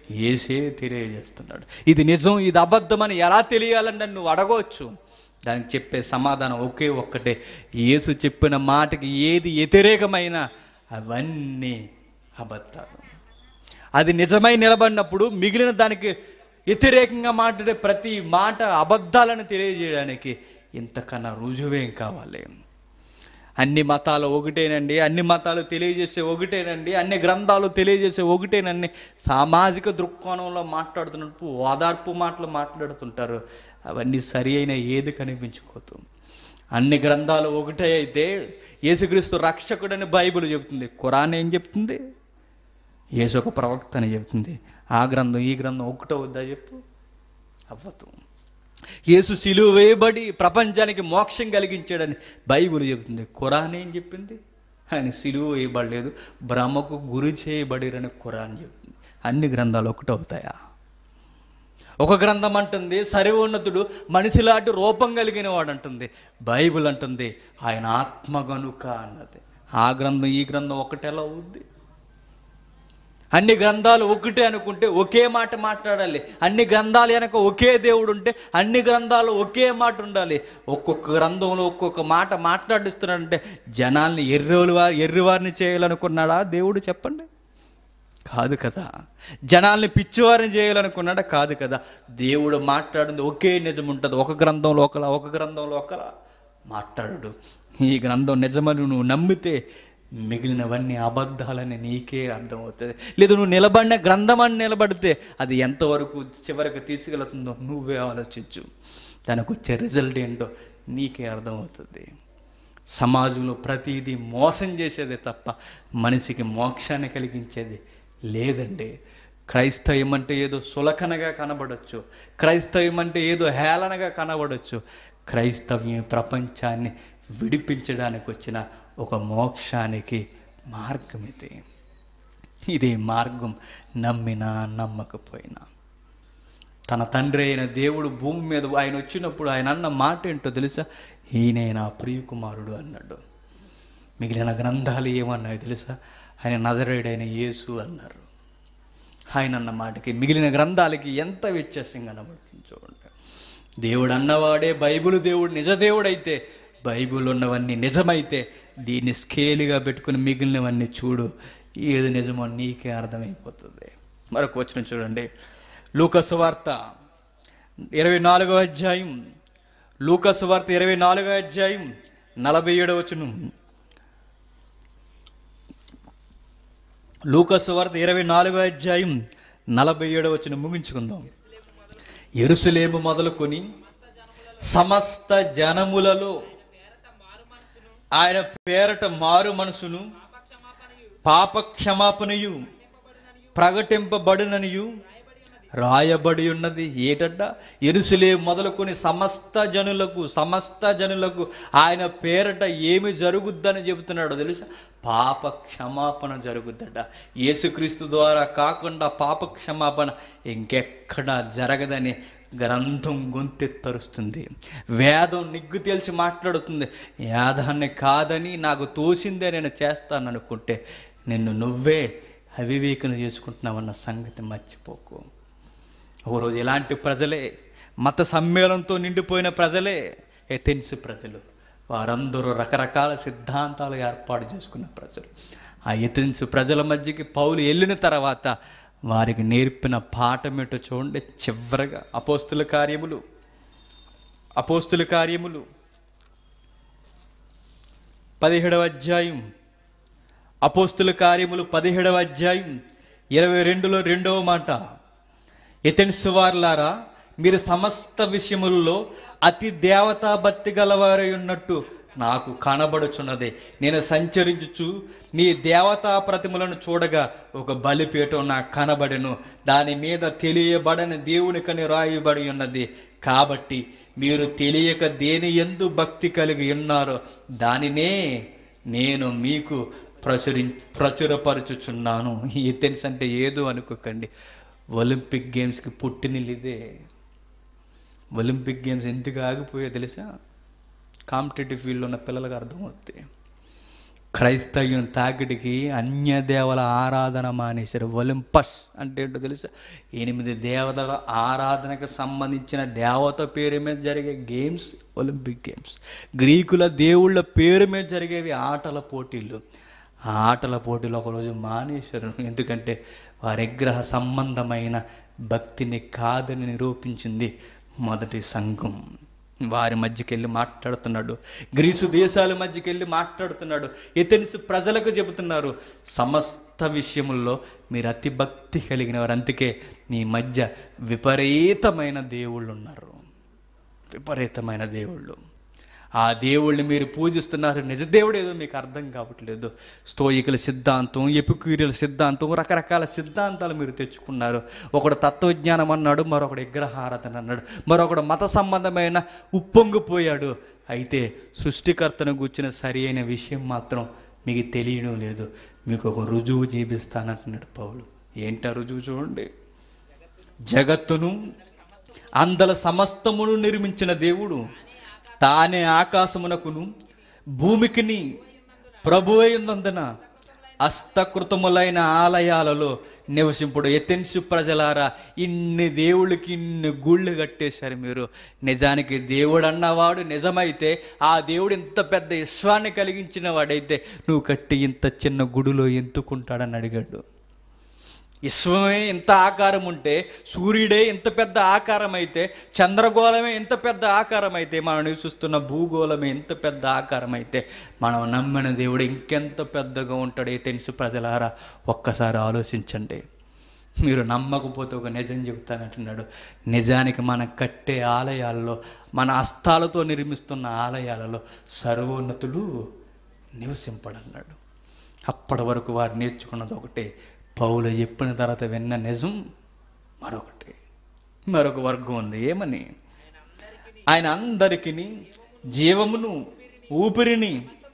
యేసే తెలియజేస్తున్నాడు. ఇది నిజం, ఇది అబద్ధం అని ఎలా తెలియాలని నువ్వు అడగవచ్చు. దానికి చెప్పే సమాధానం ఒకే ఒక్కటే, యేసు చెప్పిన మాటకి ఏది వ్యతిరేకమైనా అవన్నీ అబద్ధాలు. అది నిజమై నిలబడినప్పుడు మిగిలిన దానికి వ్యతిరేకంగా మాట్లాడే ప్రతి మాట అబద్ధాలను తెలియజేయడానికి ఇంతకన్నా రుజువేం కావాలి? అన్ని మతాలు ఒకటేనండి, అన్ని మతాలు తెలియజేసే ఒకటేనండి, అన్ని గ్రంథాలు తెలియజేసే ఒకటేనండి, సామాజిక దృక్కోణంలో మాట్లాడుతున్నట్టు ఓదార్పు మాటలు మాట్లాడుతుంటారు. అవన్నీ సరి అయిన ఏది కనిపించుకోదు. అన్ని గ్రంథాలు ఒకటే అయితే యేసుక్రీస్తు రక్షకుడని బైబిల్ చెబుతుంది, ఖురాన్ ఏం చెప్తుంది? యేసు ఒక ప్రవక్త అని చెప్తుంది. ఆ గ్రంథం ఈ గ్రంథం ఒకటో వద్దా చెప్పు? అవ్వదు. యేసు సిలువ వేయబడి ప్రపంచానికి మోక్షం కలిగించాడని బైబిల్ చెబుతుంది, ఖురాన్ ఏం చెప్పింది? ఆయన సిలువ వేయబడలేదు, భ్రమకు గురి చేయబడిరని ఖురాన్ చెబుతుంది. అన్ని గ్రంథాలు ఒకటవుతాయా? ఒక గ్రంథం అంటుంది సర్వోన్నతుడు మనిషిలాంటి రూపం కలిగిన వాడు అంటుంది, బైబిల్ అంటుంది ఆయన ఆత్మ గనుక అన్నది. ఆ గ్రంథం ఈ గ్రంథం ఒకటెలా అవుద్ది? అన్ని గ్రంథాలు ఒకటే అనుకుంటే ఒకే మాట మాట్లాడాలి. అన్ని గ్రంథాలు వెనక ఒకే దేవుడు ఉంటే అన్ని గ్రంథాలు ఒకే మాట ఉండాలి. ఒక్కొక్క గ్రంథంలో ఒక్కొక్క మాట మాట్లాడిస్తున్నాడంటే జనాల్ని ఎర్రోలు వారి ఎర్రివారిని చేయాలనుకున్నాడా దేవుడు? చెప్పండి. కాదు కదా. జనాల్ని పిచ్చివారిని చేయాలనుకున్నాడా? కాదు కదా. దేవుడు మాట్లాడింది ఒకే నిజం ఉంటుంది. ఒక గ్రంథంలో ఒకలా, ఒక గ్రంథంలో ఒకలా మాట్లాడు. ఈ గ్రంథం నిజమని నువ్వు నమ్మితే మిగిలినవన్నీ అబద్ధాలని నీకే అర్థమవుతుంది. లేదు నువ్వు నిలబడిన గ్రంథం అని నిలబడితే అది ఎంతవరకు చివరికి తీసుకెళ్తుందో నువ్వే ఆలోచించు. దానికి వచ్చే రిజల్ట్ ఏంటో నీకే అర్థమవుతుంది. సమాజంలో ప్రతిదీ మోసం చేసేదే తప్ప మనిషికి మోక్షాన్ని కలిగించేది లేదండి. క్రైస్తవం అంటే ఏదో సులకనగా కనబడవచ్చు, క్రైస్తవం అంటే ఏదో హేళనగా కనబడవచ్చు. క్రైస్తవ్యం ప్రపంచాన్ని విడిపించడానికి వచ్చిన ఒక మోక్షానికి మార్గం ఇది. ఇదే మార్గం నమ్మినా నమ్మకపోయినా. తన తండ్రి అయిన దేవుడు భూమి మీద ఆయన వచ్చినప్పుడు ఆయన అన్న మాట ఏంటో తెలుసా? ఈయనే నా ప్రియకుమారుడు అన్నాడు. మిగిలిన గ్రంథాలు ఏమన్నాయో తెలుసా? ఆయన నజరేయుడైన యేసు అన్నారు. ఆయన అన్న మాటకి మిగిలిన గ్రంథాలకి ఎంత వ్యత్యాసం కనబడుతుంది చూడండి. దేవుడు అన్నవాడే బైబిల్ దేవుడు నిజదేవుడైతే, బైబిల్ ఉన్నవన్నీ నిజమైతే దీన్ని స్కేలుగా పెట్టుకుని మిగిలినవన్నీ చూడు, ఏది నిజమో నీకే అర్థమైపోతుంది. మరొక వచనం చూడండి, లూకా సువార్త ఇరవై నాలుగో అధ్యాయం లూకా సువార్త ఇరవై నాలుగో అధ్యాయం నలభై ఏడవ వచనం. లూకా సువార్త ఇరవై నాలుగో అధ్యాయం నలభై ఏడవ వచనం ముగించుకుందాం. యెరూషలేము మొదలుకొని సమస్త జనములలో ఆయన పేరట మారు మనసును పాప క్షమాపణయు ప్రకటింపబడుననియు రాయబడి ఉన్నది. ఏటడ్డా? యెరూషలేము మొదలుకొని సమస్త జనులకు సమస్త జనులకు ఆయన పేరట ఏమి జరుగుద్దని చెబుతున్నాడో తెలుసా? పాప క్షమాపణ జరుగుద్దట. యేసుక్రీస్తు ద్వారా కాకుండా పాప క్షమాపణ ఇంకెక్కడా జరగదని గ్రంథం గొంతెత్తరుస్తుంది. వేదం నిగ్గు తేల్చి మాట్లాడుతుంది. యాదాన్ని కాదని నాకు తోసిందే నేను చేస్తాననుకుంటే నిన్ను నువ్వే అవివేకం చేసుకుంటున్నావన్న సంగతి మర్చిపోకు. ఒకరోజు ఇలాంటి ప్రజలే, మత సమ్మేళనంతో నిండిపోయిన ప్రజలే ఎథెన్స్ ప్రజలు. వారందరూ రకరకాల సిద్ధాంతాలు ఏర్పాటు చేసుకున్న ప్రజలు. ఆ ఎథెన్స్ ప్రజల మధ్యకి పౌలు వెళ్ళిన తర్వాత వారికి నేర్పిన పాఠం ఏంటో చూడండి. చివరగా అపోస్తుల కార్యములు అపోస్తుల కార్యములు పదిహేడవ అధ్యాయం అపోస్తుల కార్యములు పదిహేడవ అధ్యాయం ఇరవై రెండులో రెండవ మాట, ఎథెన్స్ వారులారా, మీరు సమస్త విషయములలో అతి దేవతా భక్తి గలవారై ఉన్నట్టు నాకు కనబడుచున్నది. నేను సంచరించుచు నీ దేవతా ప్రతిమలను చూడగా ఒక బలిపీఠం నాకు కనబడెను. దాని మీద తెలియబడని దేవునికని రాయబడి ఉన్నది. కాబట్టి మీరు తెలియక దేని యందు భక్తి కలిగి ఉన్నారో దానినే నేను మీకు ప్రచురి ప్రచురపరచుచున్నాను. ఇది తెలుసు అంటే ఏదో అనుకోకండి, ఒలింపిక్ గేమ్స్కి పుట్టినిల్లిదే. ఒలింపిక్ గేమ్స్ ఎందుకు ఆగిపోయో తెలుసా? కాంపిటేటివ్ ఫీల్డ్లో ఉన్న పిల్లలకు అర్థమవుతాయి. క్రైస్తవ్యం తాకిడికి అన్య దేవల ఆరాధన మానేశారు. ఒలింపస్ అంటే ఏంటో తెలుసా? ఎనిమిది దేవతల ఆరాధనకు సంబంధించిన దేవత పేరు మీద జరిగే గేమ్స్ ఒలింపిక్ గేమ్స్. గ్రీకుల దేవుళ్ళ పేరు మీద జరిగేవి ఆటల పోటీలు. ఆ ఆటల పోటీలు ఒకరోజు మానేశారు. ఎందుకంటే వారి విగ్రహ సంబంధమైన భక్తిని కాదని నిరూపించింది మొదటి సంఘం. వారి మధ్యకి వెళ్ళి మాట్లాడుతున్నాడు, గ్రీసు దేశాల మధ్యకి వెళ్ళి మాట్లాడుతున్నాడు, ఎథెన్స్ ప్రజలకు చెబుతున్నారు, సమస్త విషయముల్లో మీరు అతి భక్తి కలిగిన వారు, అందుకే మీ మధ్య విపరీతమైన దేవుళ్ళు ఉన్నారు. విపరీతమైన దేవుళ్ళు. ఆ దేవుళ్ళని మీరు పూజిస్తున్నారు. నిజ దేవుడు ఏదో మీకు అర్థం కావట్లేదు. స్తోయికుల సిద్ధాంతం, ఎపిక్యూరియల సిద్ధాంతం, రకరకాల సిద్ధాంతాలు మీరు తెచ్చుకున్నారు. ఒకడు తత్వజ్ఞానం అన్నాడు, మరొకడు విగ్రహారాధన అన్నాడు, మరొకడు మత సంబంధమైన ఉప్పొంగిపోయాడు. అయితే సృష్టికర్తను గూర్చిన సరి అయిన విషయం మాత్రం మీకు తెలియడం లేదు. మీకు ఒక రుజువు చూపిస్తానంటున్నాడు పౌలు. ఏంటా రుజువు? చూడండి. జగత్తును అందల సమస్తమును నిర్మించిన దేవుడు తానే ఆకాశమునకును భూమికిని ప్రభువై ఉన్నందున హస్తకృతములైన ఆలయాలలో నివసింపుడు. ఎథెన్స్ ప్రజలారా, ఇన్ని దేవుళ్ళకి ఇన్ని గుళ్ళు కట్టేశారు మీరు. నిజానికి దేవుడు అన్నవాడు నిజమైతే, ఆ దేవుడు ఇంత పెద్ద విశ్వాన్ని కలిగించిన వాడైతే నువ్వు కట్టి ఇంత చిన్న గుడిలో ఎందుకుంటాడని అడిగాడు. విశ్వమే ఇంత ఆకారం ఉంటే, సూర్యుడే ఇంత పెద్ద ఆకారం అయితే, చంద్రగోళమే ఇంత పెద్ద ఆకారం అయితే, మనం నివసిస్తున్న భూగోళమే ఇంత పెద్ద ఆకారం అయితే, మనం నమ్మిన దేవుడు ఇంకెంత పెద్దగా ఉంటాడో తెలుసు. ప్రజలారా, ఒక్కసారి ఆలోచించండి. మీరు నమ్మకపోతే ఒక నిజం చెబుతానంటున్నాడు. నిజానికి మనం కట్టే ఆలయాల్లో, మన హస్తాలతో నిర్మిస్తున్న ఆలయాలలో సర్వోన్నతులు నివసింపడన్నాడు. అప్పటి వరకు వారు నేర్చుకున్నది ఒకటే. పౌలు చెప్పిన తర్వాత విన్న నిజం మరొకటి. మరొక వర్గం ఉంది. ఏమని? ఆయన అందరికీ జీవమును ఊపిరిని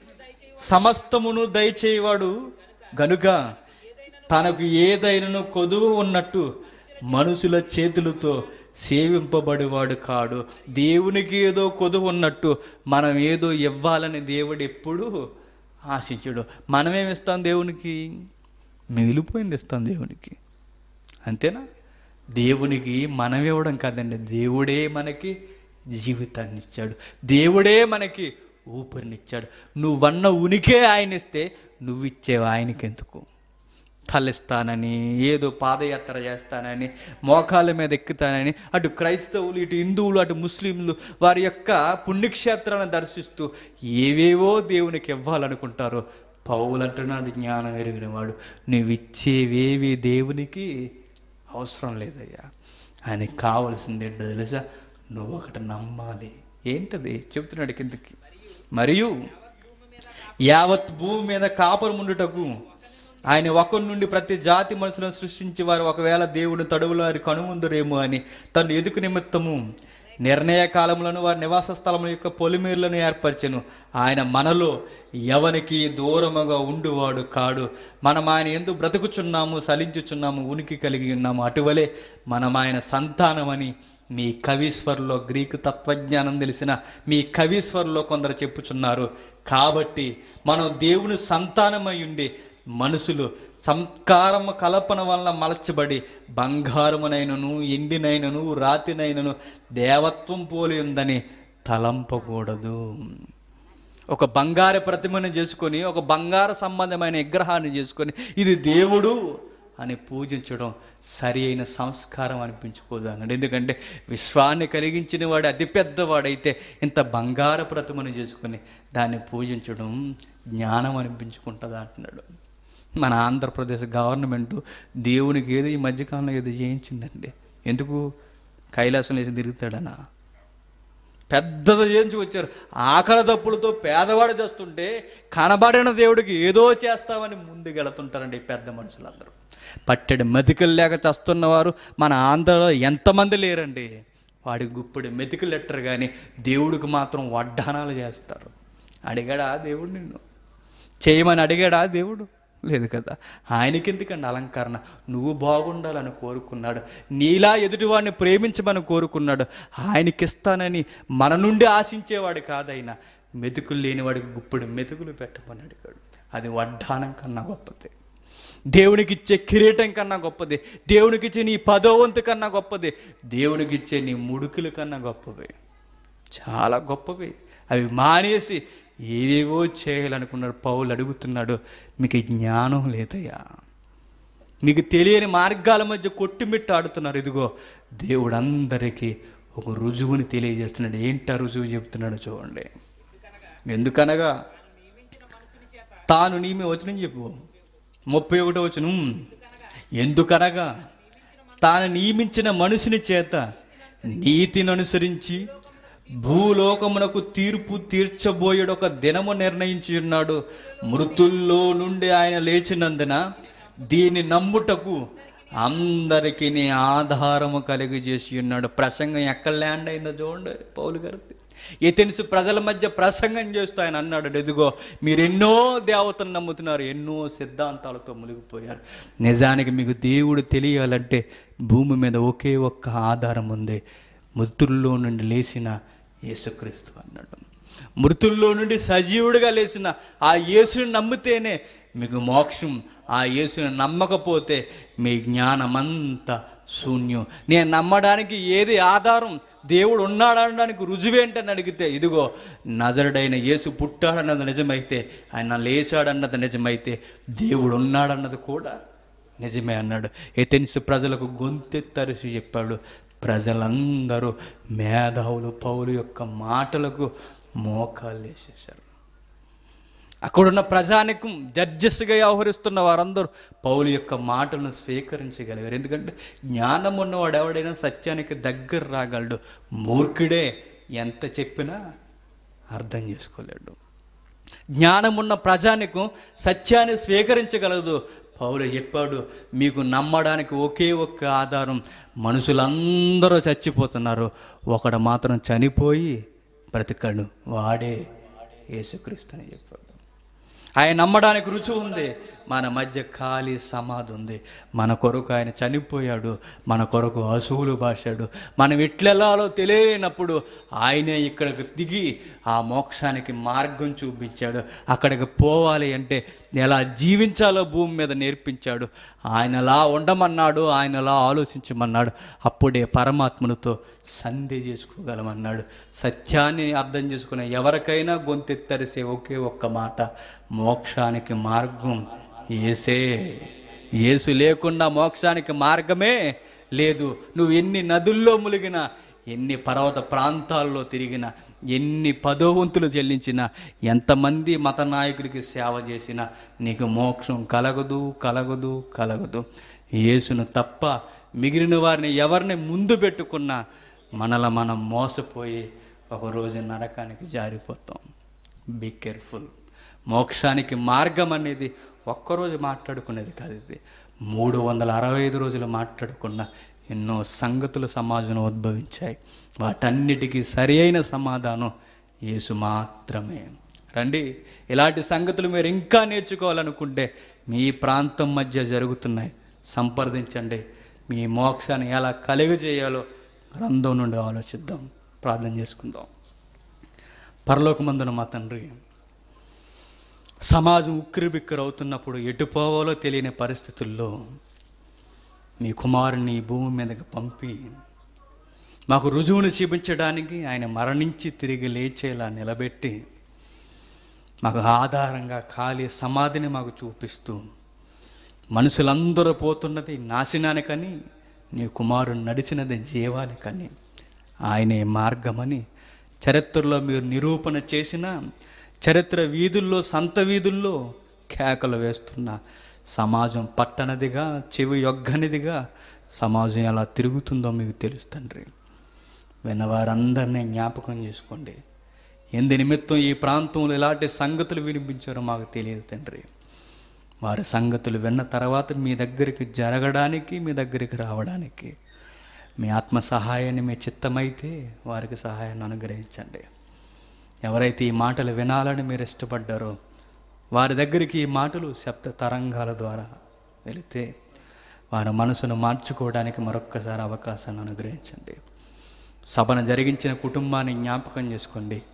సమస్తమును దయచేయవాడు గనుక తనకు ఏదైనాను కొదువు ఉన్నట్టు మనుషుల చేతులతో సేవింపబడేవాడు కాడు. దేవునికి ఏదో కొదువు ఉన్నట్టు మనం ఏదో ఇవ్వాలని దేవుడు ఎప్పుడు ఆశించాడు. మనమేమిస్తాం దేవునికి? మిగిలిపోయింది ఇస్తాం దేవునికి. అంతేనా? దేవునికి మనం ఇవ్వడం కాదండి, దేవుడే మనకి జీవితాన్ని ఇచ్చాడు, దేవుడే మనకి ఊపిరినిచ్చాడు. నువ్వన్న ఉనికే ఆయన ఇస్తే నువ్వు ఇచ్చేవి ఆయనకి ఎందుకు? తలెస్తానని, ఏదో పాదయాత్ర చేస్తానని, మోకాళ్ళ మీద ఎక్కుతానని, అటు క్రైస్తవులు, ఇటు హిందువులు, అటు ముస్లింలు వారి యొక్క పుణ్యక్షేత్రాలను దర్శిస్తూ ఏవేవో దేవునికి ఇవ్వాలనుకుంటారో, పౌలు అంటున్నాడు, జ్ఞానం ఎరిగిన వాడు, నువ్వు ఇచ్చేవేవి దేవునికి అవసరం లేదయ్యా. ఆయనకి కావాల్సింది ఏంటో తెలుసా? నువ్వు ఒకటి నమ్మాలి. ఏంటది చెప్తున్నాడు కిందకి. మరియు యావత్ భూమి మీద కాపురం ఉండుటకు ఆయన ఒకరి నుండి ప్రతి జాతి మనుషులను సృష్టించి వారు ఒకవేళ దేవుడు తడువులో వారి కనుముందురేమో అని తను ఎదుకు నిమిత్తము నిర్ణయ కాలంలోను వారి నివాస స్థలముల యొక్క పొలిమేర్లను ఏర్పరచెను. ఆయన మనలో ఎవనికి దూరముగా ఉండువాడు కాడు. మనం ఆయన యందు బ్రతుకుచున్నాము, సలించుచున్నాము, ఉనికి కలిగి ఉన్నాము. అటువలే మనం ఆయన సంతానమని మీ కవీశ్వర్లో, గ్రీకు తత్వజ్ఞానం తెలిసిన మీ కవీశ్వర్లో కొందరు చెప్పుచున్నారు. కాబట్టి మనం దేవుని సంతానమై ఉండి మనుషులు సంస్కారము కల్పన వలన మలచబడి బంగారమునైనను ఎండినైనను రాతినైనను దేవత్వం పోలి ఉందని తలంపకూడదు. ఒక బంగారు ప్రతిమను చేసుకొని, ఒక బంగారు సంబంధమైన విగ్రహాన్ని చేసుకొని ఇది దేవుడు అని పూజించడం సరి అయిన సంస్కారం అనిపించుకోదు అన్నాడు. ఎందుకంటే విశ్వాన్ని కలిగించిన వాడు అతిపెద్దవాడైతే ఇంత బంగారు ప్రతిమను చేసుకొని దాన్ని పూజించడం జ్ఞానం అనిపించుకుంటుందా అంటున్నాడు. మన ఆంధ్రప్రదేశ్ గవర్నమెంటు దేవునికి ఏదో ఈ మధ్యకాలంలో ఏదో చేయించిందండి. ఎందుకు? కైలాసం వేసి తిరుగుతాడనా? పెద్దది చేయించి వచ్చారు. ఆకలి దప్పులతో పేదవాడు చేస్తుంటే కనబడిన దేవుడికి ఏదో చేస్తామని ముందుకెళ్తుంటారండి పెద్ద మనుషులందరూ. పట్టెడు మెతుకులు లేక చేస్తున్నవారు మన ఆంధ్రలో ఎంతమంది లేరండి. వాడికి గుప్పుడు మెతుకులు ఎట్టరు కానీ దేవుడికి మాత్రం వడ్డానాలు చేస్తారు. అడిగాడా దేవుడు నిన్ను చేయమని? అడిగాడా దేవుడు? లేదు కదా. ఆయనకి ఎందుకండి అలంకరణ? నువ్వు బాగుండాలని కోరుకున్నాడు, నీలా ఎదుటివాడిని ప్రేమించమని కోరుకున్నాడు. ఆయనకిస్తానని మన నుండి ఆశించేవాడు కాదైనా మెతుకులు లేనివాడికి గుప్పుడు మెతుకులు పెట్టమని అడిగాడు. అది వడ్డానం కన్నా గొప్పది. దేవునికి ఇచ్చే కిరీటం కన్నా గొప్పది. దేవునికి ఇచ్చే నీ పదోవంతు కన్నా గొప్పది. దేవునికి ఇచ్చే నీ ముడుకుల కన్నా గొప్పవి, చాలా గొప్పవి. అవి మానేసి ఏవేవో చేయాలనుకున్నాడు. పౌలు అడుగుతున్నాడు, మీకు జ్ఞానం లేదయ్యా, మీకు తెలియని మార్గాల మధ్య కొట్టుమిట్టాడుతున్నారు. ఇదిగో దేవుడు అందరికీ ఒక రుజువుని తెలియజేస్తున్నాడు. ఏంటా రుజువు చెప్తున్నాడు చూడండి. ఎందుకనగా తాను నీమే వచనం చెప్పు, ముప్పై ఒకటో వచనం. ఎందుకనగా తాను నియమించిన మనుషుని చేత నీతిని అనుసరించి భూలోకమునకు తీర్పు తీర్చబోయేడు ఒక దినము నిర్ణయించి ఉన్నాడు. మృతుల్లో నుండి ఆయన లేచినందున దీన్ని నమ్ముటకు అందరికీ నీ ఆధారము కలిగి చేసి ఉన్నాడు. ప్రసంగం ఎక్కడ ల్యాండ్ అయిందో చూడండి. పౌలు గారు ఏథెన్సు ప్రజల మధ్య ప్రసంగం చేస్తూ ఆయన అన్నాడు, ఎదుగో మీరు ఎన్నో దేవతను నమ్ముతున్నారు, ఎన్నో సిద్ధాంతాలతో మునిగిపోయారు. నిజానికి మీకు దేవుడు తెలియాలంటే భూమి మీద ఒకే ఒక్క ఆధారం ఉంది, మృతుల్లో నుండి లేచిన యేసుక్రీస్తు అన్నాడు. మృతుల్లో నుండి సజీవుడిగా లేచిన ఆ యేసుని నమ్మితేనే మీకు మోక్షం. ఆ యేసుని నమ్మకపోతే మీ జ్ఞానమంతా శూన్యం. నేను నమ్మడానికి ఏది ఆధారం? దేవుడు ఉన్నాడనడానికి రుజువేంటని అడిగితే ఇదిగో నజరుడైన యేసు పుట్టాడన్నది నిజమైతే, ఆయన లేచాడన్నది నిజమైతే, దేవుడు ఉన్నాడన్నది కూడా నిజమే అన్నాడు. ఏథెన్సు ప్రజలకు గొంతెత్తరిసి చెప్పాడు. ప్రజలందరూ మేధావులు పౌలు యొక్క మాటలకు మోకాలు వేసేశారు. అక్కడున్న ప్రజానికం జడ్జెస్గా వ్యవహరిస్తున్న వారందరూ పౌలు యొక్క మాటలను స్వీకరించగలిగారు. ఎందుకంటే జ్ఞానం ఉన్నవాడు ఎవడైనా సత్యానికి దగ్గర రాగలడు. మూర్ఖుడే ఎంత చెప్పినా అర్థం చేసుకోలేడు. జ్ఞానం ఉన్న ప్రజానికం సత్యాన్ని స్వీకరించగలదు. పౌలు చెప్పాడు, మీకు నమ్మడానికి ఒకే ఒక్క ఆధారం, మనుషులందరూ చచ్చిపోతున్నారు, ఒకడు మాత్రం చనిపోయి బ్రతికాడు, వాడే యేసుక్రీస్తు అని చెప్పాడు. ఆయన నమ్మడానికి రుచి ఉంది. మన మధ్య ఖాళీ సమాధి ఉంది. మన కొరకు ఆయన చనిపోయాడు, మన కొరకు అసువులు బాశాడు. మనం ఎట్లెళ్ళాలో తెలియనప్పుడు ఆయనే ఇక్కడికి దిగి ఆ మోక్షానికి మార్గం చూపించాడు. అక్కడికి పోవాలి అంటే ఎలా జీవించాలో భూమి మీద నేర్పించాడు. ఆయనలా ఉండమన్నాడు, ఆయనలా ఆలోచించమన్నాడు. అప్పుడే పరమాత్మనితో సంధి చేసుకోగలమన్నాడు. సత్యాన్ని అర్థం చేసుకునే ఎవరికైనా గొంతెత్తరిసే ఒకే ఒక్క మాట, మోక్షానికి మార్గం యేసే. యేసు లేకుండా మోక్షానికి మార్గమే లేదు. నువ్వు ఎన్ని నదుల్లో ములిగినా, ఎన్ని పర్వత ప్రాంతాల్లో తిరిగినా, ఎన్ని పదోవంతులు చెల్లించినా, ఎంతమంది మత నాయకుడికి సేవ చేసినా నీకు మోక్షం కలగదు కలగదు కలగదు. యేసును తప్ప మిగిలిన వారిని ఎవరిని ముందు పెట్టుకున్నా మనల మనం మోసపోయి ఒకరోజు నరకానికి జారిపోతాం. Be careful. మోక్షానికి మార్గం అనేది ఒక్కరోజు మాట్లాడుకునేది కాదు. ఇది మూడు వందల అరవై ఐదు రోజులు మాట్లాడుకున్న ఎన్నో సంగతులు సమాజంలో ఉద్భవించాయి. వాటన్నిటికీ సరి అయిన సమాధానం యేసు మాత్రమే. రండి, ఇలాంటి సంగతులు మీరు ఇంకా నేర్చుకోవాలనుకుంటే మీ ప్రాంతం మధ్య జరుగుతున్నాయి, సంప్రదించండి. మీ మోక్షాన్ని ఎలా కలుగజేయాలో గ్రంథం నుండి ఆలోచిద్దాం, ప్రార్థన చేసుకుందాం. పరలోకమందున మా తండ్రి, సమాజం ఉక్కిరిబిక్కిరి అవుతున్నప్పుడు ఎటు పోవాలో తెలియని పరిస్థితుల్లో మీ కుమారుని భూమి మీదకి పంపి మాకు రుజువును చూపించడానికి ఆయన మరణించి తిరిగి లేచేలా నిలబెట్టి మాకు ఆధారంగా ఖాళీ సమాధిని మాకు చూపిస్తూ మనుషులందరూ పోతున్నది నాశనానికని, నీ కుమారుడు నడిచినది జీవానికని, ఆయనే మార్గమని చరిత్రలో మీరు నిరూపణ చేసిన, చరిత్ర వీధుల్లో సంత వీధుల్లో కేకలు వేస్తున్న సమాజం పట్టనదిగా చెవి యొగ్గనిదిగా సమాజం ఎలా తిరుగుతుందో మీకు తెలుసు తండ్రి. విన్నవారందరినీ జ్ఞాపకం చేసుకోండి. ఎందు నిమిత్తం ఈ ప్రాంతంలో ఎలాంటి సంగతులు వినిపించారో మాకు తెలియదు తండ్రి. వారి సంగతులు విన్న తర్వాత మీ దగ్గరికి జరగడానికి, మీ దగ్గరికి రావడానికి మీ ఆత్మ సహాయాన్ని మీ చిత్తమైతే వారికి సహాయాన్ని అనుగ్రహించండి. ఎవరైతే ఈ మాటలు వినాలని మీరు ఇష్టపడ్డారో వారి దగ్గరికి ఈ మాటలు శబ్ద తరంగాల ద్వారా వెళితే వారి మనసును మార్చుకోవడానికి మరొక్కసారి అవకాశాన్ని అనుగ్రహించండి. సభను జరిగించిన కుటుంబాన్ని జ్ఞాపకం చేసుకోండి.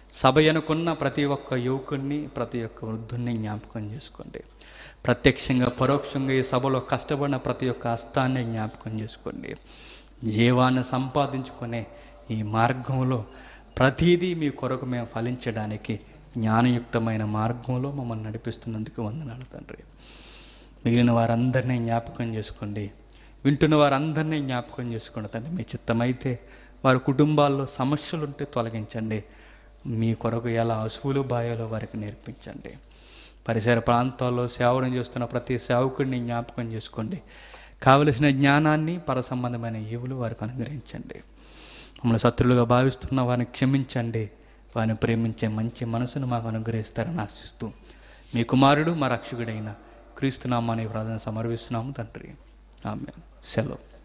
సభ అనుకున్న ప్రతి ఒక్క యువకుడిని, ప్రతి ఒక్క వృద్ధుణ్ణి జ్ఞాపకం చేసుకోండి. ప్రత్యక్షంగా పరోక్షంగా ఈ సభలో కష్టపడిన ప్రతి ఒక్క హస్తాన్ని జ్ఞాపకం చేసుకోండి. జీవాన్ని సంపాదించుకునే ఈ మార్గంలో ప్రతిదీ మీ కొరకు మేము ఫలించడానికి జ్ఞానయుక్తమైన మార్గంలో మమ్మల్ని నడిపిస్తున్నందుకు వందనాలు తండ్రి. మిగిలిన వారందరినీ జ్ఞాపకం చేసుకోండి. వింటున్న వారందరినీ జ్ఞాపకం చేసుకోండి తండ్రి. మీ చిత్తమైతే వారి కుటుంబాల్లో సమస్యలుంటే తొలగించండి. మీ కొరకు ఎలా అసువులు బాయాలో వారికి నేర్పించండి. పరిసర ప్రాంతాల్లో సేవను చేస్తున్న ప్రతి సేవకుడిని జ్ఞాపకం చేసుకోండి. కావలసిన జ్ఞానాన్ని, పరసంబంధమైన ఈవులు వారికి అనుగ్రహించండి. మమ్మల్ని శత్రులుగా భావిస్తున్న వారిని క్షమించండి. వారిని ప్రేమించే మంచి మనసును మాకు అనుగ్రహిస్తారని ఆశిస్తూ మీ కుమారుడు మా రక్షకుడైన క్రీస్తు నామాన్ని ప్రార్థన సమర్పిస్తున్నాము తండ్రి. ఆమేన్. సెలవు.